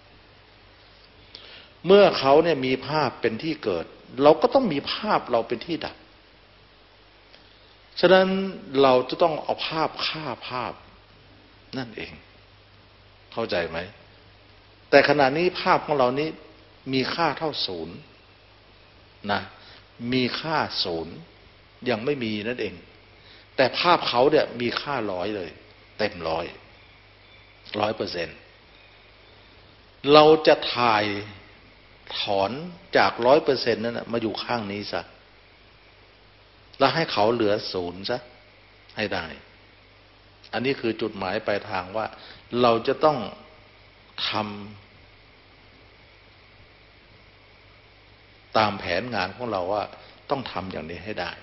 เมื่อเขาเนี่ยมีภาพเป็นที่เกิดเราก็ต้องมีภาพเราเป็นที่ดับฉะนั้นเราจะต้องเอาภาพฆ่าภาพนั่นเองเข้าใจไหมแต่ขณะนี้ภาพของเรานี้มีค่าเท่าศูนย์นะมีค่าศูนย์ยังไม่มีนั่นเองแต่ภาพเขาเนี่ยมีค่าร้อยเลยเต็มร้อยร้อยเปอร์เซ็นต์เราจะถ่ายถอนจากร้อยเปอร์เซ็นต์นั้นนะมาอยู่ข้างนี้ซะแล้วให้เขาเหลือศูนย์ซะให้ได้อันนี้คือจุดหมายปลายทางว่าเราจะต้องทำตามแผนงานของเราว่าต้องทำอย่างนี้ให้ได้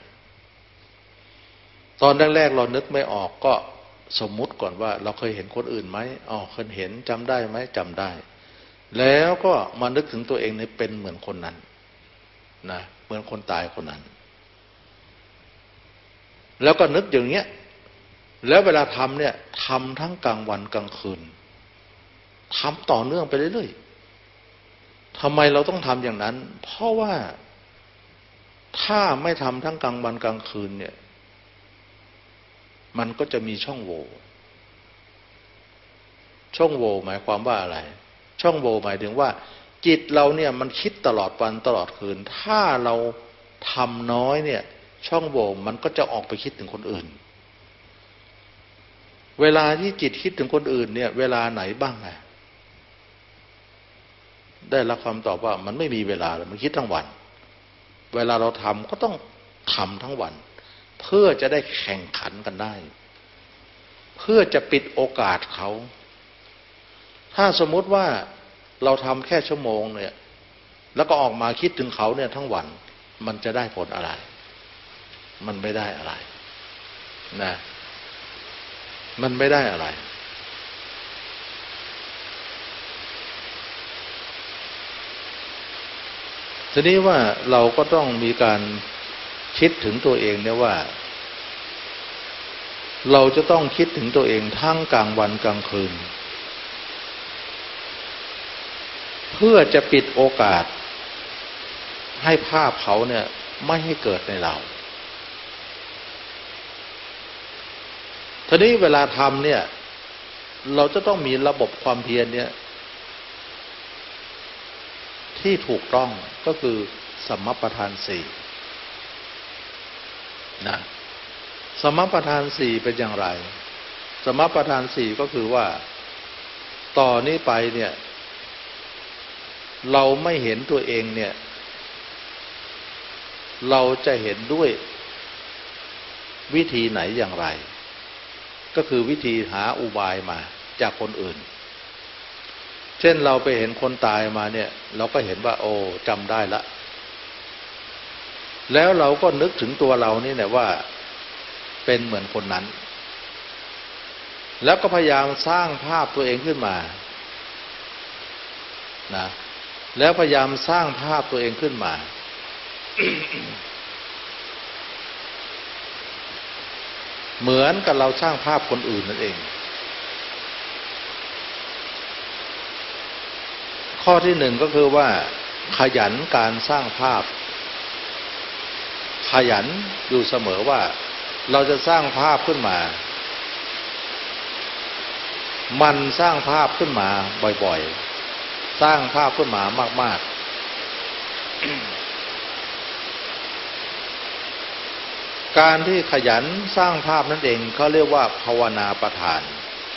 ตอนแรกๆเรานึกไม่ออกก็สมมุติก่อนว่าเราเคยเห็นคนอื่นไหมอ๋อเคยเห็นจำได้ไหมจำได้แล้วก็มานึกถึงตัวเองในเป็นเหมือนคนนั้นนะเหมือนคนตายคนนั้นแล้วก็นึกอย่างเงี้ยแล้วเวลาทำเนี่ยทำทั้งกลางวันกลางคืนทำต่อเนื่องไปเรื่อยๆทำไมเราต้องทำอย่างนั้นเพราะว่าถ้าไม่ทำทั้งกลางวันกลางคืนเนี่ยมันก็จะมีช่องโหว่ช่องโหว่หมายความว่าอะไรช่องโหว่หมายถึงว่าจิตเราเนี่ยมันคิดตลอดวันตลอดคืนถ้าเราทำน้อยเนี่ยช่องโหว่มันก็จะออกไปคิดถึงคนอื่นเวลาที่จิตคิดถึงคนอื่นเนี่ยเวลาไหนบ้างไงได้รับคำตอบว่ามันไม่มีเวลาเลยมันคิดทั้งวันเวลาเราทำก็ต้องทำทั้งวันเพื่อจะได้แข่งขันกันได้เพื่อจะปิดโอกาสเขาถ้าสมมุติว่าเราทำแค่ชั่วโมงเนี่ยแล้วก็ออกมาคิดถึงเขาเนี่ยทั้งวันมันจะได้ผลอะไรมันไม่ได้อะไรนะมันไม่ได้อะไรทีนี้ว่าเราก็ต้องมีการคิดถึงตัวเองเนี่ยว่าเราจะต้องคิดถึงตัวเองทั้งกลางวันกลางคืนเพื่อจะปิดโอกาสให้ภาพเขาเนี่ยไม่ให้เกิดในเราทีนี้เวลาทำเนี่ยเราจะต้องมีระบบความเพียรเนี่ยที่ถูกต้องก็คือสัมมัปปทานสี่นะสัมมัปปทานสี่เป็นอย่างไรสัมมัปปทานสี่ก็คือว่าต่อนนี้ไปเนี่ยเราไม่เห็นตัวเองเนี่ยเราจะเห็นด้วยวิธีไหนอย่างไรก็คือวิธีหาอุบายมาจากคนอื่นเช่นเราไปเห็นคนตายมาเนี่ยเราก็เห็นว่าโอ้จำได้ละแล้วเราก็นึกถึงตัวเรานี่แหละว่าเป็นเหมือนคนนั้นแล้วก็พยายามสร้างภาพตัวเองขึ้นมานะแล้วพยายามสร้างภาพตัวเองขึ้นมา เหมือนกับเราสร้างภาพคนอื่นนั่นเองข้อที่หนึ่งก็คือว่าขยันการสร้างภาพขยันอยู่เสมอว่าเราจะสร้างภาพขึ้นมามันสร้างภาพขึ้นมาบ่อยๆสร้างภาพขึ้นมามากๆ การที่ขยันสร้างภาพนั่นเองเขาเรียกว่าภาวนาประทาน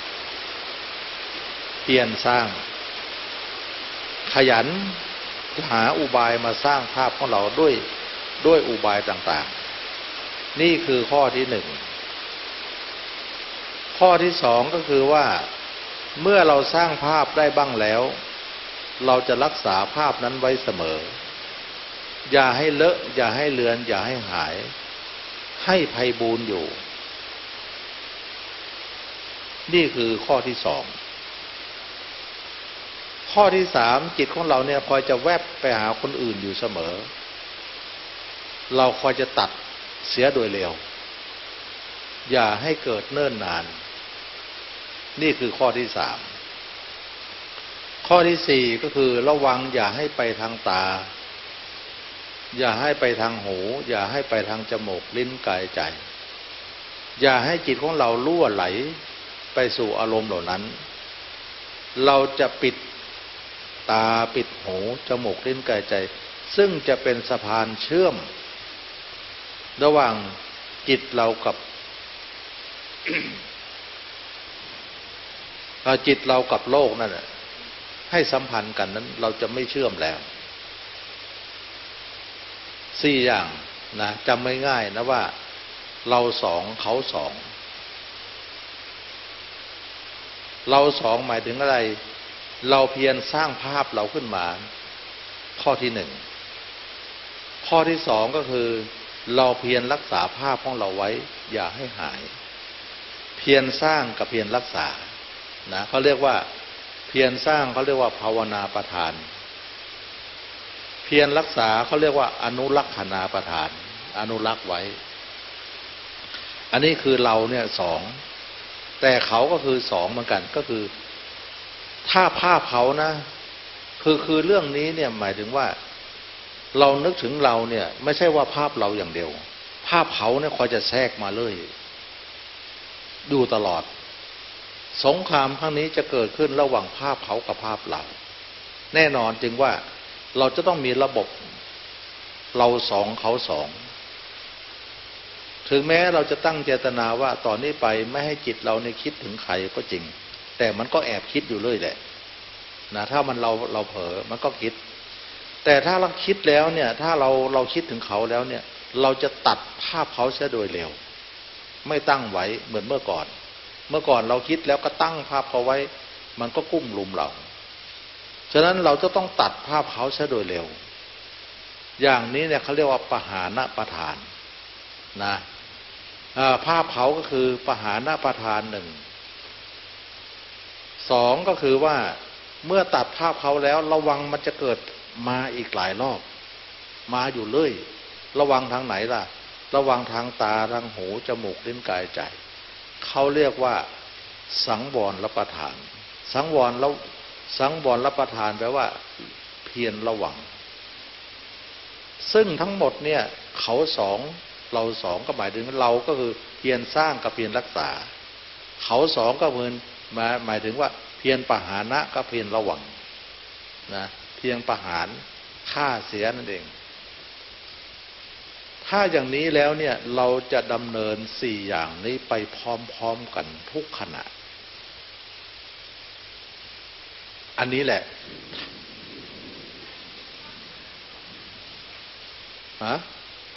เพียรสร้างขยันหาอุบายมาสร้างภาพของเราด้วยด้วยอุบายต่างๆนี่คือข้อที่หนึ่งข้อที่สองก็คือว่าเมื่อเราสร้างภาพได้บ้างแล้วเราจะรักษาภาพนั้นไว้เสมออย่าให้เลอะอย่าให้เลือนอย่าให้หายให้ไพบูลย์อยู่นี่คือข้อที่สองข้อที่สามจิตของเราเนี่ยคอยจะแวบไปหาคนอื่นอยู่เสมอเราคอยจะตัดเสียโดยเร็วอย่าให้เกิดเนิ่นนานนี่คือข้อที่สามข้อที่สี่ก็คือระวังอย่าให้ไปทางตาอย่าให้ไปทางหูอย่าให้ไปทางจมูกลิ้นกายใจอย่าให้จิตของเราล่วไหลไปสู่อารมณ์เหล่านั้นเราจะปิดตาปิดหูจมูกลิ้นกายใจซึ่งจะเป็นสะพานเชื่อมระหว่างจิตเรากับ จิตเรากับโลกนั่นแหละให้สัมพันธ์กันนั้นเราจะไม่เชื่อมแล้วสี่อย่างนะจำไม่ง่ายนะว่าเราสองเขาสองเราสองหมายถึงอะไรเราเพียรสร้างภาพเราขึ้นมาข้อที่หนึ่งข้อที่สองก็คือเราเพียรรักษาภาพของเราไว้อย่าให้หายเพียรสร้างกับเพียรรักษานะเขาเรียกว่าเพียรสร้างเขาเรียกว่าภาวนาประทานเพียรรักษาเขาเรียกว่าอนุรักษณาประทานอนุรักษ์ไว้อันนี้คือเราเนี่ยสองแต่เขาก็คือสองเหมือนกันก็คือถ้าภาพเขานะคือคือเรื่องนี้เนี่ยหมายถึงว่าเรานึกถึงเราเนี่ยไม่ใช่ว่าภาพเราอย่างเดียวภาพเขาเนี่ยคอยจะแทรกมาเลยดูตลอดสงครามครั้งนี้จะเกิดขึ้นระหว่างภาพเขากับภาพเราแน่นอนจึงว่าเราจะต้องมีระบบเราสองเขาสองถึงแม้เราจะตั้งเจตนาว่าตอนนี้ไปไม่ให้จิตเราในคิดถึงใครก็จริงแต่มันก็แอบคิดอยู่เรื่อยแหละนะถ้ามันเราเราเผลอมันก็คิดแต่ถ้าเราคิดแล้วเนี่ยถ้าเราเราคิดถึงเขาแล้วเนี่ยเราจะตัดภาพเขาเสียโดยเร็วไม่ตั้งไว้เหมือนเมื่อก่อนเมื่อก่อนเราคิดแล้วก็ตั้งภาพเขาไว้มันก็กุ้มลุมเราฉะนั้นเราจะต้องตัดภาพเขาเสียโดยเร็วอย่างนี้เนี่ยเขาเรียกว่าปหานะประทานนะภาพเขาก็คือปหานะประทานหนึ่งสองก็คือว่าเมื่อตัดภาพเขาแล้วระวังมันจะเกิดมาอีกหลายรอบมาอยู่เรื่อยระวังทางไหนล่ะระวังทางตาทางหูจมูกลิ้นกายใจเขาเรียกว่าสังวรรับประทานสังวรแล้วสังวรรับประทานแปลว่าเพียรระวังซึ่งทั้งหมดเนี่ยเขาสองเราสองก็หมายถึงเราก็คือเพียรสร้างกับเพียรรักษาเขาสองก็เหมือนมาหมายถึงว่าเพียรปหานะก็เพียรระวังนะเพียรประหารฆ่าเสียนั่นเองถ้าอย่างนี้แล้วเนี่ยเราจะดำเนินสี่อย่างนี้ไปพร้อมๆกันทุกขณะอันนี้แหละฮะ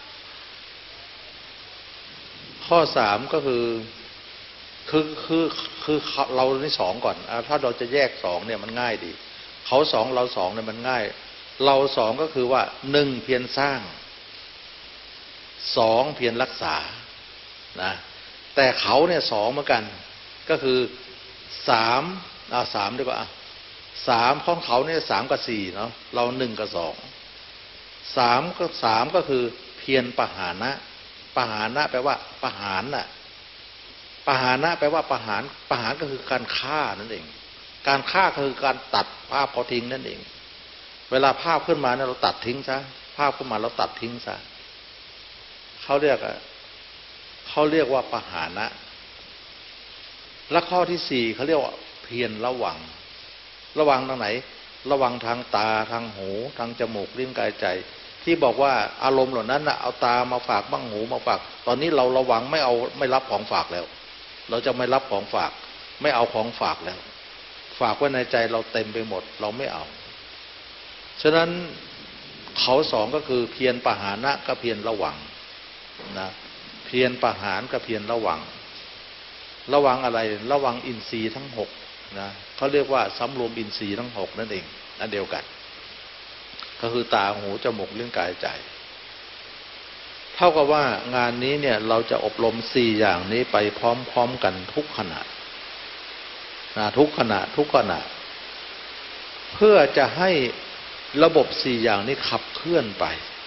ข้อสามก็คือคือคือคือเราในสองก่อนถ้าเราจะแยกสองเนี่ยมันง่ายดีเขาสองเราสองเนี่ยมันง่ายเราสองก็คือว่าหนึ่งเพียรสร้างสองเพียรรักษานะแต่เขาเนี่ยสองเหมือนกันก็คือสามอ่าสามดีกว่าสามของเขาเนี่ยสามกับสี่เนาะเราหนึ่งกับสองสามก็สามก็คือเพียรปหานะปหานะแปลว่าประหารน่ะปหานะแปลว่าประหารประหารก็คือการฆ่านั่นเองการฆ่าคือการตัดภาพเขาทิ้งนั่นเองเวลาภาพขึ้นมาเนี่ยเราตัดทิ้งซะภาพขึ้นมาเราตัดทิ้งซะเขาเรียกเขาเรียกว่าปหานะและข้อที่สี่เขาเรียกว่าเพียรระวังระวังทางไหนระวังทางตาทางหูทางจมูกลิ้นกายใจที่บอกว่าอารมณ์เหล่านั้นน่ะเอาตามาฝากบ้างหูมาฝากตอนนี้เราระวังไม่เอาไม่รับของฝากแล้วเราจะไม่รับของฝากไม่เอาของฝากแล้วฝากไว้ในใจเราเต็มไปหมดเราไม่เอาฉะนั้นเขาสองก็คือเพียรปหานะก็เพียรระวังนะเพียรปหารก็เพียรระวังระวังอะไรระวังอินทรีย์ทั้งหกนะเขาเรียกว่าสำรวมอินทรีย์ทั้งหกนั่นเองนั่นเดียวกันก็คือตาหูจมูกลิ้นกายใจเท่ากับว่างานนี้เนี่ยเราจะอบรมสี่อย่างนี้ไปพร้อมๆกันทุกขณะนะทุกขณะทุกขณะเพื่อจะให้ระบบสี่อย่างนี้ขับเคลื่อนไป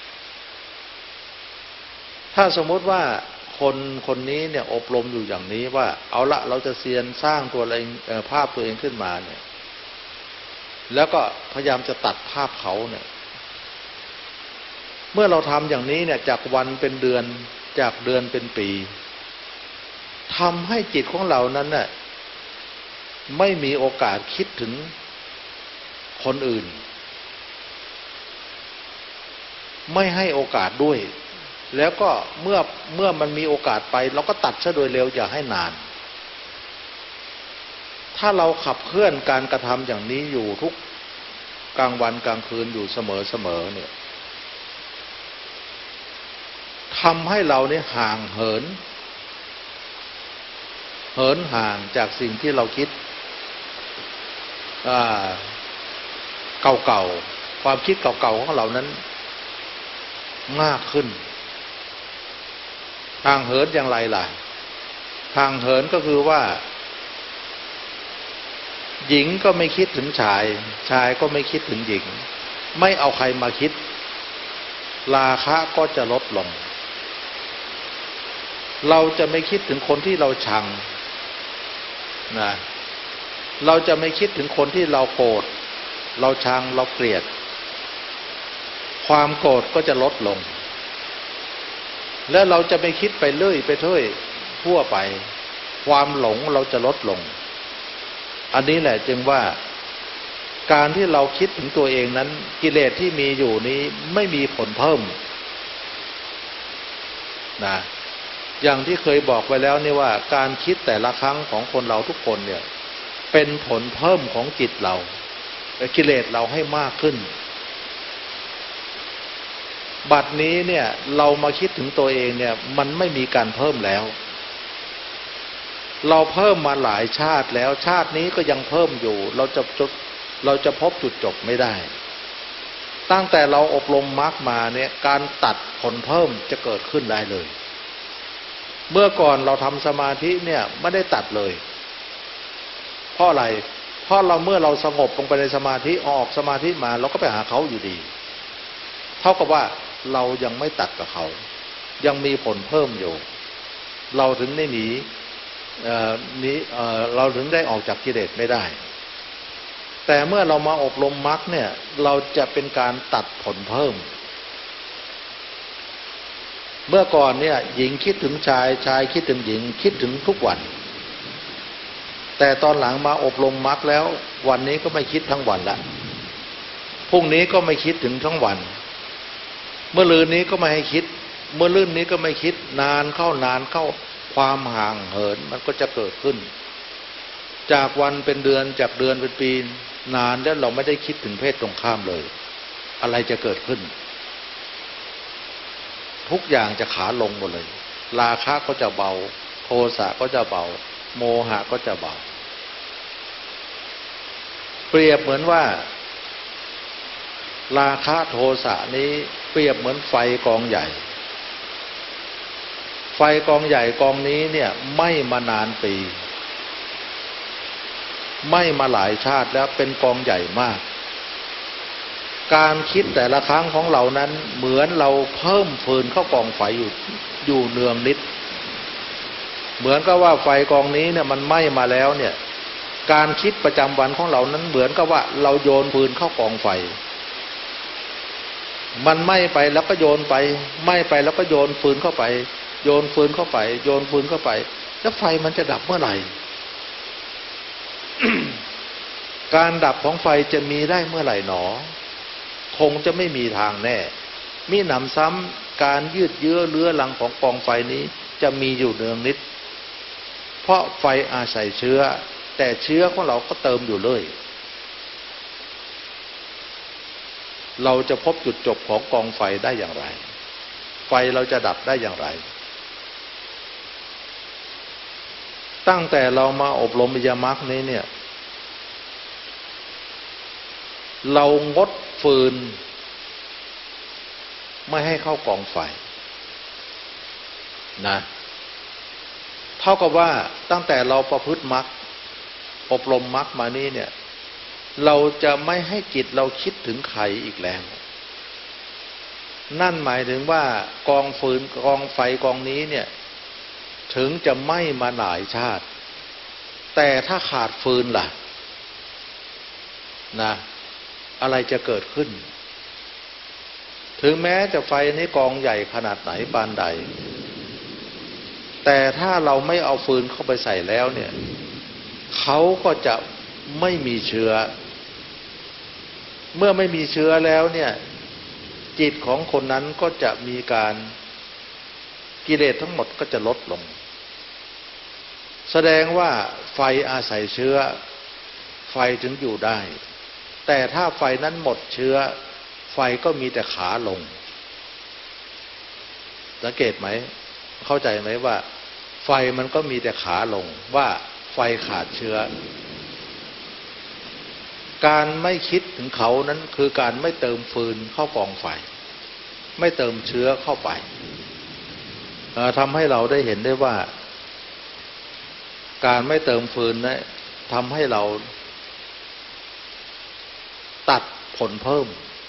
ถ้าสมมติว่าคนคนนี้เนี่ยอบรมอยู่อย่างนี้ว่าเอาละเราจะเซียนสร้างตัวเองภาพตัวเองขึ้นมาเนี่ยแล้วก็พยายามจะตัดภาพเขาเนี่ยเมื่อเราทำอย่างนี้เนี่ยจากวันเป็นเดือนจากเดือนเป็นปีทำให้จิตของเรานั้นน่ะไม่มีโอกาสคิดถึงคนอื่นไม่ให้โอกาสด้วยแล้วก็เมื่อเมื่อมันมีโอกาสไปเราก็ตัดซะโดยเร็วอย่าให้นานถ้าเราขับเคลื่อนการกระทำอย่างนี้อยู่ทุกกลางวันกลางคืนอยู่เสมอๆเนี่ยทำให้เราเนี่ยห่างเหินเหินห่างจากสิ่งที่เราคิดเก่าๆความคิดเก่าๆของเรานั้นมากขึ้นห่างเหินอย่างไรล่ะห่างเหินก็คือว่าหญิงก็ไม่คิดถึงชายชายก็ไม่คิดถึงหญิงไม่เอาใครมาคิดราคะก็จะลดลงเราจะไม่คิดถึงคนที่เราชังนะเราจะไม่คิดถึงคนที่เราโกรธเราชังเราเกลียดความโกรธก็จะลดลงและเราจะไม่คิดไปเรื่อยไปเรื่อยทั่วไปความหลงเราจะลดลงอันนี้แหละจึงว่าการที่เราคิดถึงตัวเองนั้นกิเลสที่มีอยู่นี้ไม่มีผลเพิ่มนะอย่างที่เคยบอกไว้แล้วนี่ว่าการคิดแต่ละครั้งของคนเราทุกคนเนี่ยเป็นผลเพิ่มของจิตเรากิเลสเราให้มากขึ้นบัดนี้เนี่ยเรามาคิดถึงตัวเองเนี่ยมันไม่มีการเพิ่มแล้วเราเพิ่มมาหลายชาติแล้วชาตินี้ก็ยังเพิ่มอยู่เราจะจุดเราจะพบจุดจบไม่ได้ตั้งแต่เราอบรมมรรคมาเนี่ยการตัดผลเพิ่มจะเกิดขึ้นได้เลยเมื่อก่อนเราทำสมาธิเนี่ยไม่ได้ตัดเลยเพราะอะไรเพราะเราเมื่อเราสงบลงไปในสมาธิออกสมาธิมาเราก็ไปหาเขาอยู่ดีเท่ากับว่าเรายังไม่ตัดกับเขายังมีผลเพิ่มอยู่เราถึงได้หนีเอ่อนี้เอ่อเราถึงได้ออกจากกิเลสไม่ได้แต่เมื่อเรามาอบรมมรรคเนี่ยเราจะเป็นการตัดผลเพิ่มเมื่อก่อนเนี่ยหญิงคิดถึงชายชายคิดถึงหญิงคิดถึงทุกวันแต่ตอนหลังมาอบรมมรรคแล้ววันนี้ก็ไม่คิดทั้งวันละพรุ่งนี้ก็ไม่คิดถึงทั้งวันเมื่อลืนนี้ก็ไม่ให้คิดเมื่อลื่นนี้ก็ไม่คิดนานเข้านานเข้าความห่างเหินมันก็จะเกิดขึ้นจากวันเป็นเดือนจากเดือนเป็นปีนานแล้วเราไม่ได้คิดถึงเพศตรงข้ามเลยอะไรจะเกิดขึ้นทุกอย่างจะขาลงหมดเลยราคะก็จะเบาโทสะก็จะเบาโมหะก็จะเบาเปรียบเหมือนว่าราคะโทสะนี้เปรียบเหมือนไฟกองใหญ่ไฟกองใหญ่กองนี้เนี่ยไหม้มานานปีไหม้มาหลายชาติแล้วเป็นกองใหญ่มากการคิดแต่ละครั้งของเรานั้นเหมือนเราเพิ่มฟืนเข้ากองไฟอยู่อยู่เนืองนิดเหมือนกับว่าไฟกองนี้เนี่ยมันไหม้มาแล้วเนี่ยการคิดประจำวันของเรานั้นเหมือนกับว่าเราโยนฟืนเข้ากองไฟมันไหม้ไปแล้วก็โยนไปไหม้ไปแล้วก็โยนฟืนเข้าไปโยนฟืนเข้าไปโยนฟืนเข้าไปแล้วไฟมันจะดับเมื่อไหร่ การดับของไฟจะมีได้เมื่อไหร่หนอคงจะไม่มีทางแน่มิหนำซ้ำการยืดเยื้อเลื้อรังของกองไฟนี้จะมีอยู่เนืองนิดเพราะไฟอาศัยเชื้อแต่เชื้อของเราก็เติมอยู่เลยเราจะพบจุดจบของกองไฟได้อย่างไรไฟเราจะดับได้อย่างไรตั้งแต่เรามาอบรมวิยามรรคนี้เนี่ยเรางดฟืนไม่ให้เข้ากองไฟนะเท่ากับว่าตั้งแต่เราประพฤติมรรคอบรมมรรคมานี้เนี่ยเราจะไม่ให้จิตเราคิดถึงใครอีกแล้วนั่นหมายถึงว่ากองฟืนกองไฟกองนี้เนี่ยถึงจะไหม้มาหลายชาติแต่ถ้าขาดฟืนล่ะนะอะไรจะเกิดขึ้นถึงแม้จะไฟนี้กองใหญ่ขนาดไหนปานใดแต่ถ้าเราไม่เอาฟืนเข้าไปใส่แล้วเนี่ยเขาก็จะไม่มีเชื้อเมื่อไม่มีเชื้อแล้วเนี่ยจิตของคนนั้นก็จะมีการกิเลสทั้งหมดก็จะลดลงแสดงว่าไฟอาศัยเชื้อไฟถึงอยู่ได้แต่ถ้าไฟนั้นหมดเชื้อไฟก็มีแต่ขาลงสังเกตไหมเข้าใจไหมว่าไฟมันก็มีแต่ขาลงว่าไฟขาดเชื้อการไม่คิดถึงเขานั้นคือการไม่เติมฟืนเข้ากองไฟไม่เติมเชื้อเข้าไปทำให้เราได้เห็นได้ว่าการไม่เติมฟืนนะทำให้เราตัดผลเพิ่ม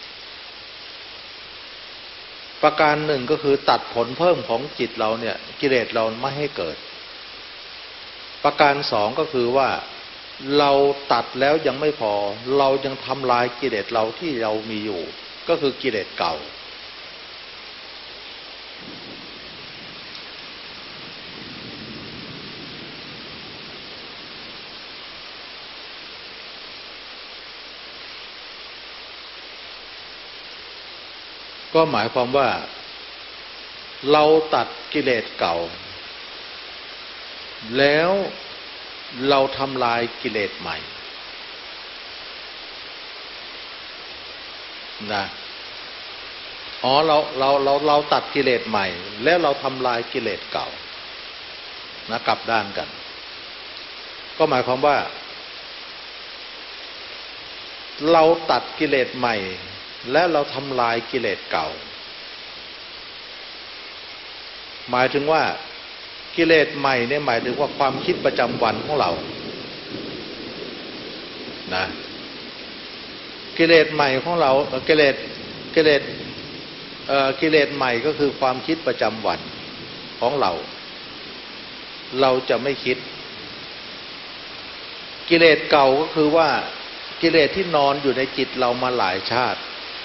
ประการหนึ่งก็คือตัดผลเพิ่มของจิตเราเนี่ยกิเลสเราไม่ให้เกิดประการสองก็คือว่าเราตัดแล้วยังไม่พอเรายังทำลายกิเลสเราที่เรามีอยู่ก็คือกิเลสเก่าก็หมายความว่าเราตัดกิเลสเก่าแล้วเราทำลายกิเลสใหม่นะอ๋อเราเราเราเราตัดกิเลสใหม่แล้วเราทำลายกิเลสเก่านะกลับด้านกันก็หมายความว่าเราตัดกิเลสใหม่และเราทำลายกิเลสเก่าหมายถึงว่ากิเลสใหม่เนี่ยหมายถึงว่าความคิดประจำวันของเรานะกิเลสใหม่ของเรากิเลสกิเลสเอ่อกิเลสใหม่ก็คือความคิดประจำวันของเราเราจะไม่คิดกิเลสเก่าก็คือว่ากิเลสที่นอนอยู่ในจิตเรามาหลายชาติ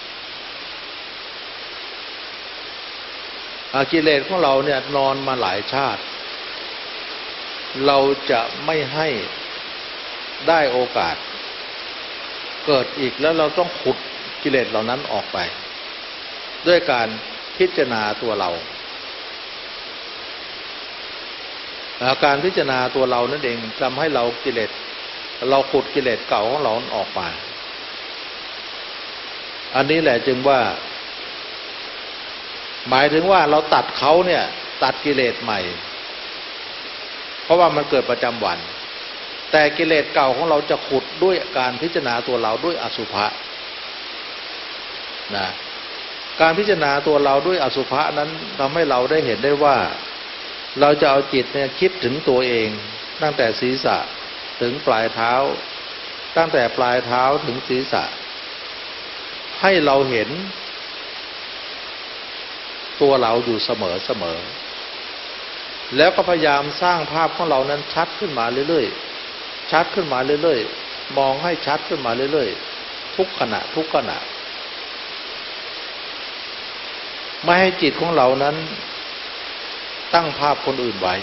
กิเลสของเราเนี่ยนอนมาหลายชาติเราจะไม่ให้ได้โอกาสเกิดอีกแล้วเราต้องขุดกิเลสเหล่านั้นออกไปด้วยการพิจารณาตัวเราการพิจารณาตัวเรานั่นเองทำให้เรากิเลสเราขุดกิเลสเก่าของเราออกมาอันนี้แหละจึงว่าหมายถึงว่าเราตัดเขาเนี่ยตัดกิเลสใหม่เพราะว่ามันเกิดประจำวันแต่กิเลสเก่าของเราจะขุดด้วยการพิจารณาตัวเราด้วยอสุภะนะการพิจารณาตัวเราด้วยอสุภะนั้นทำให้เราได้เห็นได้ว่าเราจะเอาจิตเนี่ยคิดถึงตัวเองตั้งแต่ศีรษะถึงปลายเท้าตั้งแต่ปลายเท้าถึงศีรษะให้เราเห็นตัวเราอยู่เสมอเสมอแล้วก็พยายามสร้างภาพของเรานั้นชัดขึ้นมาเรื่อยๆชัดขึ้นมาเรื่อยๆมองให้ชัดขึ้นมาเรื่อยๆทุกขณะทุกขณะไม่ให้จิตของเรานั้นตั้งภาพคนอื่นไว้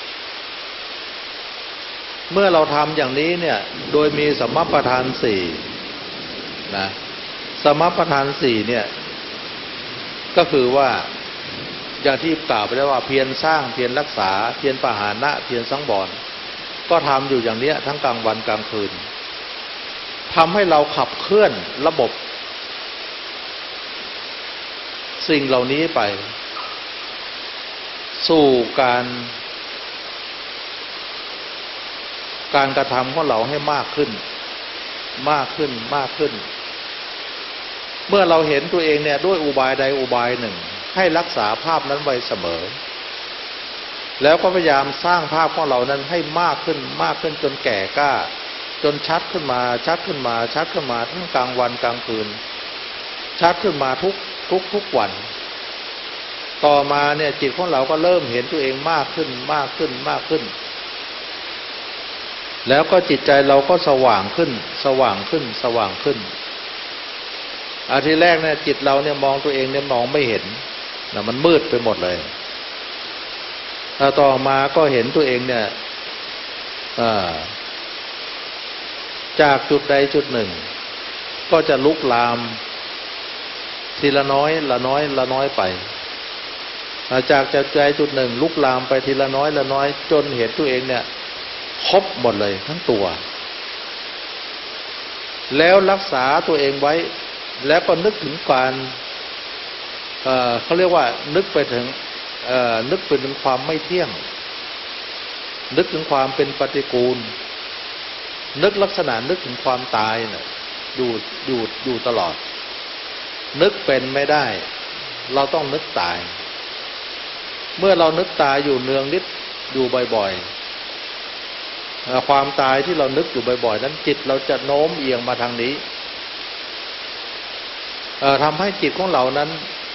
เมื่อเราทำอย่างนี้เนี่ยโดยมีสัมมัปปทานสี่นะสัมมัปปทานสี่เนี่ยก็คือว่าอย่างที่กล่าวไปแล้วว่าเพียรสร้างเพียรรักษาเพียรปหานะเพียรสังวรก็ทำอยู่อย่างนี้ทั้งกลางวันกลางคืนทำให้เราขับเคลื่อนระบบสิ่งเหล่านี้ไปสู่การการกระทำของเราให้มากขึ้นมากขึ้นมากขึ้นเมื่อเราเห็นตัวเองเนี่ยด้วยอุบายใดอุบายหนึ่งให้รักษาภาพนั้นไว้เสมอแล้วก็พยายามสร้างภาพของเรานั้นให้มากขึ้นมากขึ้นจนแก่กล้าจนชัดขึ้นมาชัดขึ้นมาชัดขึ้นมาทั้งกลางวันกลางคืนชัดขึ้นมาทุกทุกทุกวันต่อมาเนี่ยจิตของเราก็เริ่มเห็นตัวเองมากขึ้นมากขึ้นมากขึ้นแล้วก็จิตใจเราก็สว่างขึ้นสว่างขึ้นสว่างขึ้นอาทีแรกเนี่ยจิตเราเนี่ยมองตัวเองเนี่ยมองไม่เห็นนะมันมืดไปหมดเลยแล้วต่อมาก็เห็นตัวเองเนี่ยจากจุดใดจุดหนึ่งก็จะลุกลามทีละน้อยละน้อยละน้อยไปจากใจจุดหนึ่งลุกลามไปทีละน้อยละน้อยจนเห็นตัวเองเนี่ยครบหมดเลยทั้งตัวแล้วรักษาตัวเองไว้แล้วก็นึกถึงการเอ่อเขาเรียกว่านึกไปถึงเอ่อนึกไปถึงความไม่เที่ยงนึกถึงความเป็นปฏิกูลนึกลักษณะนึกถึงความตายเนี่ยอยู่อยู่อยู่ตลอดนึกเป็นไม่ได้เราต้องนึกตายเมื่อเรานึกตายอยู่เนืองนิดอยู่บ่อยๆความตายที่เรานึกอยู่บ่อยๆนั้นจิตเราจะโน้มเอียงมาทางนี้ทำให้จิตของเรานั้น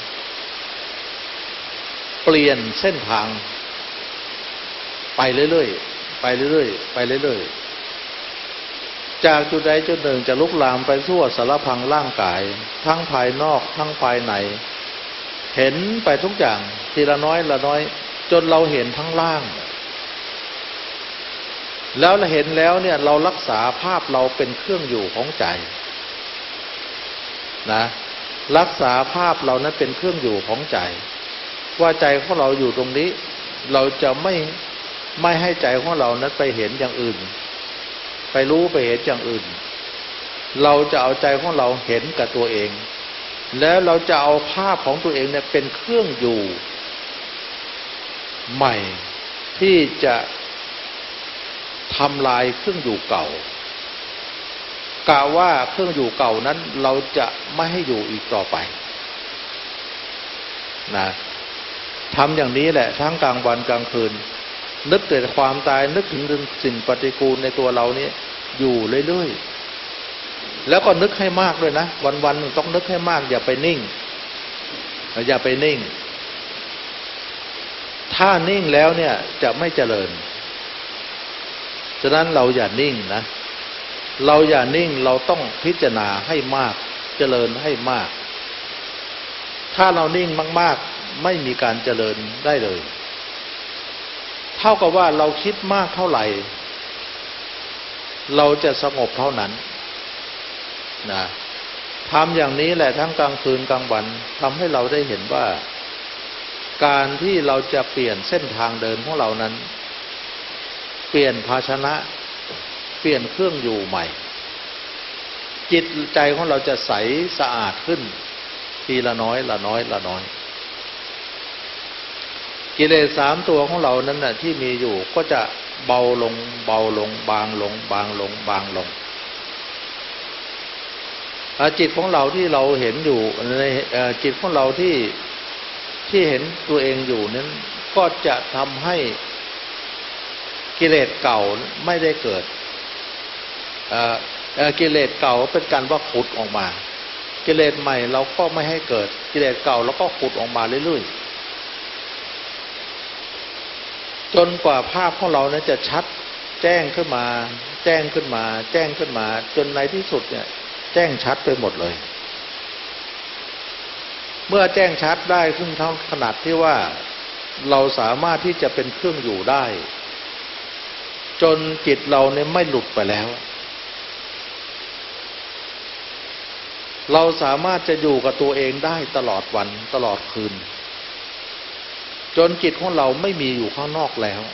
เปลี่ยนเส้นทางไปเรื่อยๆไปเรื่อยๆไปเรื่อยๆจากจุดใดจุดหนึ่งจะลุกลามไปทั่วสารพังร่างกายทั้งภายนอกทั้งภายในเห็นไปทุกอย่างทีละน้อยละน้อยจนเราเห็นทั้งล่างแล้วเราเห็นแล้วเนี่ยเรารักษาภาพเราเป็นเครื่องอยู่ของใจนะรักษาภาพเรานั้นเป็นเครื่องอยู่ของใจว่าใจของเราอยู่ตรงนี้เราจะไม่ไม่ให้ใจของเรานั้นไปเห็นอย่างอื่นไปรู้ไปเห็นอย่างอื่นเราจะเอาใจของเราเห็นกับตัวเองแล้วเราจะเอาภาพของตัวเองเนี่ยเป็นเครื่องอยู่ใหม่ที่จะทำลายเครื่องอยู่เก่ากะว่าเครื่องอยู่เก่านั้นเราจะไม่ให้อยู่อีกต่อไปนะทำอย่างนี้แหละทั้งกลางวันกลางคืนนึกแต่ความตายนึกถึงสิ่งปฏิกูลในตัวเรานี้อยู่เรื่อยๆแล้วก็นึกให้มากด้วยนะวันๆต้องนึกให้มากอย่าไปนิ่งอย่าไปนิ่งถ้านิ่งแล้วเนี่ยจะไม่เจริญฉะนั้นเราอย่านิ่งนะเราอย่านิ่งเราต้องพิจารณาให้มากเจริญให้มากถ้าเรานิ่งมากๆไม่มีการเจริญได้เลยเท่ากับว่าเราคิดมากเท่าไหร่เราจะสงบเท่านั้นนะทำอย่างนี้แหละทั้งกลางคืนกลางวันทำให้เราได้เห็นว่าการที่เราจะเปลี่ยนเส้นทางเดินของเรานั้นเปลี่ยนภาชนะเปลี่ยนเครื่องอยู่ใหม่จิตใจของเราจะใสสะอาดขึ้นทีละน้อยละน้อยละน้อยกิเลสสามตัวของเรานั้นน่ะที่มีอยู่ก็จะเบาลงเบาลงบางลงบางลงบางลงจิตของเราที่เราเห็นอยู่ในจิตของเราที่ที่เห็นตัวเองอยู่นั้นก็จะทำให้กิเลสเก่าไม่ได้เกิดกิเลสเก่าเป็นการว่าขุดออกมากิเลสใหม่เราก็ไม่ให้เกิดกิเลสเก่าเราก็ขุดออกมาเรื่อยๆจนกว่าภาพของเรานั้นจะชัดแจ้งขึ้นมาแจ้งขึ้นมาแจ้งขึ้นมาจนในที่สุดเนี่ยแจ้งชัดไปหมดเลยเมื่อแจ้งชัดได้ขึ้นเท่าขนาดที่ว่าเราสามารถที่จะเป็นเครื่องอยู่ได้จนจิตเราเนี่ยไม่หลุดไปแล้วเราสามารถจะอยู่กับตัวเองได้ตลอดวันตลอดคืนจนจิตของเราไม่มีอยู่ข้างนอกแล้ว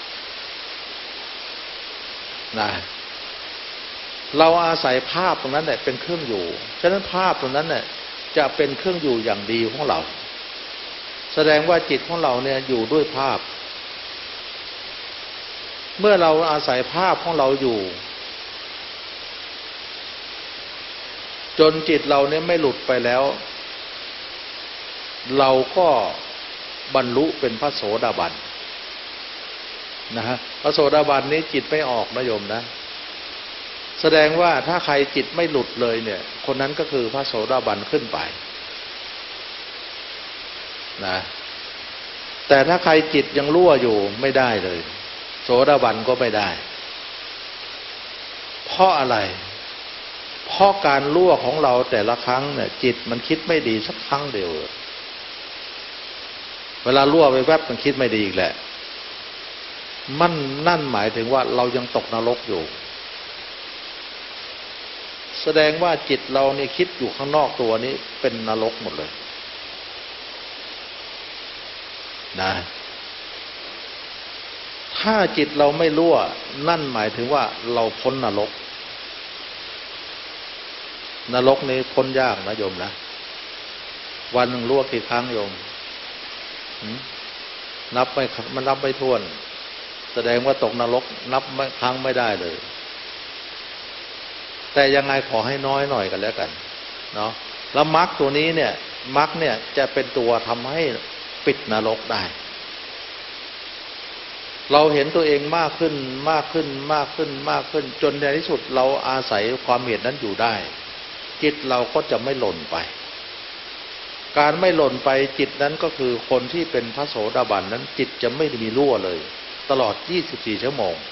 นะเราอาศัยภาพตรงนั้นแหละเป็นเครื่องอยู่ฉะนั้นภาพตรงนั้นเนี่ยจะเป็นเครื่องอยู่อย่างดีของเราแสดงว่าจิตของเราเนี่ยอยู่ด้วยภาพเมื่อเราอาศัยภาพของเราอยู่จนจิตเราเนี่ยไม่หลุดไปแล้วเราก็บรรลุเป็นพระโสดาบันนะฮะพระโสดาบันนี้จิตไม่ออกนะโยมนะแสดงว่าถ้าใครจิตไม่หลุดเลยเนี่ยคนนั้นก็คือพระโสดาบันขึ้นไปนะแต่ถ้าใครจิตยังรั่วอยู่ไม่ได้เลยโสดาบันก็ไม่ได้เพราะอะไรเพราะการรั่วของเราแต่ละครั้งเนี่ยจิตมันคิดไม่ดีสักครั้งเดียวเวลารั่วไปแวบมันคิดไม่ดีอีกแหละมันนั่นหมายถึงว่าเรายังตกนรกอยู่แสดงว่าจิตเราเนี่ยคิดอยู่ข้างนอกตัวนี้เป็นนรกหมดเลยนะถ้าจิตเราไม่รั่วนั่นหมายถึงว่าเราพ้นนรกนรกนี้พ้นยากนะโยมนะวันหนึ่งรั่วกี่ครั้งโยมนับไม่มันนับไม่ถ้วนแสดงว่าตกนรกนับไม่ครั้งไม่ได้เลยแต่ยังไงขอให้น้อยหน่อยกันแล้วกันเนาะแล้วมรรคตัวนี้เนี่ยมรรคเนี่ยจะเป็นตัวทำให้ปิดนรกได้เราเห็นตัวเองมากขึ้นมากขึ้นมากขึ้นมากขึ้นจนในที่สุดเราอาศัยความเห็นนั้นอยู่ได้จิตเราก็จะไม่หล่นไปการไม่หล่นไปจิตนั้นก็คือคนที่เป็นพระโสดาบันนั้นจิตจะไม่มีรั่วเลยตลอดยี่สิบสี่ชั่วโมง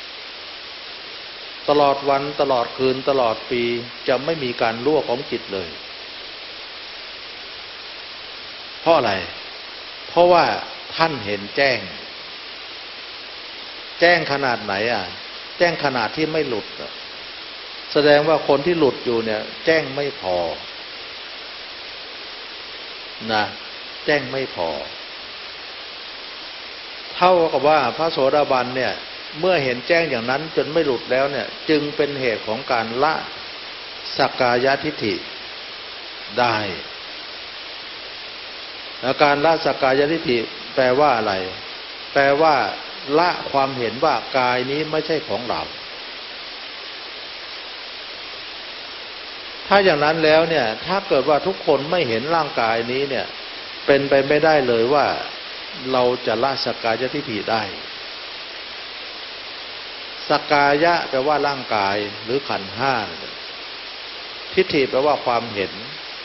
ตลอดวันตลอดคืนตลอดปีจะไม่มีการรั่วของจิตเลยเพราะอะไรเพราะว่าท่านเห็นแจ้งแจ้งขนาดไหนอ่ะแจ้งขนาดที่ไม่หลุดแสดงว่าคนที่หลุดอยู่เนี่ยแจ้งไม่พอนะแจ้งไม่พอเท่ากับว่าพระโสดาบันเนี่ยเมื่อเห็นแจ้งอย่างนั้นจนไม่หลุดแล้วเนี่ยจึงเป็นเหตุของการละสักกายทิฏฐิได้และการละสักกายทิฏฐิแปลว่าอะไรแปลว่าละความเห็นว่ากายนี้ไม่ใช่ของเราถ้าอย่างนั้นแล้วเนี่ยถ้าเกิดว่าทุกคนไม่เห็นร่างกายนี้เนี่ยเป็นไปไม่ได้เลยว่าเราจะละสักกายทิฏฐิได้สักกายะแปลว่าร่างกายหรือขันธ์ห้าทิฏฐิแปลว่าความเห็น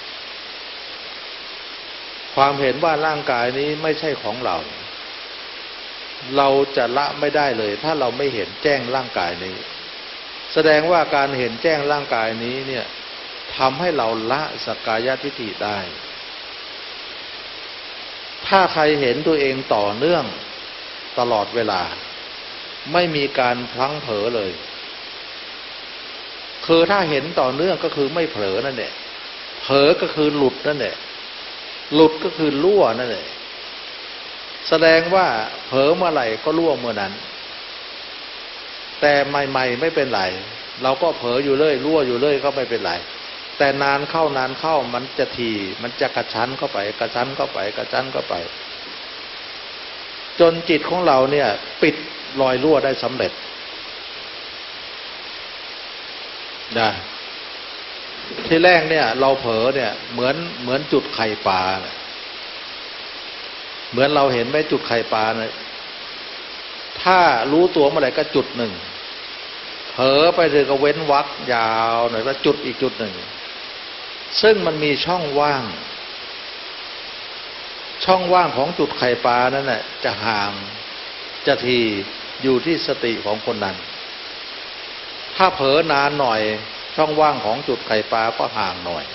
ความเห็นว่าร่างกายนี้ไม่ใช่ของเราเราจะละไม่ได้เลยถ้าเราไม่เห็นแจ้งร่างกายนี้แสดงว่าการเห็นแจ้งร่างกายนี้เนี่ยทำให้เราละสักกายทิฏฐิได้ถ้าใครเห็นตัวเองต่อเนื่องตลอดเวลาไม่มีการพลั้งเผลอเลยคือถ้าเห็นต่อเนื่องก็คือไม่เผลอนั่นแหละเผลอก็คือหลุดนั่นแหละหลุดก็คือรั่วนั่นแหละแสดงว่าเผลอเมื่อไหร่ก็รั่วเมื่อนั้นแต่ใหม่ๆไม่เป็นไรเราก็เผลออยู่เรื่อยรั่วอยู่เรื่อยก็ไม่เป็นไรแต่นานเข้านานเข้ามันจะทีมันจะกระชั้นเข้าไปกระชั้นเข้าไปกระชั้นเข้าไปจนจิตของเราเนี่ยปิดรอยรั่วได้สำเร็จนะที่แรกเนี่ยเราเผลอเนี่ยเหมือนเหมือนจุดไข่ปลาเหมือนเราเห็นไหมจุดไข่ปลาเนี่ยถ้ารู้ตัวเมื่อไหร่ก็จุดหนึ่งเผลอไปเลยก็เว้นวรรคยาวหน่อยแล้วจุดอีกจุดหนึ่งซึ่งมันมีช่องว่างช่องว่างของจุดไข่ปลานั่นแหละจะห่างจะทีอยู่ที่สติของคนนั้นถ้าเผลอนานหน่อยช่องว่างของจุดไข่ปลาก็ห่างหน่อย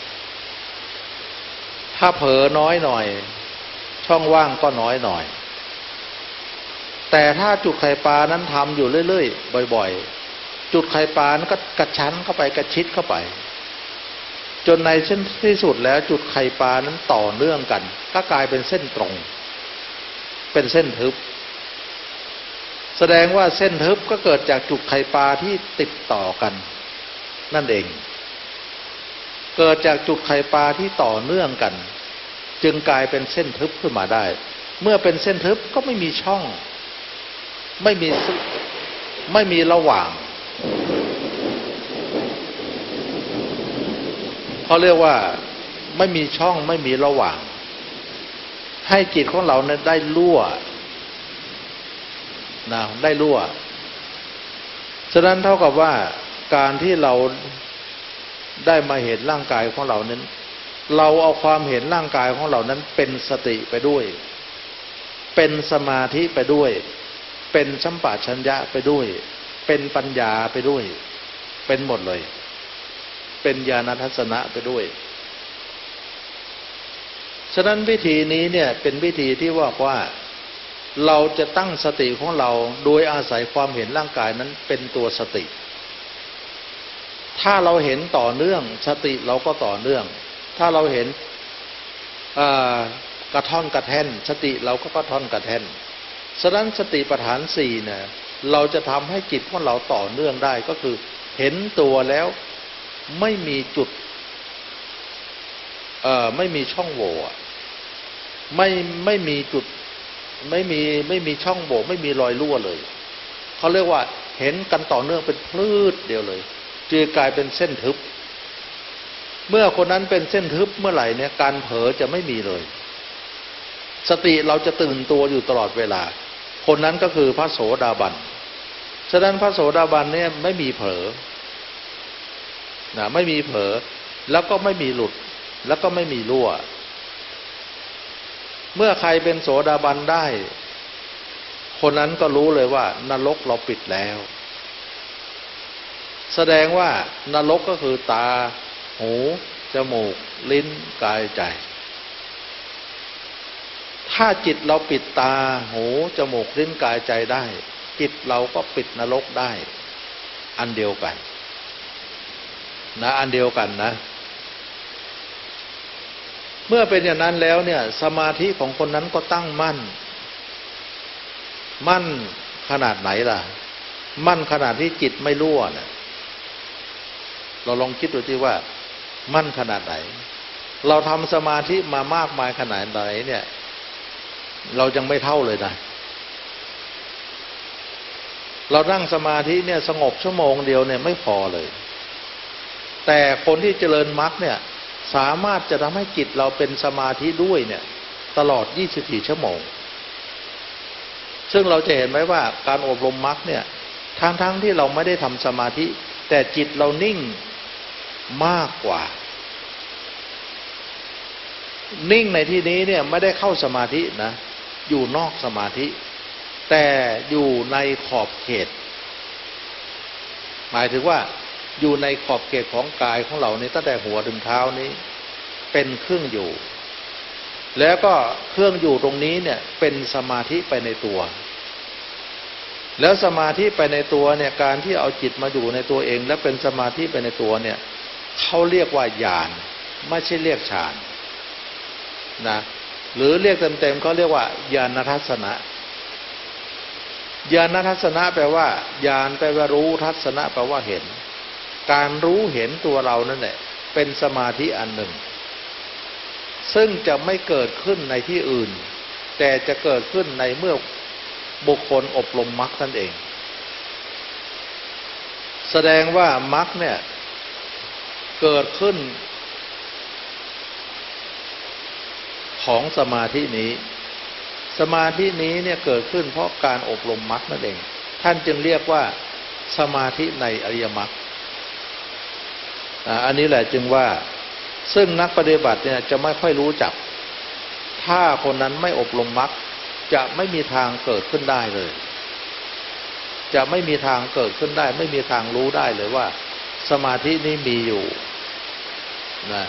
ถ้าเผลอน้อยหน่อยช่องว่างก็น้อยหน่อยแต่ถ้าจุดไข่ปลานั้นทำอยู่เรื่อยๆบ่อยๆจุดไข่ปลานั้นก็กระชั้นเข้าไปกระชิดเข้าไปจนในที่สุดแล้วจุดไข่ปลานั้นต่อเนื่องกันก็กลายเป็นเส้นตรงเป็นเส้นทึบแสดงว่าเส้นทึบก็เกิดจากจุดไข่ปลาที่ติดต่อกันนั่นเองเกิดจากจุดไข่ปลาที่ต่อเนื่องกันจึงกลายเป็นเส้นทึบขึ้นมาได้เมื่อเป็นเส้นทึบก็ไม่มีช่องไม่มีไม่มีระหว่างเขาเรียกว่าไม่มีช่องไม่มีระหว่างให้จิตของเราเนี่ยได้รั่วนะได้รั่วฉะนั้นเท่ากับว่าการที่เราได้มาเห็นร่างกายของเรานั้นเราเอาความเห็นร่างกายของเรานั้นเป็นสติไปด้วยเป็นสมาธิไปด้วยเป็นสัมปชัญญะไปด้วยเป็นปัญญาไปด้วยเป็นหมดเลยเป็นญาณทัศนะไปด้วยฉะนั้นวิธีนี้เนี่ยเป็นวิธีที่ว่าว่าเราจะตั้งสติของเราโดยอาศัยความเห็นร่างกายนั้นเป็นตัวสติถ้าเราเห็นต่อเนื่องสติเราก็ต่อเนื่องถ้าเราเห็นกระท่อนกระแท่นสติเราก็กระท่อนกระแท่นฉะนั้นสติปัฏฐานสี่เนี่ยเราจะทำให้จิตของเราต่อเนื่องได้ก็คือเห็นตัวแล้วไม่มีจุดเอ่อไม่มีช่องโหว่ไม่ไม่มีจุดไม่มีไม่มีช่องโหว่ไม่มีรอยรั่วเลยเขาเรียกว่าเห็นกันต่อเนื่องเป็นพลืดเดียวเลยจึงกลายเป็นเส้นทึบเมื่อคนนั้นเป็นเส้นทึบเมื่อไหร่เนี่ยการเผลอจะไม่มีเลยสติเราจะตื่นตัวอยู่ตลอดเวลาคนนั้นก็คือพระโสดาบันฉะนั้นพระโสดาบันเนี่ยไม่มีเผลอนะไม่มีเผลอแล้วก็ไม่มีหลุดแล้วก็ไม่มีรั่วเมื่อใครเป็นโสดาบันได้คนนั้นก็รู้เลยว่านรกเราปิดแล้วแสดงว่านรกก็คือตาหูจมูกลิ้นกายใจถ้าจิตเราปิดตาหูจมูกลิ้นกายใจได้จิตเราก็ปิดนรกได้อันเดียวกันนะอันเดียวกันนะเมื่อเป็นอย่างนั้นแล้วเนี่ยสมาธิของคนนั้นก็ตั้งมั่นมั่นขนาดไหนล่ะมั่นขนาดที่จิตไม่รั่วนะเราลองคิดดูที่ว่ามั่นขนาดไหนเราทำสมาธิมามากมายขนาดไหนเนี่ยเรายังไม่เท่าเลยนะเรานั่งสมาธิเนี่ยสงบชั่วโมงเดียวเนี่ยไม่พอเลยแต่คนที่เจริญมรรคเนี่ยสามารถจะทำให้จิตเราเป็นสมาธิด้วยเนี่ยตลอดยี่สิบสี่ชั่วโมงซึ่งเราจะเห็นไหมว่าการอบรมมรรคเนี่ยทั้งๆที่เราไม่ได้ทำสมาธิแต่จิตเรานิ่งมากกว่านิ่งในที่นี้เนี่ยไม่ได้เข้าสมาธินะอยู่นอกสมาธิแต่อยู่ในขอบเขตหมายถึงว่าอยู่ในขอบเขตของกายของเรานี้ตั้งแต่หัวถึงเท้านี้เป็นเครื่องอยู่แล้วก็เครื่องอยู่ตรงนี้เนี่ยเป็นสมาธิไปในตัวแล้วสมาธิไปในตัวเนี่ยการที่เอาจิตมาอยู่ในตัวเองและเป็นสมาธิไปในตัวเนี่ยเขาเรียกว่าญาณไม่ใช่เรียกฌานนะหรือเรียกเต็มๆเขาเรียกว่าญาณทัศนะญาณทัศนะแปลว่าญาณแปลว่ารู้ทัศนะแปลว่าเห็นการรู้เห็นตัวเรานั่นแหละเป็นสมาธิอันหนึ่งซึ่งจะไม่เกิดขึ้นในที่อื่นแต่จะเกิดขึ้นในเมื่อบุคคลอบรมมรรคนั่นเองแสดงว่ามรรคเนี่ยเกิดขึ้นของสมาธินี้สมาธินี้เนี่ยเกิดขึ้นเพราะการอบรมมรรคนั่นเองท่านจึงเรียกว่าสมาธิในอริยมรรคอันนี้แหละจึงว่าซึ่งนักปฏิบัติเนี่ยจะไม่ค่อยรู้จักถ้าคนนั้นไม่อบรมมรรคจะไม่มีทางเกิดขึ้นได้เลยจะไม่มีทางเกิดขึ้นได้ไม่มีทางรู้ได้เลยว่าสมาธินี้มีอยู่นะ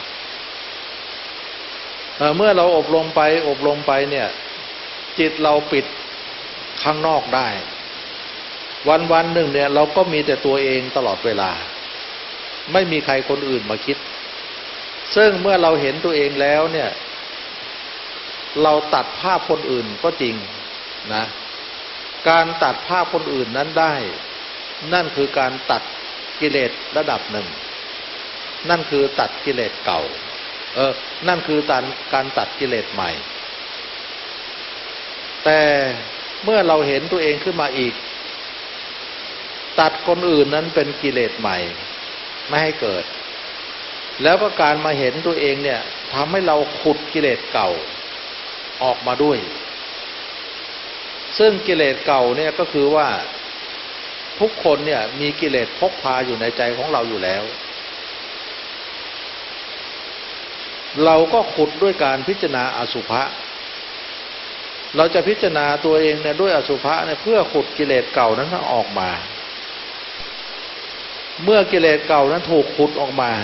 เมื่อเราอบรมไปอบรมไปเนี่ยจิตเราปิดข้างนอกได้วันวันหนึ่งเนี่ยเราก็มีแต่ตัวเองตลอดเวลาไม่มีใครคนอื่นมาคิดซึ่งเมื่อเราเห็นตัวเองแล้วเนี่ยเราตัดภาพคนอื่นก็จริงนะการตัดภาพคนอื่นนั้นได้นั่นคือการตัดกิเลสระดับหนึ่งนั่นคือตัดกิเลสเก่าเออนั่นคือการการตัดกิเลสใหม่แต่เมื่อเราเห็นตัวเองขึ้นมาอีกตัดคนอื่นนั้นเป็นกิเลสใหม่ไม่ให้เกิดแล้วก็การมาเห็นตัวเองเนี่ยทำให้เราขุดกิเลสเก่าออกมาด้วยซึ่งกิเลสเก่าเนี่ยก็คือว่าทุกคนเนี่ยมีกิเลสพกพาอยู่ในใจของเราอยู่แล้วเราก็ขุดด้วยการพิจารณาอสุภะเราจะพิจารณาตัวเองเนี่ยด้วยอสุภะเนี่ยเพื่อขุดกิเลสเก่านั้นออกมาเมื่อกิเลสเก่านั้นถูกขุดออกมา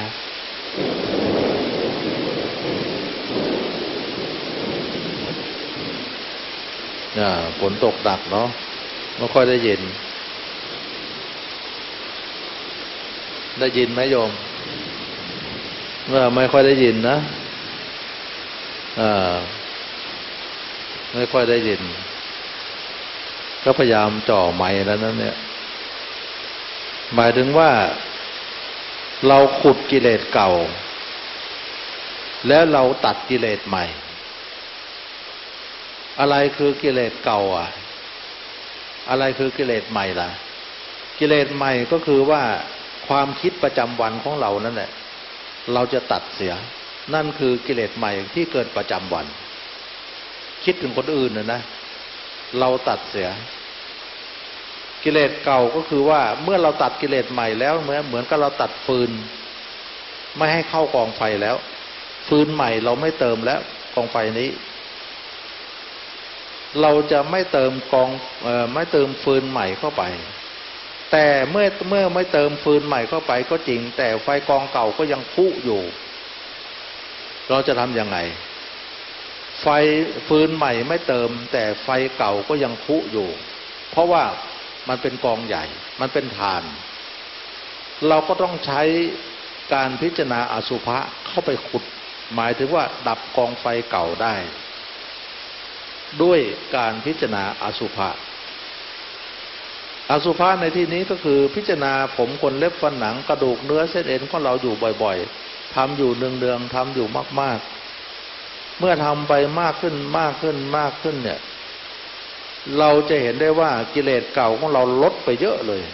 เนี่ยฝนตกหนักเนาะไม่ค่อยได้เย็นได้ยินไหมโยมเมื่อไม่ค่อยได้ยินนะอ่าไม่ค่อยได้ยินก็พยายามจ่อไมค์แล้วนั้นเนี่ยหมายถึงว่าเราขุดกิเลสเก่าแล้วเราตัดกิเลสใหม่อะไรคือกิเลสเก่าอ่ะอะไรคือกิเลสใหม่ล่ะกิเลสใหม่ก็คือว่าความคิดประจำวันของเรานั่นแหละเราจะตัดเสียนั่นคือกิเลสใหม่ที่เกิดประจำวันคิดถึงคนอื่นน่ะนะเราตัดเสียกิเลสเก่าก็คือว่าเมื่อเราตัดกิเลสใหม่แล้วเหมือนเหมือนกับเราตัดฟืนไม่ให้เข้ากองไฟแล้วฟืนใหม่เราไม่เติมแล้วกองไฟนี้เราจะไม่เติมกองเอ่อไม่เติมฟืนใหม่เข้าไปแต่เมื่อเมื่อไม่เติมฟืนใหม่เข้าไปก็จริงแต่ไฟกองเก่าก็ยังคุอยู่เราจะทำยังไงไฟฟืนใหม่ไม่เติมแต่ไฟเก่าก็ยังคุอยู่เพราะว่ามันเป็นกองใหญ่มันเป็นฐานเราก็ต้องใช้การพิจารณาอสุภะเข้าไปขุดหมายถึงว่าดับกองไฟเก่าได้ด้วยการพิจารณาอสุภะอสุภะในที่นี้ก็คือพิจารณาผมขนเล็บฟันหนังกระดูกเนื้อเส้นเอ็นของเราอยู่บ่อยๆทำอยู่เนืองๆทำอยู่มากๆเมื่อทำไปมากขึ้นมากขึ้นมากขึ้นเนี่ยเราจะเห็นได้ว่ากิเลสเก่าของเราลดไปเยอะเลย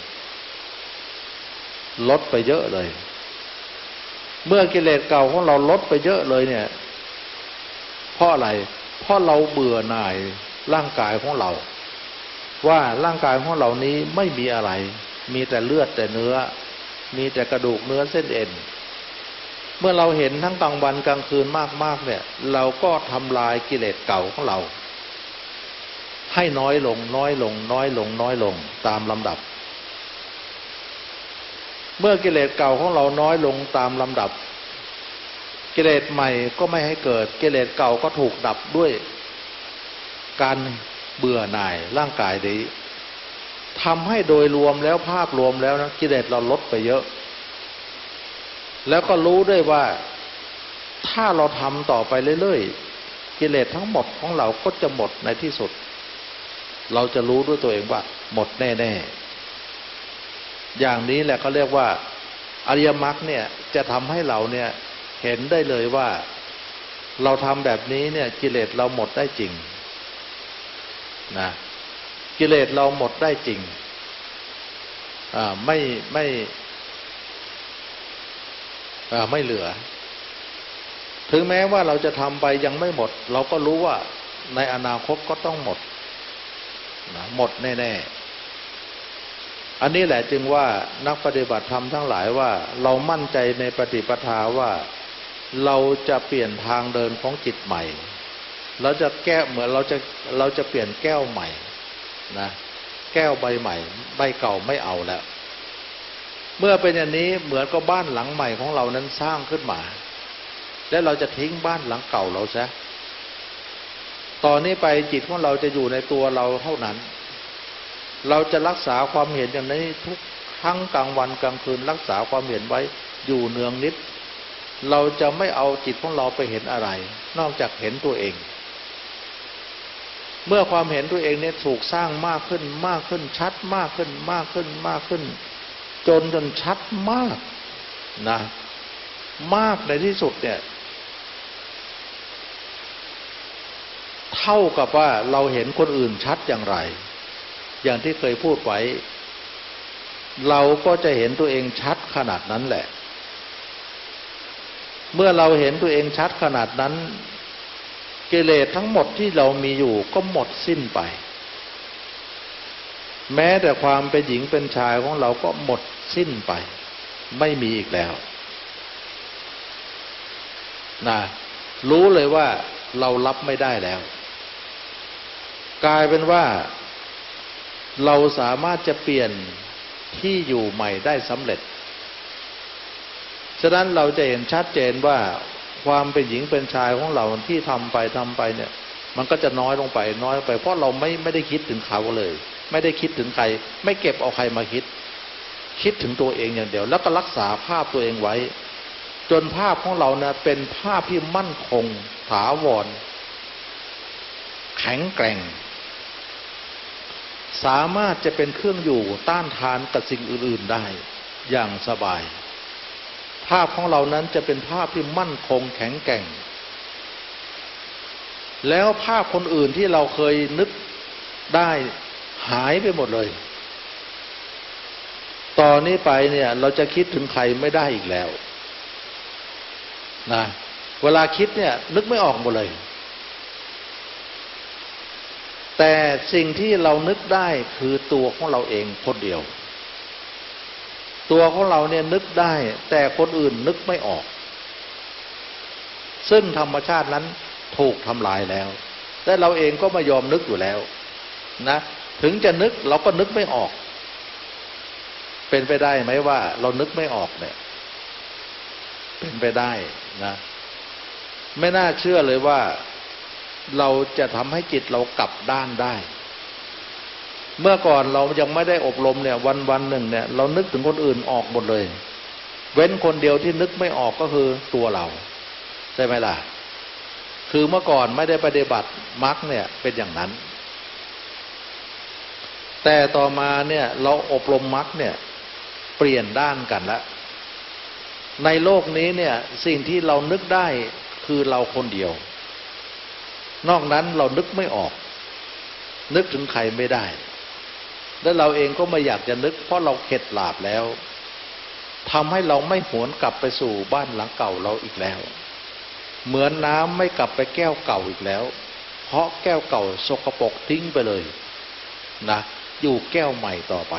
ลดไปเยอะเลยเมื่อกิเลสเก่าของเราลดไปเยอะเลยเนี่ยเพราะอะไรเพราะเราเบื่อหน่ายร่างกายของเราว่าร่างกายของเรานี้ไม่มีอะไรมีแต่เลือดแต่เนื้อมีแต่กระดูกเนื้อเส้นเอ็นเมื่อเราเห็นทั้งกลางวันกลางคืนมากๆเนี่ยเราก็ทำลายกิเลสเก่าของเราให้น้อยลงน้อยลงน้อยลงน้อยลงตามลำดับเมื่อกิเลสเก่าของเราน้อยลงตามลำดับกิเลสใหม่ก็ไม่ให้เกิดกิเลสเก่าก็ถูกดับด้วยการเบื่อหน่ายร่างกายนี้ทำให้โดยรวมแล้วภาพรวมแล้วนะกิเลสเราลดไปเยอะแล้วก็รู้ด้วยว่าถ้าเราทำต่อไปเรื่อยๆกิเลสทั้งหมดของเราก็จะหมดในที่สุดเราจะรู้ด้วยตัวเองว่าหมดแน่ๆอย่างนี้แหละเขาเรียกว่าอริยมรรคเนี่ยจะทำให้เราเนี่ยเห็นได้เลยว่าเราทำแบบนี้เนี่ยกิเลสเราหมดได้จริงนะกิเลสเราหมดได้จริงอ่าไม่ไม่อ่าไม่เหลือถึงแม้ว่าเราจะทำไปยังไม่หมดเราก็รู้ว่าในอนาคตก็ต้องหมดนะหมดแน่ๆอันนี้แหละจึงว่านักปฏิบัติธรรมทั้งหลายว่าเรามั่นใจในปฏิปทาว่าเราจะเปลี่ยนทางเดินของจิตใหม่เราจะแก้เหมือนเราจะเราจะเปลี่ยนแก้วใหม่นะแก้วใบใหม่ใบเก่าไม่เอาแล้วเมื่อเป็นอย่างนี้เหมือนกับบ้านหลังใหม่ของเรานั้นสร้างขึ้นมาแล้วเราจะทิ้งบ้านหลังเก่าเราซะตอนนี้ไปจิตของเราจะอยู่ในตัวเราเท่านั้นเราจะรักษาความเห็นอย่างนี้ทุกครั้งกลางวันกลางคืนรักษาความเห็นไว้อยู่เนืองนิดเราจะไม่เอาจิตของเราไปเห็นอะไรนอกจากเห็นตัวเองเมื่อความเห็นตัวเองเนี่ยถูกสร้างมากขึ้นมากขึ้นชัดมากขึ้นมากขึ้นมากขึ้นจนจนชัดมากนะมากในที่สุดเนี่ยเท่ากับว่าเราเห็นคนอื่นชัดอย่างไรอย่างที่เคยพูดไว้เราก็จะเห็นตัวเองชัดขนาดนั้นแหละเมื่อเราเห็นตัวเองชัดขนาดนั้นกิเลสทั้งหมดที่เรามีอยู่ก็หมดสิ้นไปแม้แต่ความเป็นหญิงเป็นชายของเราก็หมดสิ้นไปไม่มีอีกแล้วนะรู้เลยว่าเรารับไม่ได้แล้วกลายเป็นว่าเราสามารถจะเปลี่ยนที่อยู่ใหม่ได้สำเร็จฉะนั้นเราจะเห็นชัดเจนว่าความเป็นหญิงเป็นชายของเราที่ทำไปทำไปเนี่ยมันก็จะน้อยลงไปน้อยไปเพราะเราไม่ไม่ได้คิดถึงเขาเลยไม่ได้คิดถึงใครไม่เก็บเอาใครมาคิดคคิดถึงตัวเองอย่างเดียวแล้วก็รักษาภาพตัวเองไว้จนภาพของเรานะเป็นภาพที่มั่นคงถาวรแข็งแกร่งสามารถจะเป็นเครื่องอยู่ต้านทานกับสิ่งอื่นๆได้อย่างสบายภาพของเรานั้นจะเป็นภาพที่มั่นคงแข็งแกร่งแล้วภาพคนอื่นที่เราเคยนึกได้หายไปหมดเลยตอนนี้ไปเนี่ยเราจะคิดถึงใครไม่ได้อีกแล้วนะเวลาคิดเนี่ยนึกไม่ออกหมดเลยแต่สิ่งที่เรานึกได้คือตัวของเราเองคนเดียวตัวของเราเนี่ยนึกได้แต่คนอื่นนึกไม่ออกซึ่งธรรมชาตินั้นถูกทำลายแล้วแต่เราเองก็ไม่ยอมนึกอยู่แล้วนะถึงจะนึกเราก็นึกไม่ออกเป็นไปได้ไหมว่าเรานึกไม่ออกเนี่ยเป็นไปได้นะไม่น่าเชื่อเลยว่าเราจะทำให้จิตเรากลับด้านได้เมื่อก่อนเรายังไม่ได้อบรมเนี่ยวันวันหนึ่งเนี่ยเรานึกถึงคนอื่นออกหมดเลยเว้นคนเดียวที่นึกไม่ออกก็คือตัวเราใช่ไหมล่ะคือเมื่อก่อนไม่ได้ปฏิบัติมรรคเนี่ยเป็นอย่างนั้นแต่ต่อมาเนี่ยเราอบรมมรรคเนี่ยเปลี่ยนด้านกันละในโลกนี้เนี่ยสิ่งที่เรานึกได้คือเราคนเดียวนอกนั้นเรานึกไม่ออกนึกถึงใครไม่ได้และเราเองก็ไม่อยากจะนึกเพราะเราเข็ดหลาบแล้วทำให้เราไม่หวนกลับไปสู่บ้านหลังเก่าเราอีกแล้วเหมือนน้ำไม่กลับไปแก้วเก่าอีกแล้วเพราะแก้วเก่าสกปรกทิ้งไปเลยนะอยู่แก้วใหม่ต่อไป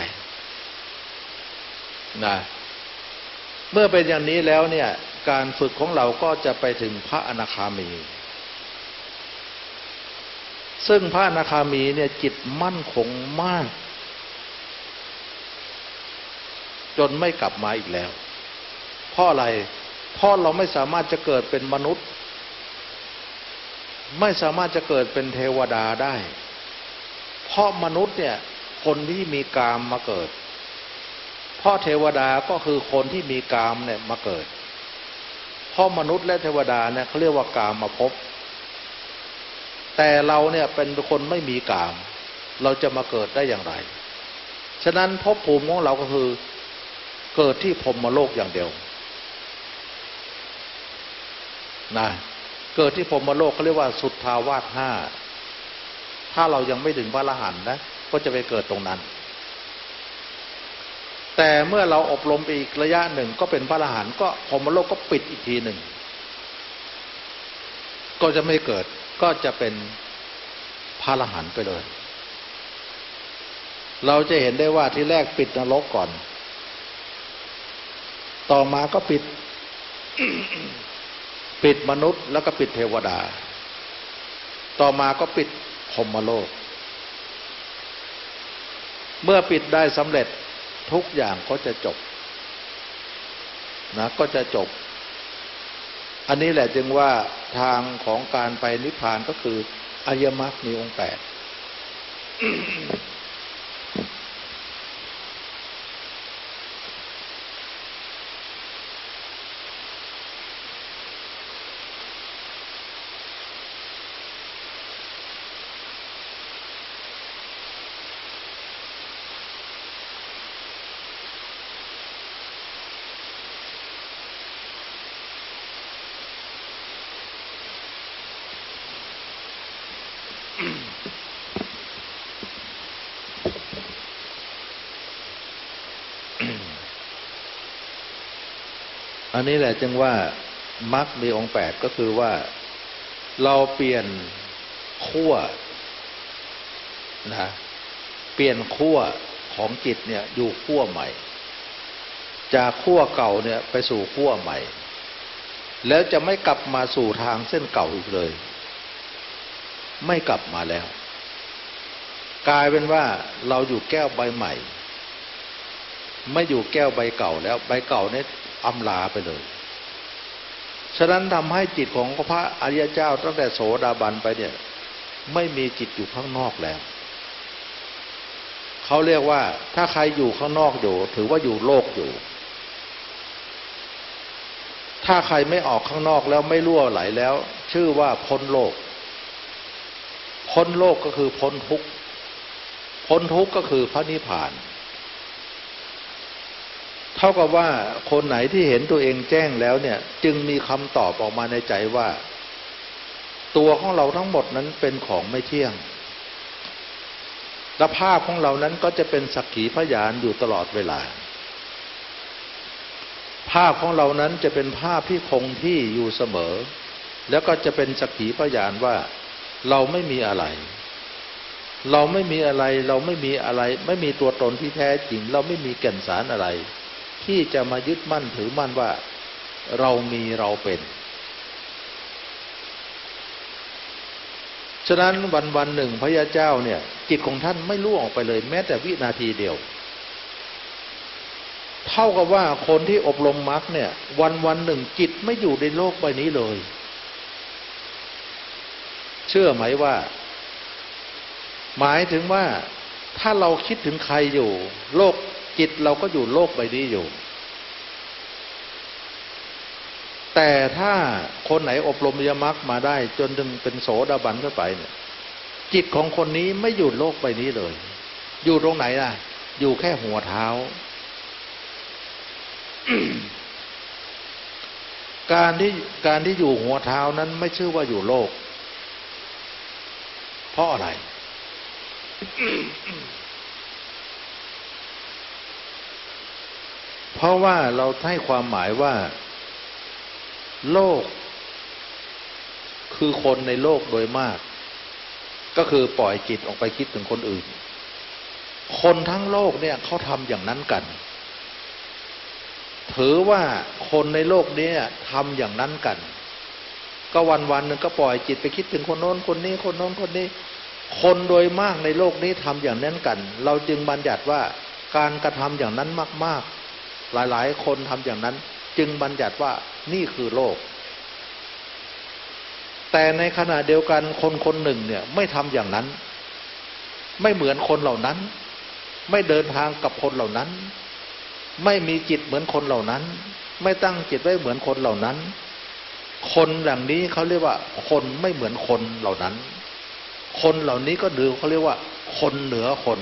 นะเมื่อเป็นอย่างนี้แล้วเนี่ยการฝึกของเราก็จะไปถึงพระอนาคามีซึ่งพระอนาคามีเนี่ยจิตมั่นคงมากจนไม่กลับมาอีกแล้วเพราะอะไรเพราะเราไม่สามารถจะเกิดเป็นมนุษย์ไม่สามารถจะเกิดเป็นเทวดาได้เพราะมนุษย์เนี่ยคนที่มีกามมาเกิดเพราะเทวดาก็คือคนที่มีกามเนี่ยมาเกิดเพราะมนุษย์และเทวดาเนี่ยเขาเรียกว่ากามมาภพแต่เราเนี่ยเป็นคนไม่มีกามเราจะมาเกิดได้อย่างไรฉะนั้นภพภูมิของเราก็คือเกิดที่พรหมโลกอย่างเดียวนะเกิดที่พรหมโลกเขาเรียกว่าสุทธาวาสห้าถ้าเรายังไม่ถึงพระอรหันต์นะก็จะไปเกิดตรงนั้นแต่เมื่อเราอบรมไปอีกระยะหนึ่งก็เป็นพระอรหันต์ก็พรหมโลกก็ปิดอีกทีหนึ่งก็จะไม่เกิดก็จะเป็นพระอรหันต์ไปเลยเราจะเห็นได้ว่าที่แรกปิดนรกก่อนต่อมาก็ปิด ปิดมนุษย์แล้วก็ปิดเทวดาต่อมาก็ปิดพรหมโลกเมื่อปิดได้สำเร็จทุกอย่างก็จะจบนะก็จะจบอันนี้แหละจึงว่าทางของการไปนิพพานก็คืออริยมรรคมีองค์แปด อันนี้แหละจึงว่ามรรคมีองค์แปดก็คือว่าเราเปลี่ยนขั้วนะเปลี่ยนขั้วของจิตเนี่ยอยู่ขั้วใหม่จากขั้วเก่าเนี่ยไปสู่ขั้วใหม่แล้วจะไม่กลับมาสู่ทางเส้นเก่าอีกเลยไม่กลับมาแล้วกลายเป็นว่าเราอยู่แก้วใบใหม่ไม่อยู่แก้วใบเก่าแล้วใบเก่าเนี่ยอำลาไปเลยฉะนั้นทำให้จิตของพระอริยเจ้าตั้งแต่โสดาบันไปเนี่ยไม่มีจิตอยู่ข้างนอกแล้วเขาเขาเรียกว่าถ้าใครอยู่ข้างนอกอยู่ถือว่าอยู่โลกอยู่ถ้าใครไม่ออกข้างนอกแล้วไม่รั่วไหลแล้วชื่อว่าพ้นโลกพ้นโลกก็คือพ้นทุกข์พ้นทุกข์ก็คือพระนิพพานเท่ากับว่าคนไหนที่เห็นตัวเองแจ้งแล้วเนี่ยจึงมีคำตอบออกมาในใจว่าตัวของเราทั้งหมดนั้นเป็นของไม่เที่ยงและภาพของเรานั้นก็จะเป็นสักขีพยานอยู่ตลอดเวลาภาพของเรานั้นจะเป็นภาพที่คงที่อยู่เสมอแล้วก็จะเป็นสักขีพยานว่าเราไม่มีอะไรเราไม่มีอะไรเราไม่มีอะไรไม่มีตัวตนที่แท้จริงเราไม่มีแก่นสารอะไรที่จะมายึดมั่นถือมั่นว่าเรามีเราเป็นฉะนั้นวันวันหนึ่งพระยาเจ้าเนี่ยจิตของท่านไม่ล่วงออกไปเลยแม้แต่วินาทีเดียวเท่ากับว่าคนที่อบรมมรรคเนี่ยวันวันหนึ่งจิตไม่อยู่ในโลกใบนี้เลยเชื่อไหมว่าหมายถึงว่าถ้าเราคิดถึงใครอยู่โลกจิตเราก็อยู่โลกใบนี้อยู่แต่ถ้าคนไหนอบรมอริยมรรคมาได้จนถึงเป็นโสดาบันขึ้นไปเนี่ยจิตของคนนี้ไม่อยู่โลกใบนี้เลยอยู่ตรงไหนล่ะอยู่แค่หัวเท้า การที่การที่อยู่หัวเท้านั้นไม่ชื่อว่าอยู่โลกเพราะอะไร เพราะว่าเราให้ความหมายว่าโลกคือคนในโลกโดยมากก็คือปล่อยจิตออกไปคิดถึงคนอื่นคนทั้งโลกเนี่ยเขาทำอย่างนั้นกันถือว่าคนในโลกนี้ทำอย่างนั้นกันก็วันวันหนึ่งก็ปล่อยจิตไปคิดถึงคนโน้นคนนี้คนโน้นคนนี้คนโดยมากในโลกนี้ทำอย่างนั้นกันเราจึงบัญญัติว่าการกระทำอย่างนั้นมากๆหลายๆคนทำอย่างนั้นจึงบัญญัติว่านี่คือโลกแต่ในขณะเดียวกันคนคนหนึ่งเนี่ยไม่ทำอย่างนั้นไม่เหมือนคนเหล่านั้นไม่เดินทางกับคนเหล่านั้นไม่มีจิตเหมือนคนเหล่านั้นไม่ตั้งจิตไว้เหมือนคนเหล่านั้นคนอย่างนี้เขาเรียกว่าคนไม่เหมือนคนเหล่านั้นคนเหล่านี้ก็ดือเขาเรียกว่าคนเหนือคน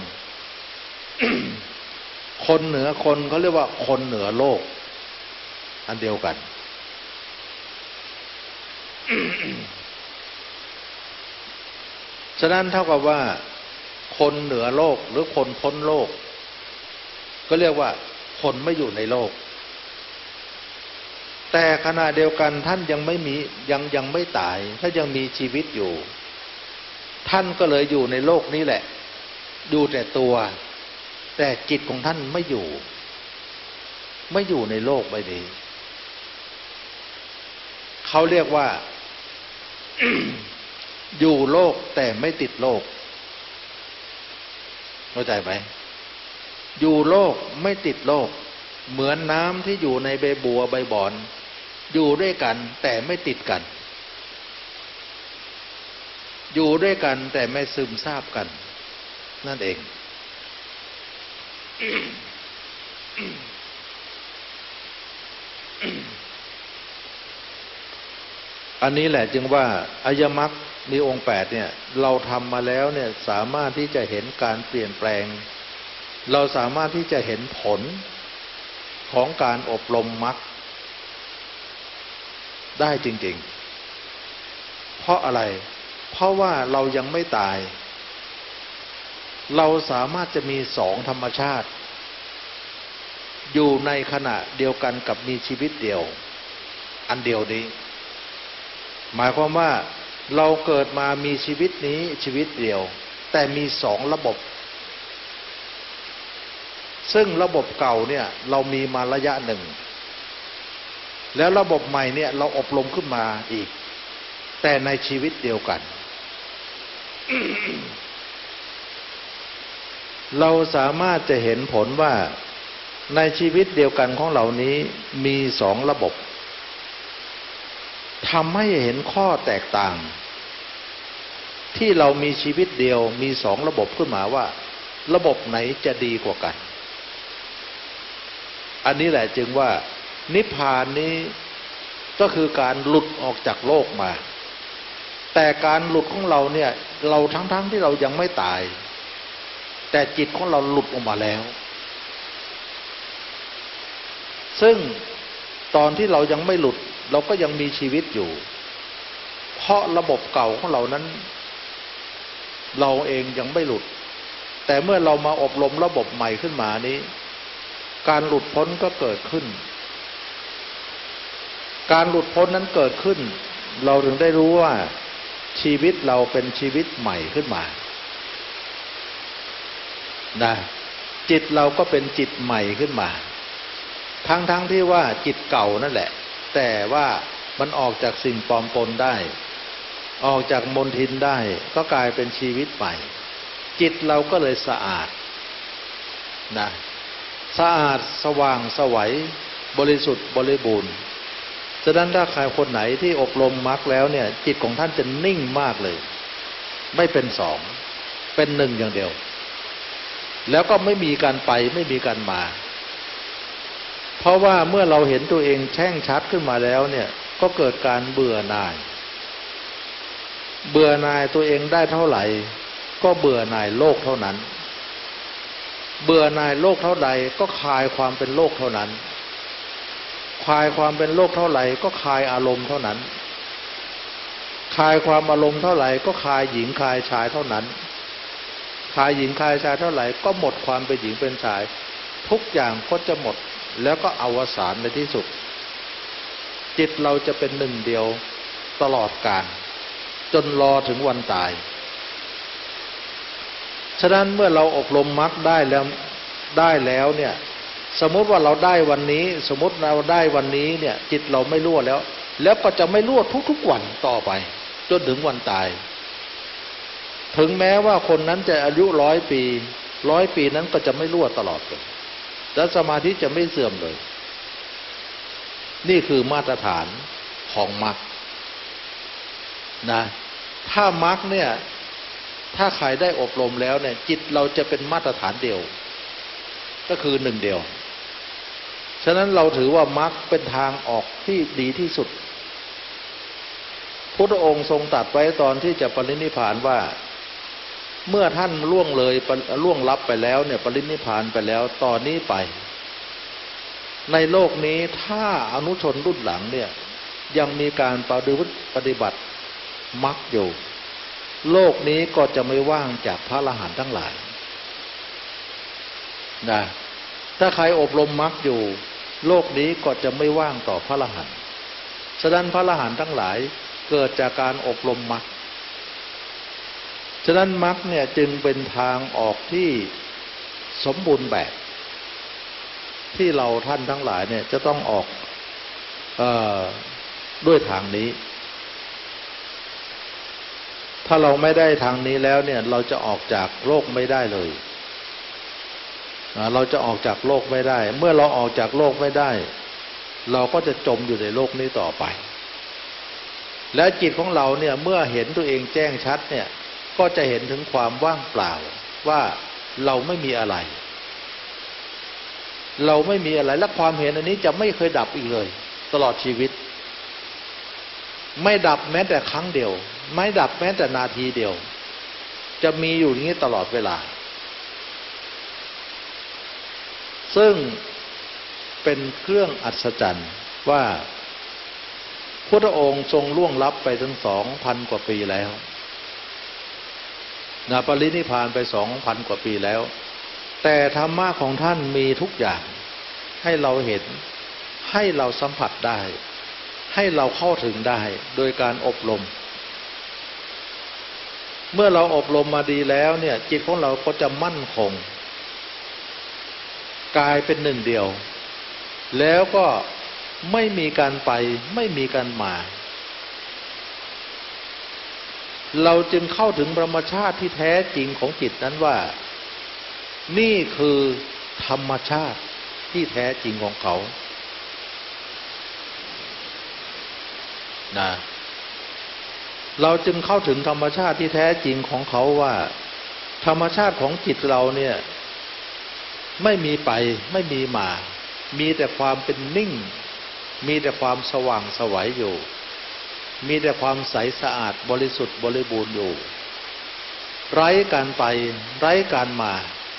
คนเหนือคนเขาเรียกว่าคนเหนือโลกอันเดียวกัน ฉะนั้นเท่ากับว่าคนเหนือโลกหรือคนพ้นโลกก็เรียกว่าคนไม่อยู่ในโลกแต่ขณะเดียวกันท่านยังไม่มียังยังไม่ตายถ้ายังมีชีวิตอยู่ท่านก็เลยอยู่ในโลกนี้แหละอยู่แต่ตัวแต่จิตของท่านไม่อยู่ไม่อยู่ในโลกใบนี้เขาเรียกว่า อยู่โลกแต่ไม่ติดโลกเข้าใจไหมอยู่โลกไม่ติดโลกเหมือนน้ำที่อยู่ในใบบัวใบบอนอยู่ด้วยกันแต่ไม่ติดกันอยู่ด้วยกันแต่ไม่ซึมซาบกันนั่นเอง อันนี้แหละจึงว่าอริยมรรคมีองค์แปดเนี่ยเราทำมาแล้วเนี่ยสามารถที่จะเห็นการเปลี่ยนแปลงเราสามารถที่จะเห็นผลของการอบรมมรรคได้จริงๆเพราะอะไรเพราะว่าเรายังไม่ตายเราสามารถจะมีสองธรรมชาติอยู่ในขณะเดียวกันกับมีชีวิตเดียวอันเดียวนี้หมายความว่าเราเกิดมามีชีวิตนี้ชีวิตเดียวแต่มีสองระบบซึ่งระบบเก่าเนี่ยเรามีมาระยะหนึ่งแล้วระบบใหม่เนี่ยเราอบรมขึ้นมาอีกแต่ในชีวิตเดียวกัน เราสามารถจะเห็นผลว่าในชีวิตเดียวกันของเหล่านี้มีสองระบบทำให้เห็นข้อแตกต่างที่เรามีชีวิตเดียวมีสองระบบขึ้นมาว่าระบบไหนจะดีกว่ากันอันนี้แหละจึงว่านิพพานนี้ก็คือการหลุดออกจากโลกมาแต่การหลุดของเราเนี่ยเราทั้งๆที่เรายังไม่ตายแต่จิตของเราหลุดออกมาแล้วซึ่งตอนที่เรายังไม่หลุดเราก็ยังมีชีวิตอยู่เพราะระบบเก่าของเรานั้นเราเองยังไม่หลุดแต่เมื่อเรามาอบรมระบบใหม่ขึ้นมานี้การหลุดพ้นก็เกิดขึ้นการหลุดพ้นนั้นเกิดขึ้นเราถึงได้รู้ว่าชีวิตเราเป็นชีวิตใหม่ขึ้นมานะจิตเราก็เป็นจิตใหม่ขึ้นมาทั้งๆ ท, ที่ว่าจิตเก่านั่นแหละแต่ว่ามันออกจากสิ่งปลอมปนได้ออกจากมลทินได้ก็กลายเป็นชีวิตใหม่จิตเราก็เลยสะอาดนะสะอาดสว่างไสวบริสุทธิ์บริบูรณ์ฉะนั้นถ้าใครคนไหนที่อบรมมรรคแล้วเนี่ยจิตของท่านจะนิ่งมากเลยไม่เป็นสองเป็นหนึ่งอย่างเดียวแล้วก็ไม่มีการไปไม่มีการมาเพราะว่าเมื่อเราเห็นตัวเองแช่งชัดขึ้นมาแล้วเนี่ยก็เกิดการเบื่อหน่ายเบื่อหน่ายตัวเองได้เท่าไหร่ก็เบื่อหน่ายโลกเท่านั้นเบื่อหน่ายโลกเท่าใดก็คลายความเป็นโลกเท่านั้นคลายความเป็นโลกเท่าไหร่ก็คลายอารมณ์เท่านั้นคลายความอารมณ์เท่าไหร่ก็คลายหญิงคลายชายเท่านั้นคลายหญิงคลายชายเท่าไหร่ก็หมดความเป็นหญิงเป็นชายทุกอย่างก็จะหมดแล้วก็อวสานในที่สุดจิตเราจะเป็นหนึ่งเดียวตลอดกาลจนรอถึงวันตายฉะนั้นเมื่อเราอบรมมรรคได้แล้วได้แล้วเนี่ยสมมติว่าเราได้วันนี้สมมติเราได้วันนี้เนี่ยจิตเราไม่รั่วแล้วแล้วก็จะไม่รั่วทุกๆวันต่อไปจนถึงวันตายถึงแม้ว่าคนนั้นจะอายุร้อยปีร้อยปีนั้นก็จะไม่รั่วตลอดเลยและสมาธิจะไม่เสื่อมเลยนี่คือมาตรฐานของมรรคนะถ้ามรรคเนี่ยถ้าใครได้อบรมแล้วเนี่ยจิตเราจะเป็นมาตรฐานเดียวก็คือหนึ่งเดียวฉะนั้นเราถือว่ามรรคเป็นทางออกที่ดีที่สุดพุทธองค์ทรงตรัสไว้ตอนที่จะปรินิพพานว่าเมื่อท่านล่วงเลยล่วงลับไปแล้วเนี่ยปรินิพพานไปแล้วตอนนี้ไปในโลกนี้ถ้าอนุชนรุ่นหลังเนี่ยยังมีการปฏิบัติมรรคอยู่โลกนี้ก็จะไม่ว่างจากพระอรหันต์ทั้งหลายนะถ้าใครอบรมมรรคอยู่โลกนี้ก็จะไม่ว่างต่อพระอรหันต์ฉะนั้นพระอรหันต์ทั้งหลายเกิดจากการอบรมมรรคฉะนั้นมรรคเนี่ยจึงเป็นทางออกที่สมบูรณ์แบบที่เราท่านทั้งหลายเนี่ยจะต้องออกเอ่อด้วยทางนี้ถ้าเราไม่ได้ทางนี้แล้วเนี่ยเราจะออกจากโลกไม่ได้เลยเราจะออกจากโลกไม่ได้เมื่อเราออกจากโลกไม่ได้เราก็จะจมอยู่ในโลกนี้ต่อไปและจิตของเราเนี่ยเมื่อเห็นตัวเองแจ้งชัดเนี่ยก็จะเห็นถึงความว่างเปล่าว่าเราไม่มีอะไรเราไม่มีอะไรและความเห็นอันนี้จะไม่เคยดับอีกเลยตลอดชีวิตไม่ดับแม้แต่ครั้งเดียวไม่ดับแม้แต่นาทีเดียวจะมีอยู่อย่างนี้ตลอดเวลาซึ่งเป็นเครื่องอัศจรรย์ว่าพุทธองค์ทรงล่วงลับไปถึงสองพันกว่าปีแล้วนะปรินิพพานไปสองพันกว่าปีแล้วแต่ธรรมะของท่านมีทุกอย่างให้เราเห็นให้เราสัมผัสได้ให้เราเข้าถึงได้โดยการอบรมเมื่อเราอบรมมาดีแล้วเนี่ยจิตของเราก็จะมั่นคงกลายเป็นหนึ่งเดียวแล้วก็ไม่มีการไปไม่มีการมาเราจึงเข้าถึงธรรมชาติที่แท้จริงของจิตนั้นว่านี่คือธรรมชาติที่แท้จริงของเขานะเราจึงเข้าถึงธรรมชาติที่แท้จริงของเขาว่าธรรมชาติของจิตเราเนี่ยไม่มีไปไม่มีมามีแต่ความเป็นนิ่งมีแต่ความสว่างไสวอยู่มีแต่ความใสสะอาดบริสุทธิ์บริบูรณ์อยู่ไร้การไปไร้การมา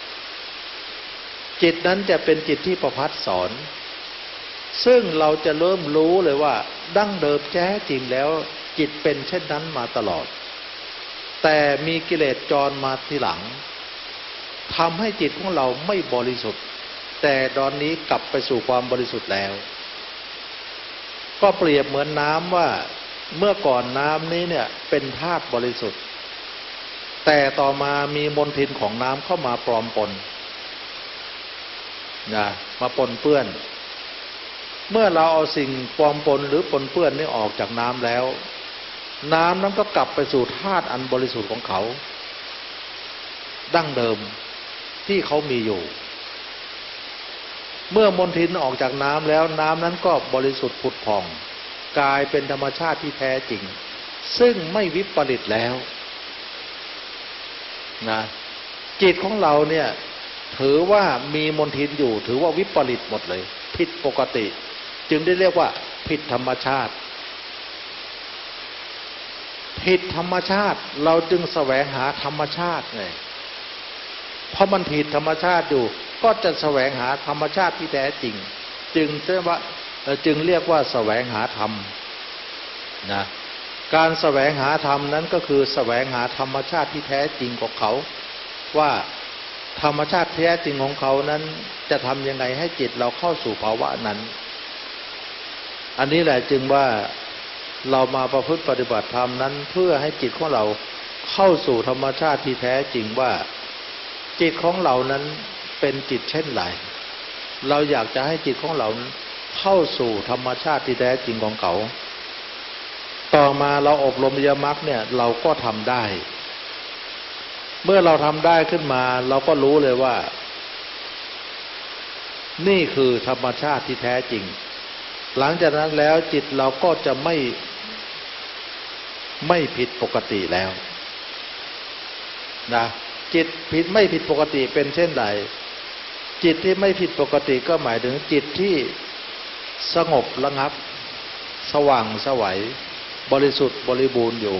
จิตนั้นจะเป็นจิตที่ประภัสสอนซึ่งเราจะเริ่มรู้เลยว่าดั้งเดิมแท้จริงแล้วจิตเป็นเช่นนั้นมาตลอดแต่มีกิเลสจรมาทีหลังทำให้จิตของเราไม่บริสุทธิ์แต่ตอนนี้กลับไปสู่ความบริสุทธิ์แล้วก็เปรียบเหมือนน้ำว่าเมื่อก่อนน้ำนี้เนี่ยเป็นธาตุบริสุทธิ์แต่ต่อมามีมลทินของน้ำเข้ามาปลอมปนนะมาปนเปื้อนเมื่อเราเอาสิ่งปลอมปนหรือปนเปื้อนนี้ออกจากน้ำแล้วน้ำนั้นก็กลับไปสู่ธาตุอันบริสุทธิ์ของเขาดั้งเดิมที่เขามีอยู่เมื่อมลทินออกจากน้ำแล้วน้ำนั้นก็บริสุทธิ์ผุดผ่องกลายเป็นธรรมชาติที่แท้จริงซึ่งไม่วิปริตแล้วนะจิตของเราเนี่ยถือว่ามีมลทินอยู่ถือว่าวิปริตหมดเลยผิดปกติจึงได้เรียกว่าผิดธรรมชาติผิดธรรมชาติเราจึงแสวงหาธรรมชาติไงเพราะมันผิดธรรมชาติอยู่ก็จะแสวงหาธรรมชาติที่แท้จริงจึงเรียกว่าจึงเรียกว่าแสวงหาธรรมนะการแสวงหาธรรมนั้นก็คือแสวงหาธรรมชาติที่แท้จริงของเขาว่าธรรมชาติแท้จริงของเขานั้นจะทำยังไงให้จิตเราเข้าสู่ภาวะนั้นอันนี้แหละจึงว่าเรามาประพฤติปฏิบัติธรรมนั้นเพื่อให้จิตของเราเข้าสู่ธรรมชาติที่แท้จริงว่าจิตของเรานั้นเป็นจิตเช่นไรเราอยากจะให้จิตของเราเข้าสู่ธรรมชาติที่แท้จริงของเขาต่อมาเราอบรมอริยมรรคเนี่ยเราก็ทำได้เมื่อเราทำได้ขึ้นมาเราก็รู้เลยว่านี่คือธรรมชาติที่แท้จริงหลังจากนั้นแล้วจิตเราก็จะไม่ไม่ผิดปกติแล้วนะจิตผิดไม่ผิดปกติเป็นเช่นใดจิตที่ไม่ผิดปกติก็หมายถึงจิตที่สงบระงับสว่างไสวบริสุทธิ์บริบูรณ์อยู่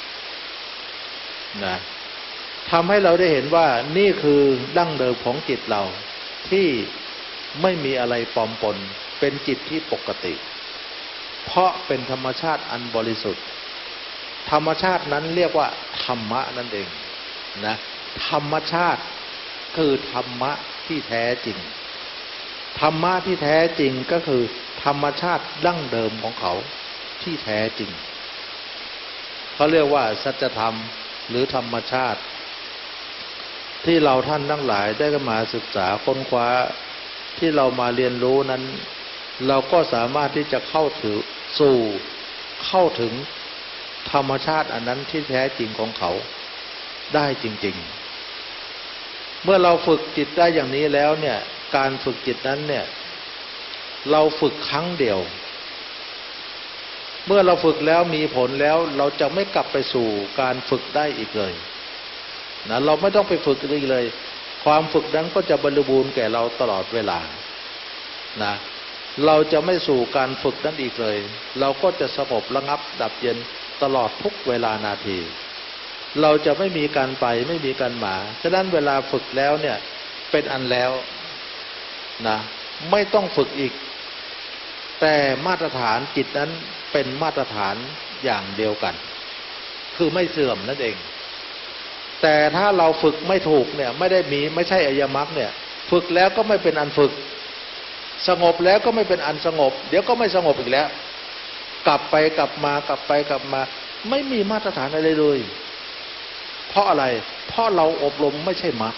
นะทำให้เราได้เห็นว่านี่คือดั้งเดิมของจิตเราที่ไม่มีอะไรปลอมปนเป็นจิตที่ปกติเพราะเป็นธรรมชาติอันบริสุทธิ์ธรรมชาตินั้นเรียกว่าธรรมะนั่นเองนะธรรมชาติคือธรรมะที่แท้จริงธรรมะที่แท้จริงก็คือธรรมชาติดั้งเดิมของเขาที่แท้จริงเขาเรียกว่าสัจธรรมหรือธรรมชาติที่เราท่านทั้งหลายได้มาศึกษาค้นคว้าที่เรามาเรียนรู้นั้นเราก็สามารถที่จะเข้าถึงสู่เข้าถึงธรรมชาติอันนั้นที่แท้จริงของเขาได้จริงๆเมื่อเราฝึกจิตได้อย่างนี้แล้วเนี่ยการฝึกจิตนั้นเนี่ยเราฝึกครั้งเดียวเมื่อเราฝึกแล้วมีผลแล้วเราจะไม่กลับไปสู่การฝึกได้อีกเลยนะเราไม่ต้องไปฝึกอีกเลยความฝึกนั้นก็จะบริบูรณ์แก่เราตลอดเวลานะเราจะไม่สู่การฝึกนั้นอีกเลยเราก็จะสงบระงับดับเย็นตลอดทุกเวลานาทีเราจะไม่มีการไปไม่มีการมาฉะนั้นเวลาฝึกแล้วเนี่ยเป็นอันแล้วนะไม่ต้องฝึกอีกแต่มาตรฐานจิตนั้นเป็นมาตรฐานอย่างเดียวกันคือไม่เสื่อมนั่นเองแต่ถ้าเราฝึกไม่ถูกเนี่ยไม่ได้มีไม่ใช่อริยมรรคเนี่ยฝึกแล้วก็ไม่เป็นอันฝึกสงบแล้วก็ไม่เป็นอันสงบเดี๋ยวก็ไม่สงบอีกแล้วกลับไปกลับมากลับไปกลับมาไม่มีมาตรฐานอะไรเลยเพราะอะไรเพราะเราอบรมไม่ใช่มรรค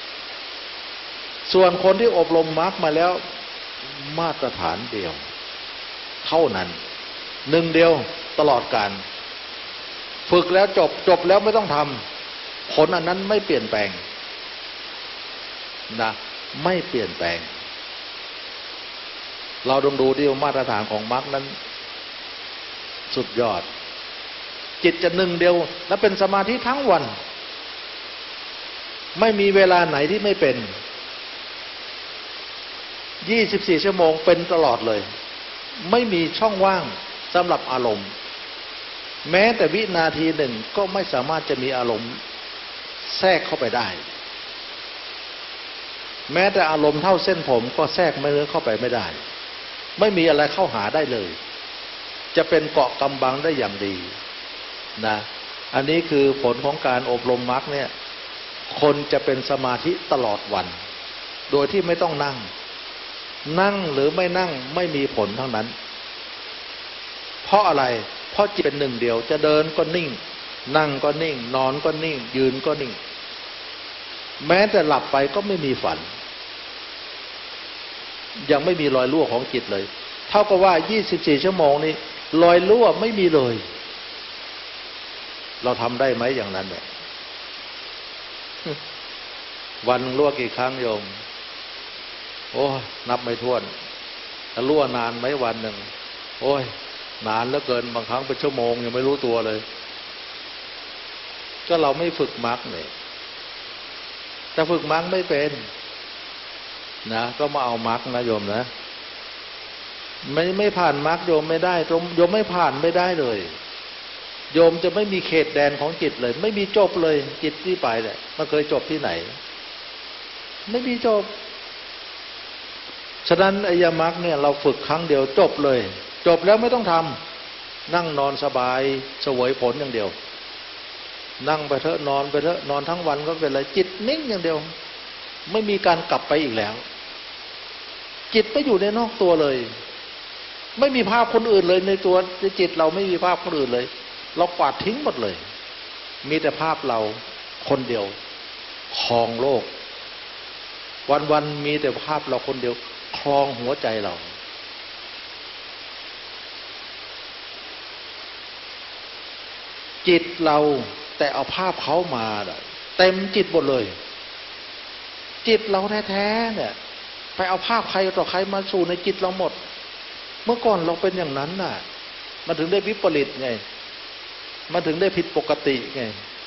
ส่วนคนที่อบรมมรรคมาแล้วมาตรฐานเดียวเท่านั้นหนึ่งเดียวตลอดกาลฝึกแล้วจบจบแล้วไม่ต้องทำผลอันนั้นไม่เปลี่ยนแปลงนะไม่เปลี่ยนแปลงเราลองดูดิว่ามาตรฐานของมรรคนั้นสุดยอดจิตจะหนึ่งเดียวและเป็นสมาธิทั้งวันไม่มีเวลาไหนที่ไม่เป็นยี่สิบสี่ชั่วโมงเป็นตลอดเลยไม่มีช่องว่างสำหรับอารมณ์แม้แต่วินาทีหนึ่งก็ไม่สามารถจะมีอารมณ์แทรกเข้าไปได้แม้แต่อารมณ์เท่าเส้นผมก็แทรกไม่เลื้อเข้าไปไม่ได้ไม่มีอะไรเข้าหาได้เลยจะเป็นเกาะกำบังได้อย่างดีนะอันนี้คือผลของการอบรมมรรคเนี่ยคนจะเป็นสมาธิตลอดวันโดยที่ไม่ต้องนั่งนั่งหรือไม่นั่งไม่มีผลทั้งนั้นเพราะอะไรเพราะจิตเป็นหนึ่งเดียวจะเดินก็นิ่งนั่งก็นิ่งนอนก็นิ่งยืนก็นิ่งแม้แต่หลับไปก็ไม่มีฝันยังไม่มีรอยรั่วของจิตเลยเท่ากับว่ายี่สิบสี่ชั่วโมงนี้รอยรั่วไม่มีเลยเราทำได้ไหมอย่างนั้นเนี่ยวันรั่วกี่ครั้งโยมโอ้นับไม่ถ้วนถ้ารั่วนานไหมวันหนึ่งโอ้ยนานเหลือเกินบางครั้งเป็นชั่วโมงยังไม่รู้ตัวเลยก็เราไม่ฝึกมรรคเนี่ยแต่ฝึกมรรคไม่เป็นนะก็มาเอามรรคนะโยมนะไม่ไม่ผ่านมรรคโยมไม่ได้ตรงโยมไม่ผ่านไม่ได้เลยโยมจะไม่มีเขตแดนของจิตเลยไม่มีจบเลยจิตที่ไปเนี่ยมันเคยจบที่ไหนไม่มีจบฉะนั้นอริยมรรคเนี่ยเราฝึกครั้งเดียวจบเลยจบแล้วไม่ต้องทำนั่งนอนสบายเสวยผลอย่างเดียวนั่งไปเถอะนอนไปเถอะนอนทั้งวันก็เป็นไรจิตนิ่งอย่างเดียวไม่มีการกลับไปอีกแล้วจิตไม่อยู่ในนอกตัวเลยไม่มีภาพคนอื่นเลยในตัวในจิตเราไม่มีภาพคนอื่นเลยเรากวาดทิ้งหมดเลยมีแต่ภาพเราคนเดียวครองโลกวันๆมีแต่ภาพเราคนเดียวครองหัวใจเราจิตเราแต่เอาภาพเขามาเต็มจิตหมดเลยจิตเราแท้ๆเนี่ยไปเอาภาพใครต่อใครมาสู่ในจิตเราหมดเมื่อก่อนเราเป็นอย่างนั้นน่ะมันถึงได้วิปริตไงมันถึงได้ผิดปกติไง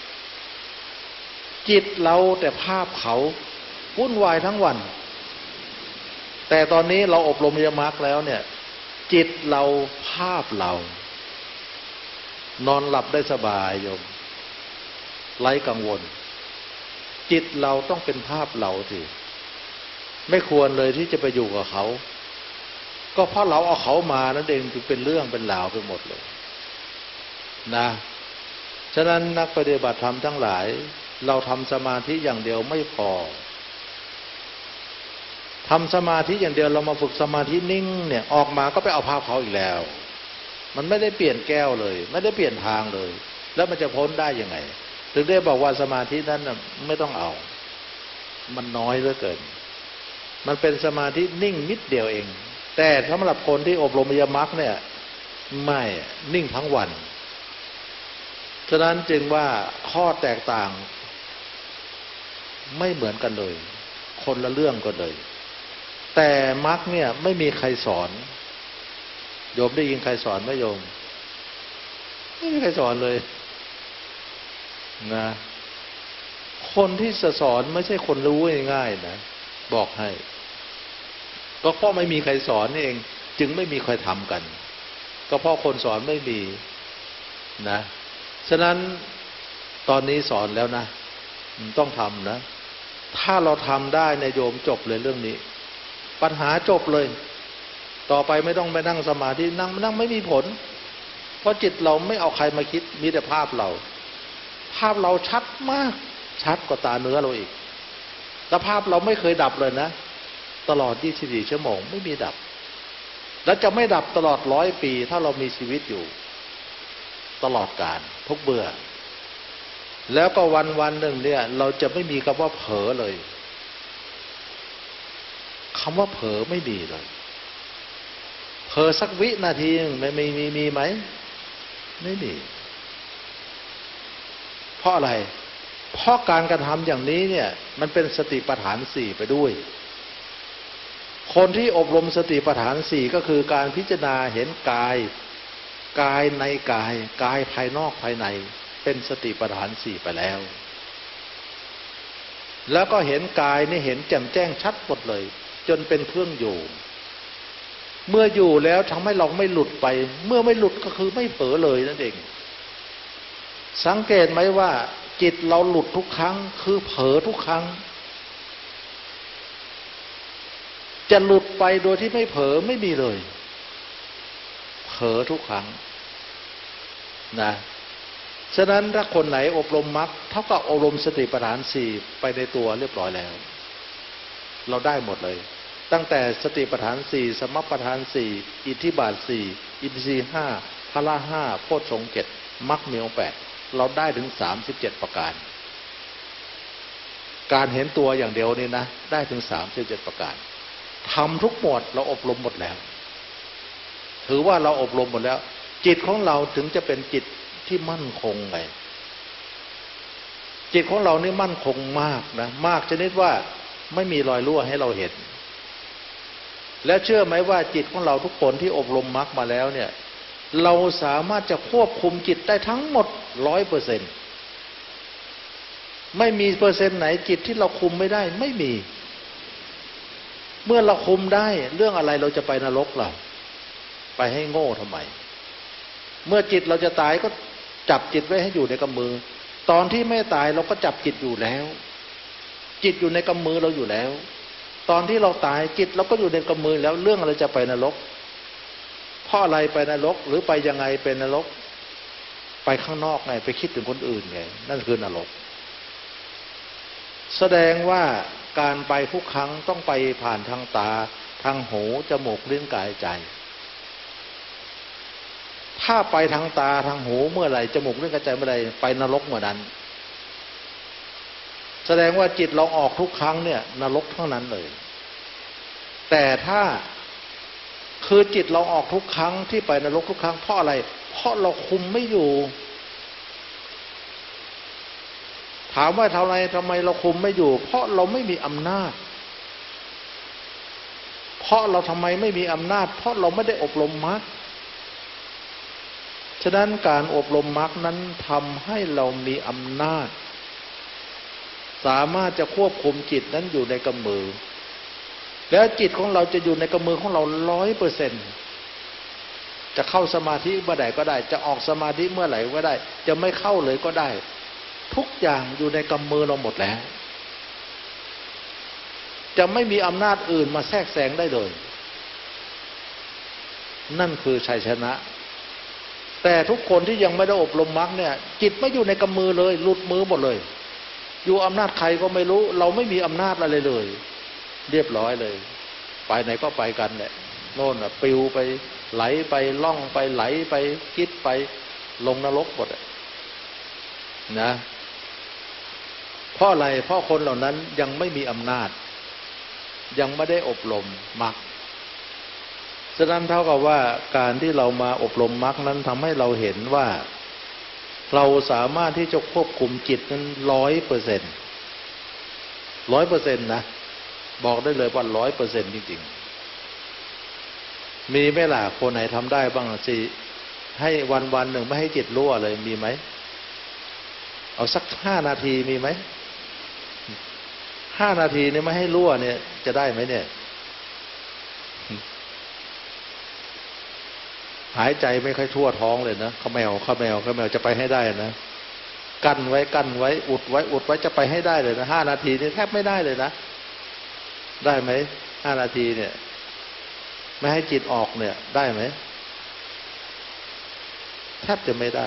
จิตเราแต่ภาพเขาวุ่นวายทั้งวันแต่ตอนนี้เราอบรมอริยมรรคแล้วเนี่ยจิตเราภาพเรานอนหลับได้สบายโยมไร้กังวลจิตเราต้องเป็นภาพเราสิไม่ควรเลยที่จะไปอยู่กับเขาก็เพราะเราเอาเขามานั่นเองจึงเป็นเรื่องเป็นราวไปหมดเลยนะฉะนั้นนักปฏิบัติธรรมทั้งหลายเราทำสมาธิอย่างเดียวไม่พอทำสมาธิอย่างเดียวเรามาฝึกสมาธินิ่งเนี่ยออกมาก็ไปเอาภาพเขาอีกแล้วมันไม่ได้เปลี่ยนแก้วเลยไม่ได้เปลี่ยนทางเลยแล้วมันจะพ้นได้ยังไงถึงได้บอกว่าสมาธินั้นไม่ต้องเอามันน้อยเหลือเกินมันเป็นสมาธินิ่งนิดเดียวเองแต่สำหรับคนที่อบรมอริยมรรคเนี่ยไม่นิ่งทั้งวันฉะนั้นจึงว่าข้อแตกต่างไม่เหมือนกันเลยคนละเรื่องกันเลยแต่มรรคเนี่ยไม่มีใครสอนโยมได้ยินใครสอนไหมโยมไม่มีใครสอนเลยนะคนที่จะสอนไม่ใช่คนรู้ง่ายๆนะบอกให้ก็เพราะไม่มีใครสอนนี่เองจึงไม่มีใครทำกันก็เพราะคนสอนไม่มีนะฉะนั้นตอนนี้สอนแล้วนะต้องทำนะถ้าเราทำได้ในโยมจบเลยเรื่องนี้ปัญหาจบเลยต่อไปไม่ต้องไปนั่งสมาธินั่งนั่งไม่มีผลเพราะจิตเราไม่เอาใครมาคิดมีแต่ภาพเราภาพเราชัดมากชัดกว่าตาเนื้อเราอีกแต่ภาพเราไม่เคยดับเลยนะตลอดยี่สิบสี่ชั่วโมงไม่มีดับและจะไม่ดับตลอดร้อยปีถ้าเรามีชีวิตอยู่ตลอดกาลทุกเบื่อแล้วก็วันวันหนึ่งเนี่ยเราจะไม่มีคำว่าเผลอเลยคำว่าเผลอไม่มีเลยเผลอสักวินาทีไม่มีมีมีไหมไม่มีเพราะอะไรเพราะการกระทำอย่างนี้เนี่ยมันเป็นสติปัฏฐานสี่ไปด้วยคนที่อบรมสติปัฏฐานสี่ก็คือการพิจารณาเห็นกายกายในกายกายภายนอกภายในเป็นสติปัฏฐานสี่ไปแล้วแล้วก็เห็นกายนี่เห็นแจ่มแจ้งชัดหมดเลย จนเป็นเครื่องอยู่ เมื่ออยู่แล้วทำให้เราไม่หลุดไป เมื่อไม่หลุดก็คือไม่เผลอเลยนั่นเองสังเกตไหมว่าจิตเราหลุดทุกครั้งคือเผลอทุกครั้งจะหลุดไปโดยที่ไม่เผลอไม่มีเลยเผลอทุกครั้งนะฉะนั้นถ้าคนไหนอบรมมรรคเท่ากับอบรมสติปัฏฐานสี่ไปในตัวเรียบร้อยแล้วเราได้หมดเลยตั้งแต่สติปัฏฐานสี่สมปัฏฐานสี่อิทธิบาทสี่อินทรีย์ห้าพละห้าโพชฌงค์เจ็ดมรรคมีองค์แปดเราได้ถึงสามสิบเจ็ดประการการเห็นตัวอย่างเดียวนี่นะได้ถึงสามสิบเจ็ดประการทำทุกหมวดเราอบรมหมดแล้วถือว่าเราอบรมหมดแล้วจิตของเราถึงจะเป็นจิตที่มั่นคงไงจิตของเรานี่มั่นคงมากนะมากชนิดว่าไม่มีรอยรั่วให้เราเห็นและเชื่อไหมว่าจิตของเราทุกคนที่อบรมมรรคมาแล้วเนี่ยเราสามารถจะควบคุมจิตได้ทั้งหมดร้อยเปอร์เซ็นต์ไม่มีเปอร์เซ็นต์ไหนจิตที่เราคุมไม่ได้ไม่มีเมื่อเราคุมได้เรื่องอะไรเราจะไปนรกล่ะไปให้โง่ทำไมเมื่อจิตเราจะตายก็จับจิตไว้ให้อยู่ในกำมือตอนที่ไม่ตายเราก็จับจิตอยู่แล้วจิตอยู่ในกำมือเราอยู่แล้วตอนที่เราตายจิตเราก็อยู่ในกำมือแล้วเรื่องอะไรจะไปนรกเพราะอะไรไปนรกหรือไปยังไงเป็นนรกไปข้างนอกไงไปคิดถึงคนอื่นไงนั่นคือนรกแสดงว่าการไปทุกครั้งต้องไปผ่านทางตาทางหูจมูกลิ้นกายใจถ้าไปทางตาทางหูเมื่อไหร่จมูกลิ้นกายใจเมื่อไหร่ไปนรกเมื่อนั้นแสดงว่าจิตเราออกทุกครั้งเนี่ยนรกทั้งนั้นเลยแต่ถ้าคือจิตเราออกทุกครั้งที่ไปนรกทุกครั้งเพราะอะไรเพราะเราคุมไม่อยู่ถามว่าทำไมทำไมเราคุมไม่อยู่เพราะเราไม่มีอำนาจเพราะเราทำไมไม่มีอำนาจเพราะเราไม่ได้อบรมมรรคฉะนั้นการอบรมมรรคนั้นทำให้เรามีอำนาจสามารถจะควบคุมจิตนั้นอยู่ในกำมือแล้วจิตของเราจะอยู่ในกำมือของเราร้อยเปอร์เซ็นต์จะเข้าสมาธิเมื่อใดก็ได้จะออกสมาธิเมื่อไหร่ก็ได้จะไม่เข้าเลยก็ได้ทุกอย่างอยู่ในกำมือเราหมดแล้วจะไม่มีอำนาจอื่นมาแทรกแซงได้เลยนั่นคือชัยชนะแต่ทุกคนที่ยังไม่ได้อบรมมรรคเนี่ยจิตไม่อยู่ในกำมือเลยหลุดมือหมดเลยอยู่อำนาจใครก็ไม่รู้เราไม่มีอำนาจอะไรเลยเรียบร้อยเลยไปไหนก็ไปกันแหละโน่นน่ะปลิวไปไหลไปล่องไปไหลไปคิดไปลงนรกหมดนะเพราะอะไรเพราะคนเหล่านั้นยังไม่มีอำนาจยังไม่ได้อบรมมรรคฉะนั้นเท่ากับว่าการที่เรามาอบรมมรรคนั้นทำให้เราเห็นว่าเราสามารถที่จะควบคุมจิตนั้นร้อยเปอร์เซ็นต์ร้อยเปอร์เซ็นต์นะบอกได้เลยว่าร้อยเปอร์เซ็นต์จริงๆมีไหมล่ะคนไหนทำได้บ้างสิให้วันวันหนึ่งไม่ให้จิตรั่วเลยมีไหมเอาสักห้านาทีมีไหมห้านาทีนี่ไม่ให้รั่วเนี่ยจะได้ไหมเนี่ยหายใจไม่ค่อยทั่วท้องเลยนะข้าแมวข้าแมวข้าแมวจะไปให้ได้นะกั้นไว้กั้นไว้อุดไว้อุดไว้จะไปให้ได้เลยนะห้านาทีนี่แทบไม่ได้เลยนะได้ไหมห้านาทีเนี่ยไม่ให้จิตออกเนี่ยได้ไหมแทบจะไม่ได้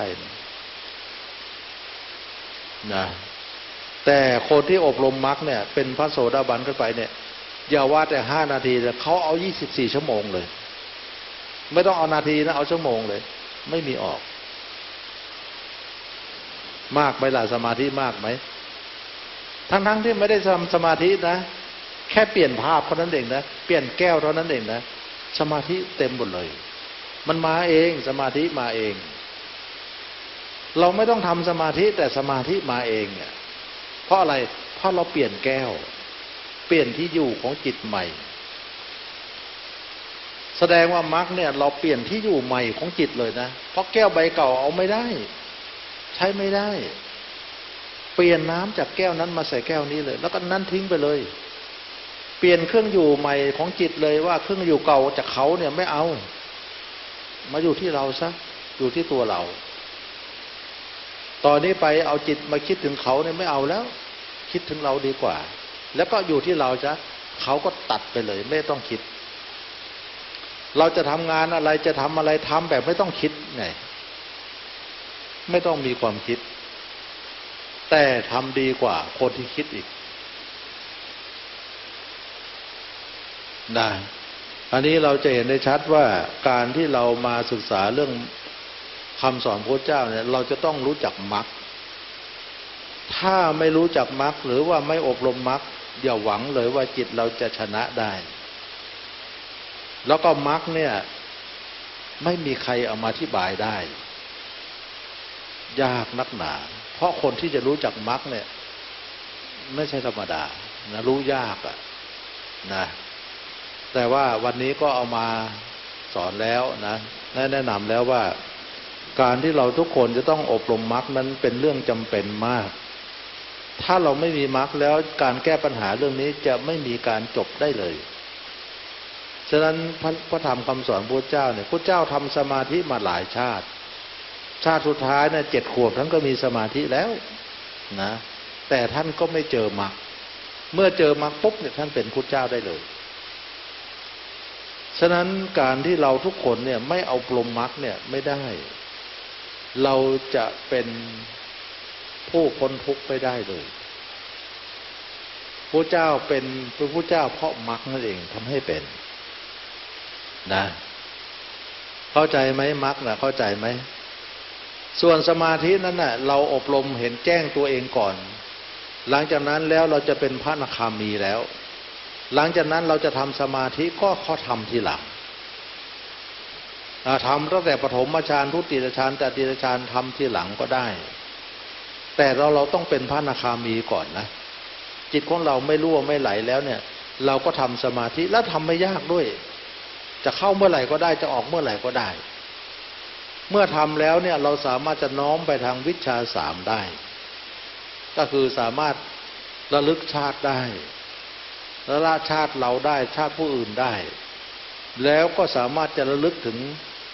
นะแต่คนที่อบรมมรรคเนี่ยเป็นพระโสดาบันขึ้นไปเนี่ยอย่าว่าแต่ห้านาทีเลยเขาเอายี่สิบสี่ชั่วโมงเลยไม่ต้องเอานาทีนะเอาชั่วโมงเลยไม่มีออกมากไหมล่ะสมาธิมากไหมทั้งๆที่ไม่ได้ทำสมาธินะแค่เปลี่ยนภาพเท่านั้นเองนะเปลี่ยนแก้วเท่านั้นเองนะสมาธิเต็มหมดเลยมันมาเองสมาธิมาเองเราไม่ต้องทำสมาธิแต่สมาธิมาเองเนี่ยเพราะอะไรเพราะเราเปลี่ยนแก้วเปลี่ยนที่อยู่ของจิตใหม่แสดงว่ามรรคเนี่ยเราเปลี่ยนที่อยู่ใหม่ของจิตเลยนะเพราะแก้วใบเก่าเอาไม่ได้ใช้ไม่ได้เปลี่ยนน้ำจากแก้วนั้นมาใส่แก้วนี้เลยแล้วก็นั้นทิ้งไปเลยเปลี่ยนเครื่องอยู่ใหม่ของจิตเลยว่าเครื่องอยู่เก่าจากเขาเนี่ยไม่เอามาอยู่ที่เราซะอยู่ที่ตัวเราตอนนี้ไปเอาจิตมาคิดถึงเขาเนี่ยไม่เอาแล้วคิดถึงเราดีกว่าแล้วก็อยู่ที่เราจะเขาก็ตัดไปเลยไม่ต้องคิดเราจะทำงานอะไรจะทำอะไรทำแบบไม่ต้องคิดไงไม่ต้องมีความคิดแต่ทำดีกว่าคนที่คิดอีกนะอันนี้เราจะเห็นได้ชัดว่าการที่เรามาศึกษาเรื่องคำสอนพระเจ้าเนี่ยเราจะต้องรู้จักมรรคถ้าไม่รู้จักมรรคหรือว่าไม่อบรมมรรคอย่าหวังเลยว่าจิตเราจะชนะได้แล้วก็มรรคเนี่ยไม่มีใครเอามาอธิบายได้ยากนักหนาเพราะคนที่จะรู้จักมรรคเนี่ยไม่ใช่ธรรมดานะรู้ยากอะนะแต่ว่าวันนี้ก็เอามาสอนแล้วนะแนะนำแล้วว่าการที่เราทุกคนจะต้องอบรมมรรคนั้นเป็นเรื่องจำเป็นมากถ้าเราไม่มีมรรคแล้วการแก้ปัญหาเรื่องนี้จะไม่มีการจบได้เลยฉะนั้นพระพระธรรมคำสอนพระเจ้าเนี่ยพระเจ้าทำสมาธิมาหลายชาติชาติสุดท้ายเนี่ยเจ็ดขวบท่านก็มีสมาธิแล้วนะแต่ท่านก็ไม่เจอมรรคเมื่อเจอมรรคปุ๊บเนี่ยท่านเป็นพุทธเจ้าได้เลยฉะนั้นการที่เราทุกคนเนี่ยไม่เอาปรมมรรคเนี่ยไม่ได้เราจะเป็นผู้พ้นทุกข์ไม่ได้เลยพระเจ้าเป็นพระพุทธเจ้าเพราะมรรคนั่นเองทำให้เป็นนะเข้าใจไหมมรรคนะเข้าใจไหมส่วนสมาธินั้นน่ะเราอบรมเห็นแจ้งตัวเองก่อนหลังจากนั้นแล้วเราจะเป็นพระอนาคามีแล้วหลังจากนั้นเราจะทำสมาธิก็ข้อทำทีหลังทำตั้งแต่ปฐมฌานทุติยฌานตติยฌานทำทีหลังก็ได้แต่เราเราต้องเป็นพระอนาคามีก่อนนะจิตของเราไม่รั่วไม่ไหลแล้วเนี่ยเราก็ทำสมาธิแล้วทำไม่ยากด้วยจะเข้าเมื่อไหร่ก็ได้จะออกเมื่อไหร่ก็ได้เมื่อทำแล้วเนี่ยเราสามารถจะน้อมไปทางวิชาสามได้ก็คือสามารถระลึกชาติได้ระละชาติเราได้ชาติผู้อื่นได้แล้วก็สามารถจะระลึกถึง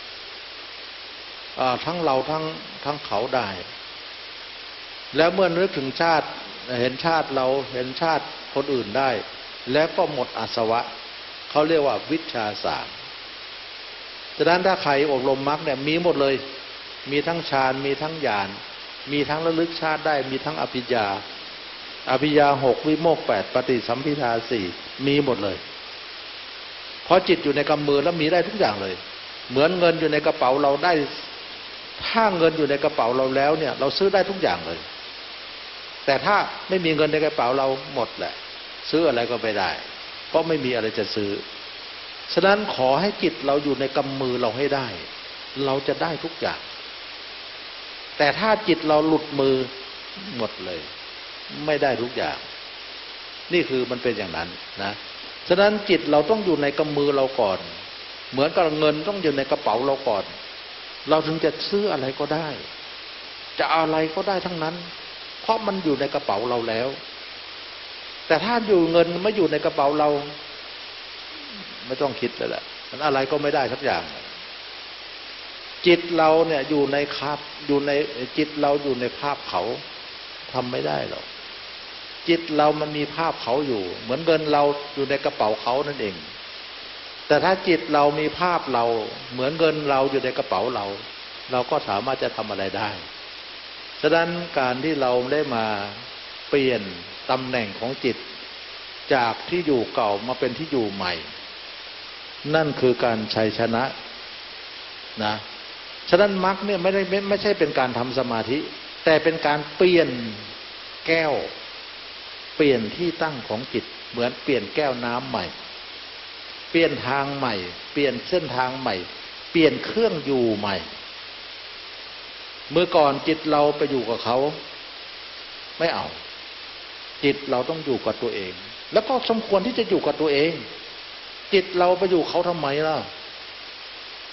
ทั้งเราทั้งทั้งเขาได้แล้วเมื่อนึกถึงชาติเห็นชาติเราเห็นชาติคนอื่นได้แล้วก็หมดอาสวะเขาเรียกว่าวิชาสามฉะนั้นถ้าใครอบรมมรรคเนี่ยมีหมดเลยมีทั้งฌานมีทั้งญาณมีทั้งระลึกชาติได้มีทั้งอภิญญาอภิญญาหกวิโมกข์แปดปฏิสัมภิทาสี่มีหมดเลยเพราะจิตอยู่ในกำมือแล้วมีได้ทุกอย่างเลยเหมือนเงินอยู่ในกระเป๋าเราได้ถ้าเงินอยู่ในกระเป๋าเราแล้วเนี่ยเราซื้อได้ทุกอย่างเลยแต่ถ้าไม่มีเงินในกระเป๋าเราหมดแหละซื้ออะไรก็ไม่ได้เพราะไม่มีอะไรจะซื้อฉะนั้นขอให้จิตเราอยู่ในกำมือเราให้ได้เราจะได้ทุกอย่างแต่ถ้าจิตเราหลุดมือหมดเลยไม่ได้ทุกอย่างนี่คือมันเป็นอย่างนั้นนะฉะนั้นจิตเราต้องอยู่ในกำมือเราก่อนเหมือนกับเงินต้องอยู่ในกระเป๋าเราก่อนเราถึงจะซื้ออะไรก็ได้จะเอาอะไรก็ได้ทั้งนั้นเพราะมันอยู่ในกระเป๋าเราแล้วแต่ถ้าอยู่เงินไม่อยู่ในกระเป๋าเราไม่ต้องคิดเลยแหละมันอะไรก็ไม่ได้สักอย่างจิตเราเนี่ยอยู่ในคาบอยู่ในจิตเราอยู่ในภาพเขาทำไม่ได้หรอกจิตเรามันมีภาพเขาอยู่เหมือนเงินเราอยู่ในกระเป๋าเขานั่นเองแต่ถ้าจิตเรามีภาพเราเหมือนเงินเราอยู่ในกระเป๋าเราเราก็สามารถจะทำอะไรได้ฉะนั้นการที่เราได้มาเปลี่ยนตำแหน่งของจิตจากที่อยู่เก่ามาเป็นที่อยู่ใหม่นั่นคือการชัยชนะนะฉะนั้นมรรคเนี่ยไม่ได้ไม่ไม่ใช่เป็นการทำสมาธิแต่เป็นการเปลี่ยนแก้วเปลี่ยนที่ตั้งของจิตเหมือนเปลี่ยนแก้วน้ำใหม่เปลี่ยนทางใหม่เปลี่ยนเส้นทางใหม่เปลี่ยนเครื่องอยู่ใหม่เมื่อก่อนจิตเราไปอยู่กับเขาไม่เอาจิตเราต้องอยู่กับตัวเองแล้วก็สมควรที่จะอยู่กับตัวเองจิตเราไปอยู่เขาทำไมล่ะ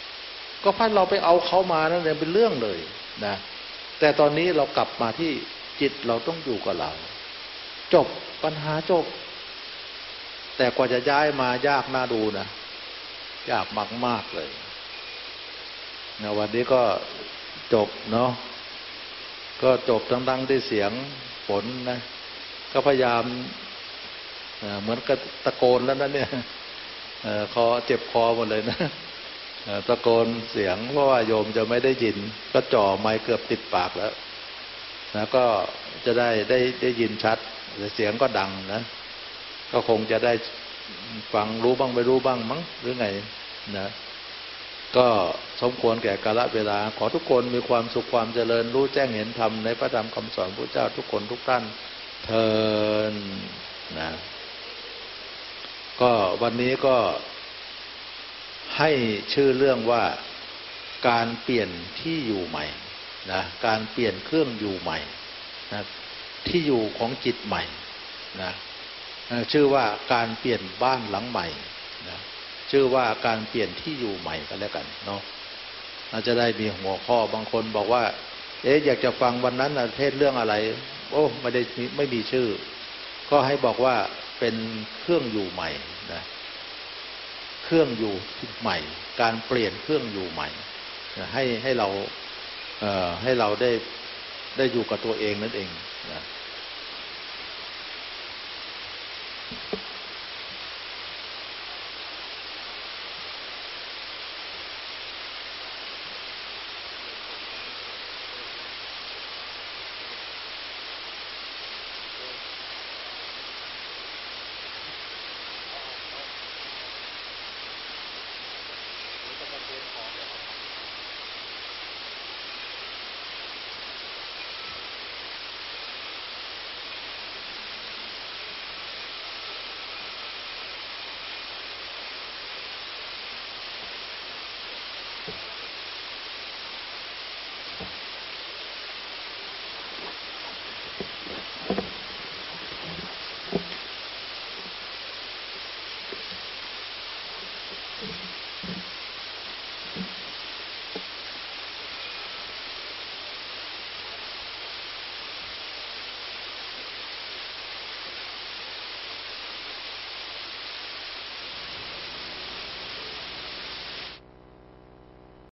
ก็เพราะเราไปเอาเขามานั่นเองเป็นเรื่องเลยนะแต่ตอนนี้เรากลับมาที่จิตเราต้องอยู่กับเรา จบปัญหาจบ แต่กว่าจะย้ายมายากน่าดูนะยากมากๆเลยนะวันนี้ก็จบเนาะก็จบทั้งๆที่เสียงฝนนะก็พยายามเหมือนกับตะโกนแล้วนะเนี่ยคอเจ็บคอหมดเลยนะตะโกนเสียงเพราะว่าโยมจะไม่ได้ยินก็จ่อไมค์เกือบติดปากแล้วนะก็จะได้ได้ได้ยินชัดแต่เสียงก็ดังนะก็คงจะได้ฟังรู้บ้างไม่รู้บ้างมั้งหรือไงนะก็สมควรแก่กาลเวลาขอทุกคนมีความสุขความเจริญรู้แจ้งเห็นธรรมในพระธรรมคำสอนพระเจ้าทุกคนทุกท่านเทินนะก็วันนี้ก็ให้ชื่อเรื่องว่าการเปลี่ยนที่อยู่ใหม่นะการเปลี่ยนเครื่องอยู่ใหม่นะที่อยู่ของจิตใหม่นะชื่อว่าการเปลี่ยนบ้านหลังใหม่นะชื่อว่าการเปลี่ยนที่อยู่ใหม่กันแล้วกันเนาะอาจจะได้มีหัวข้อบางคนบอกว่าเอ๊ะอยากจะฟังวันนั้นเทศเรื่องอะไรโอ้ไม่ได้ไม่มีชื่อก็ให้บอกว่าเป็นเครื่องอยู่ใหม่นะเครื่องอยู่ใหม่การเปลี่ยนเครื่องอยู่ใหม่นะให้ให้เราเอ่อให้เราได้ได้อยู่กับตัวเองนั่นเองนะ